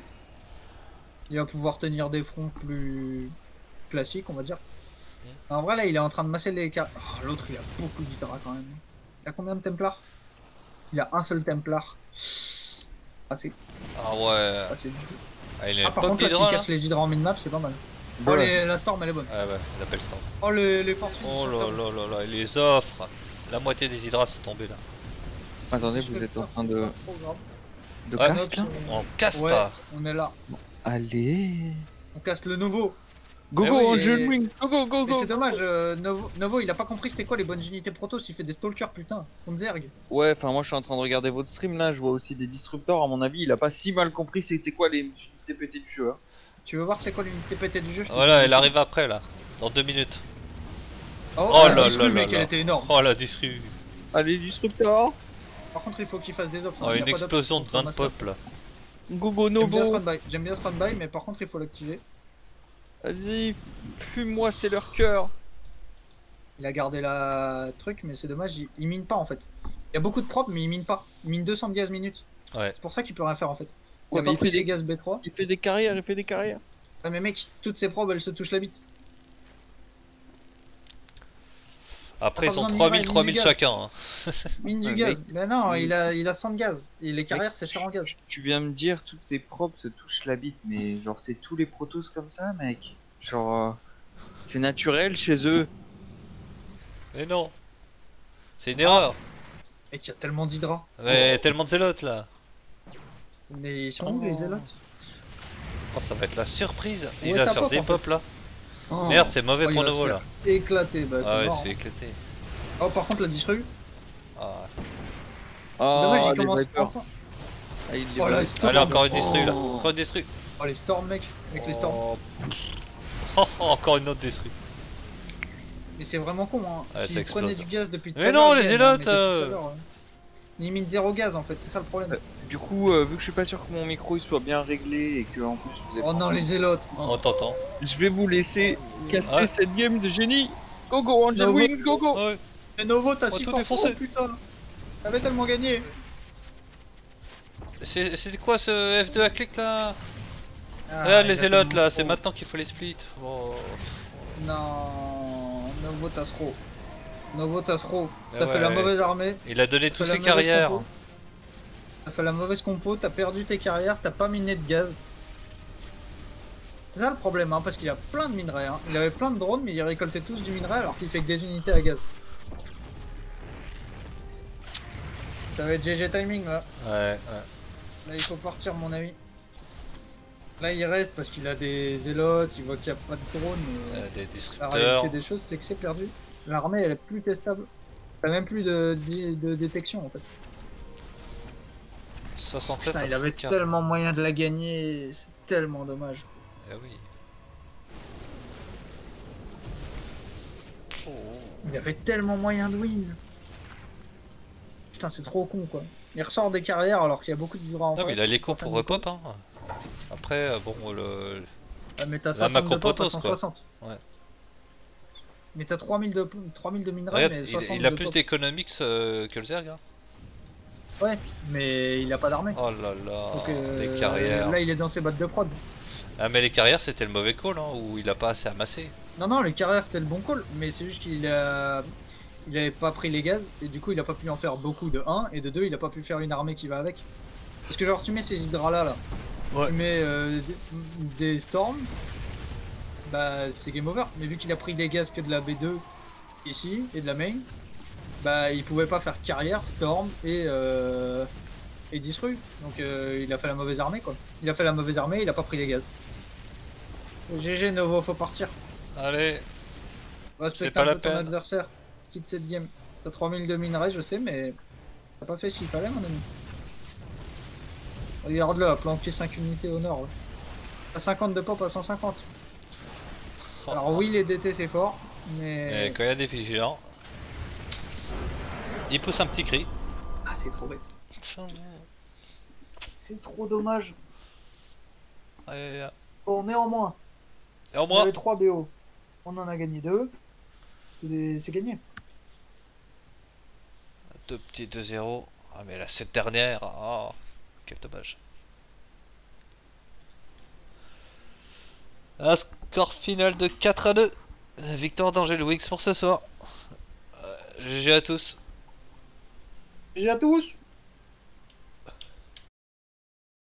il va pouvoir tenir des fronts plus classiques, on va dire. Mmh. En vrai, là, il est en train de masser les cartes. Oh, l'autre, il a beaucoup d'Hydra quand même. Il a combien de Templars? Il a un seul Templar. Assez. Ah ouais. Assez du tout. Ah, il est ah, par contre, là, s'il catch les Hydras en mid-map, c'est pas mal. Oh, les, la Storm, elle est bonne. Ah ouais, il appelle Storm. Oh, les, les forces. Oh là là là là, il les offre. La moitié des Hydras sont tombés là. Attendez, vous êtes en train de. De ouais, cast là? On casse ouais, pas. On est là. Bon, allez. On casse le Novo. Go go, Angel Wing, go go go go. C'est dommage, euh, Novo, Novo il a pas compris c'était quoi les bonnes unités proto s'il fait des stalkers putain, contre Zerg. Ouais, enfin moi je suis en train de regarder votre stream là, je vois aussi des disruptors, à mon avis il a pas si mal compris c'était quoi les unités pétées du jeu. Hein. Tu veux voir c'est quoi l'unité pétée du jeu? Voilà, elle arrive après là, dans deux minutes. Oh, oh là là là mec, elle était énorme. Oh la disruption. Allez disruptors. Par contre il faut qu'il fasse des options. Oh, une explosion de vingt pop là. Go go Novo. J'aime bien ce run-by mais par contre il faut l'activer. Vas-y, fume-moi, c'est leur cœur. Il a gardé la truc, mais c'est dommage, il, il mine pas en fait. Il y a beaucoup de propres, mais il mine pas. Il mine deux cents de gaz minutes. Ouais. C'est pour ça qu'il peut rien faire en fait. Il, ouais, mais il fait des gaz B trois. Il fait des carrières, il fait des carrières. Ouais, mais mec, toutes ces probes elles se touchent la bite. Après, ils ont trois mille, trois mille chacun. Hein. Mine du ouais, gaz. Mais non, il a, il a cent de gaz. Et les carrières, c'est cher en gaz. Tu viens me dire, toutes ces probes se touchent la bite, mais genre, c'est tous les protos comme ça, mec. Genre, euh, c'est naturel chez eux. Mais non. C'est une ah. erreur. Et qu'il y a tellement d'hydra. Mais oh. tellement de zélotes là. Mais ils sont oh. où les zélotes? Oh, ça va être la surprise. Ouais, il a sur des pop là. Oh. Merde, c'est mauvais oh, pour Novo là. Éclaté, bah ah ouais, il se fait éclater. Oh, par contre, la distru. Ah. Oh, dommage, il commence enfin. Ah, il oh, là, Allez, encore une distru là. Encore une distru. Oh, les storms, mec. Avec oh. les storms. Oh, encore une autre distru. Mais c'est vraiment con, hein. Ouais, S'ils prenaient du gaz depuis tout à l'heure. Mais non, les zélotes. Ils minent zéro gaz en fait, c'est ça le problème. Euh, du coup, euh, vu que je suis pas sûr que mon micro il soit bien réglé et que en plus vous êtes. Oh non, les zélotes. On t'entend. Je vais vous laisser caster ouais. cette game de génie. Go go, Angel Novo. Wings, go go. Ouais. Mais Novo, t'as si fort, oh, putain. T'avais tellement gagné. C'est quoi ce F deux à clic là? Ah, ah les zélotes là, c'est maintenant qu'il faut les split. Oh. Non, Novo Tasro. Novo Tasro, t'as ouais, fait la mauvaise armée. Il a donné toutes ses carrières. T'as fait la mauvaise compo, t'as perdu tes carrières, t'as pas miné de gaz. C'est ça le problème, hein, parce qu'il a plein de minerais. Hein. Il avait plein de drones, mais il récoltait tous du minerai alors qu'il fait que des unités à gaz. Ça va être G G timing là. Ouais, ouais. Là il faut partir, mon ami. Là il reste parce qu'il a des zélotes, il voit qu'il n'y a pas de drone. Mais... Euh, des disrupteurs. La réalité des choses, c'est que c'est perdu. L'armée elle est plus testable. T'as même plus de, de, de détection en fait. soixante-sept Putain, à il avait cent quarante. tellement moyen de la gagner, c'est tellement dommage. Ah oui. Oh. Il avait tellement moyen de win. Putain, c'est trop con quoi. Il ressort des carrières alors qu'il y a beaucoup de durant en Non face. mais il a l'écho Enfin, pour l'écho. repop hein. Après euh, bon le... Ah, mais t'as La soixante macro de pop à potos, cent quoi. soixante. Ouais. Mais t'as trois mille de, trois mille de minerais, Regarde, mais il, soixante il a de plus pop. d'économie que, ce- que le Zerg hein. Ouais, mais il a pas d'armée. Oh là là, Donc, euh, les carrières. là, il est dans ses bottes de prod. Ah mais les carrières c'était le mauvais call hein, où il a pas assez amassé. Non, non, les carrières c'était le bon call, mais c'est juste qu'il a... il avait pas pris les gaz, et du coup il a pas pu en faire beaucoup de un, et de deux il a pas pu faire une armée qui va avec. Parce que genre tu mets ces hydras là, là. Ouais. Tu mets euh, des, des storms, bah c'est game over, mais vu qu'il a pris des gaz que de la B deux ici, et de la main, bah il pouvait pas faire carrière, storm et euh, et disru, donc euh, il a fait la mauvaise armée quoi. Il a fait la mauvaise armée, il a pas pris les gaz. G G Novo, faut partir. Allez, Respecte pas un la peu ton peine. adversaire. Quitte cette game. T'as trois mille de minerais, je sais, mais t'as pas fait ce qu'il fallait, mon ami. Regarde-le, à planquer cinq unités au nord. À cinquante de pop à cent cinquante. Alors oui, les D T c'est fort, mais... et quand il y a des vigilants, il pousse un petit cri. Ah, c'est trop bête. C'est trop dommage. Et, Bon, néanmoins, et en on moi, avait trois B O. On en a gagné deux. C'est des... c'est gagné. deux petits deux zéro. Ah mais là cette dernière, oh, quel dommage. Un score final de quatre à deux. Victoire d'Angel Wix pour ce soir. Euh, G G à tous. G G à tous.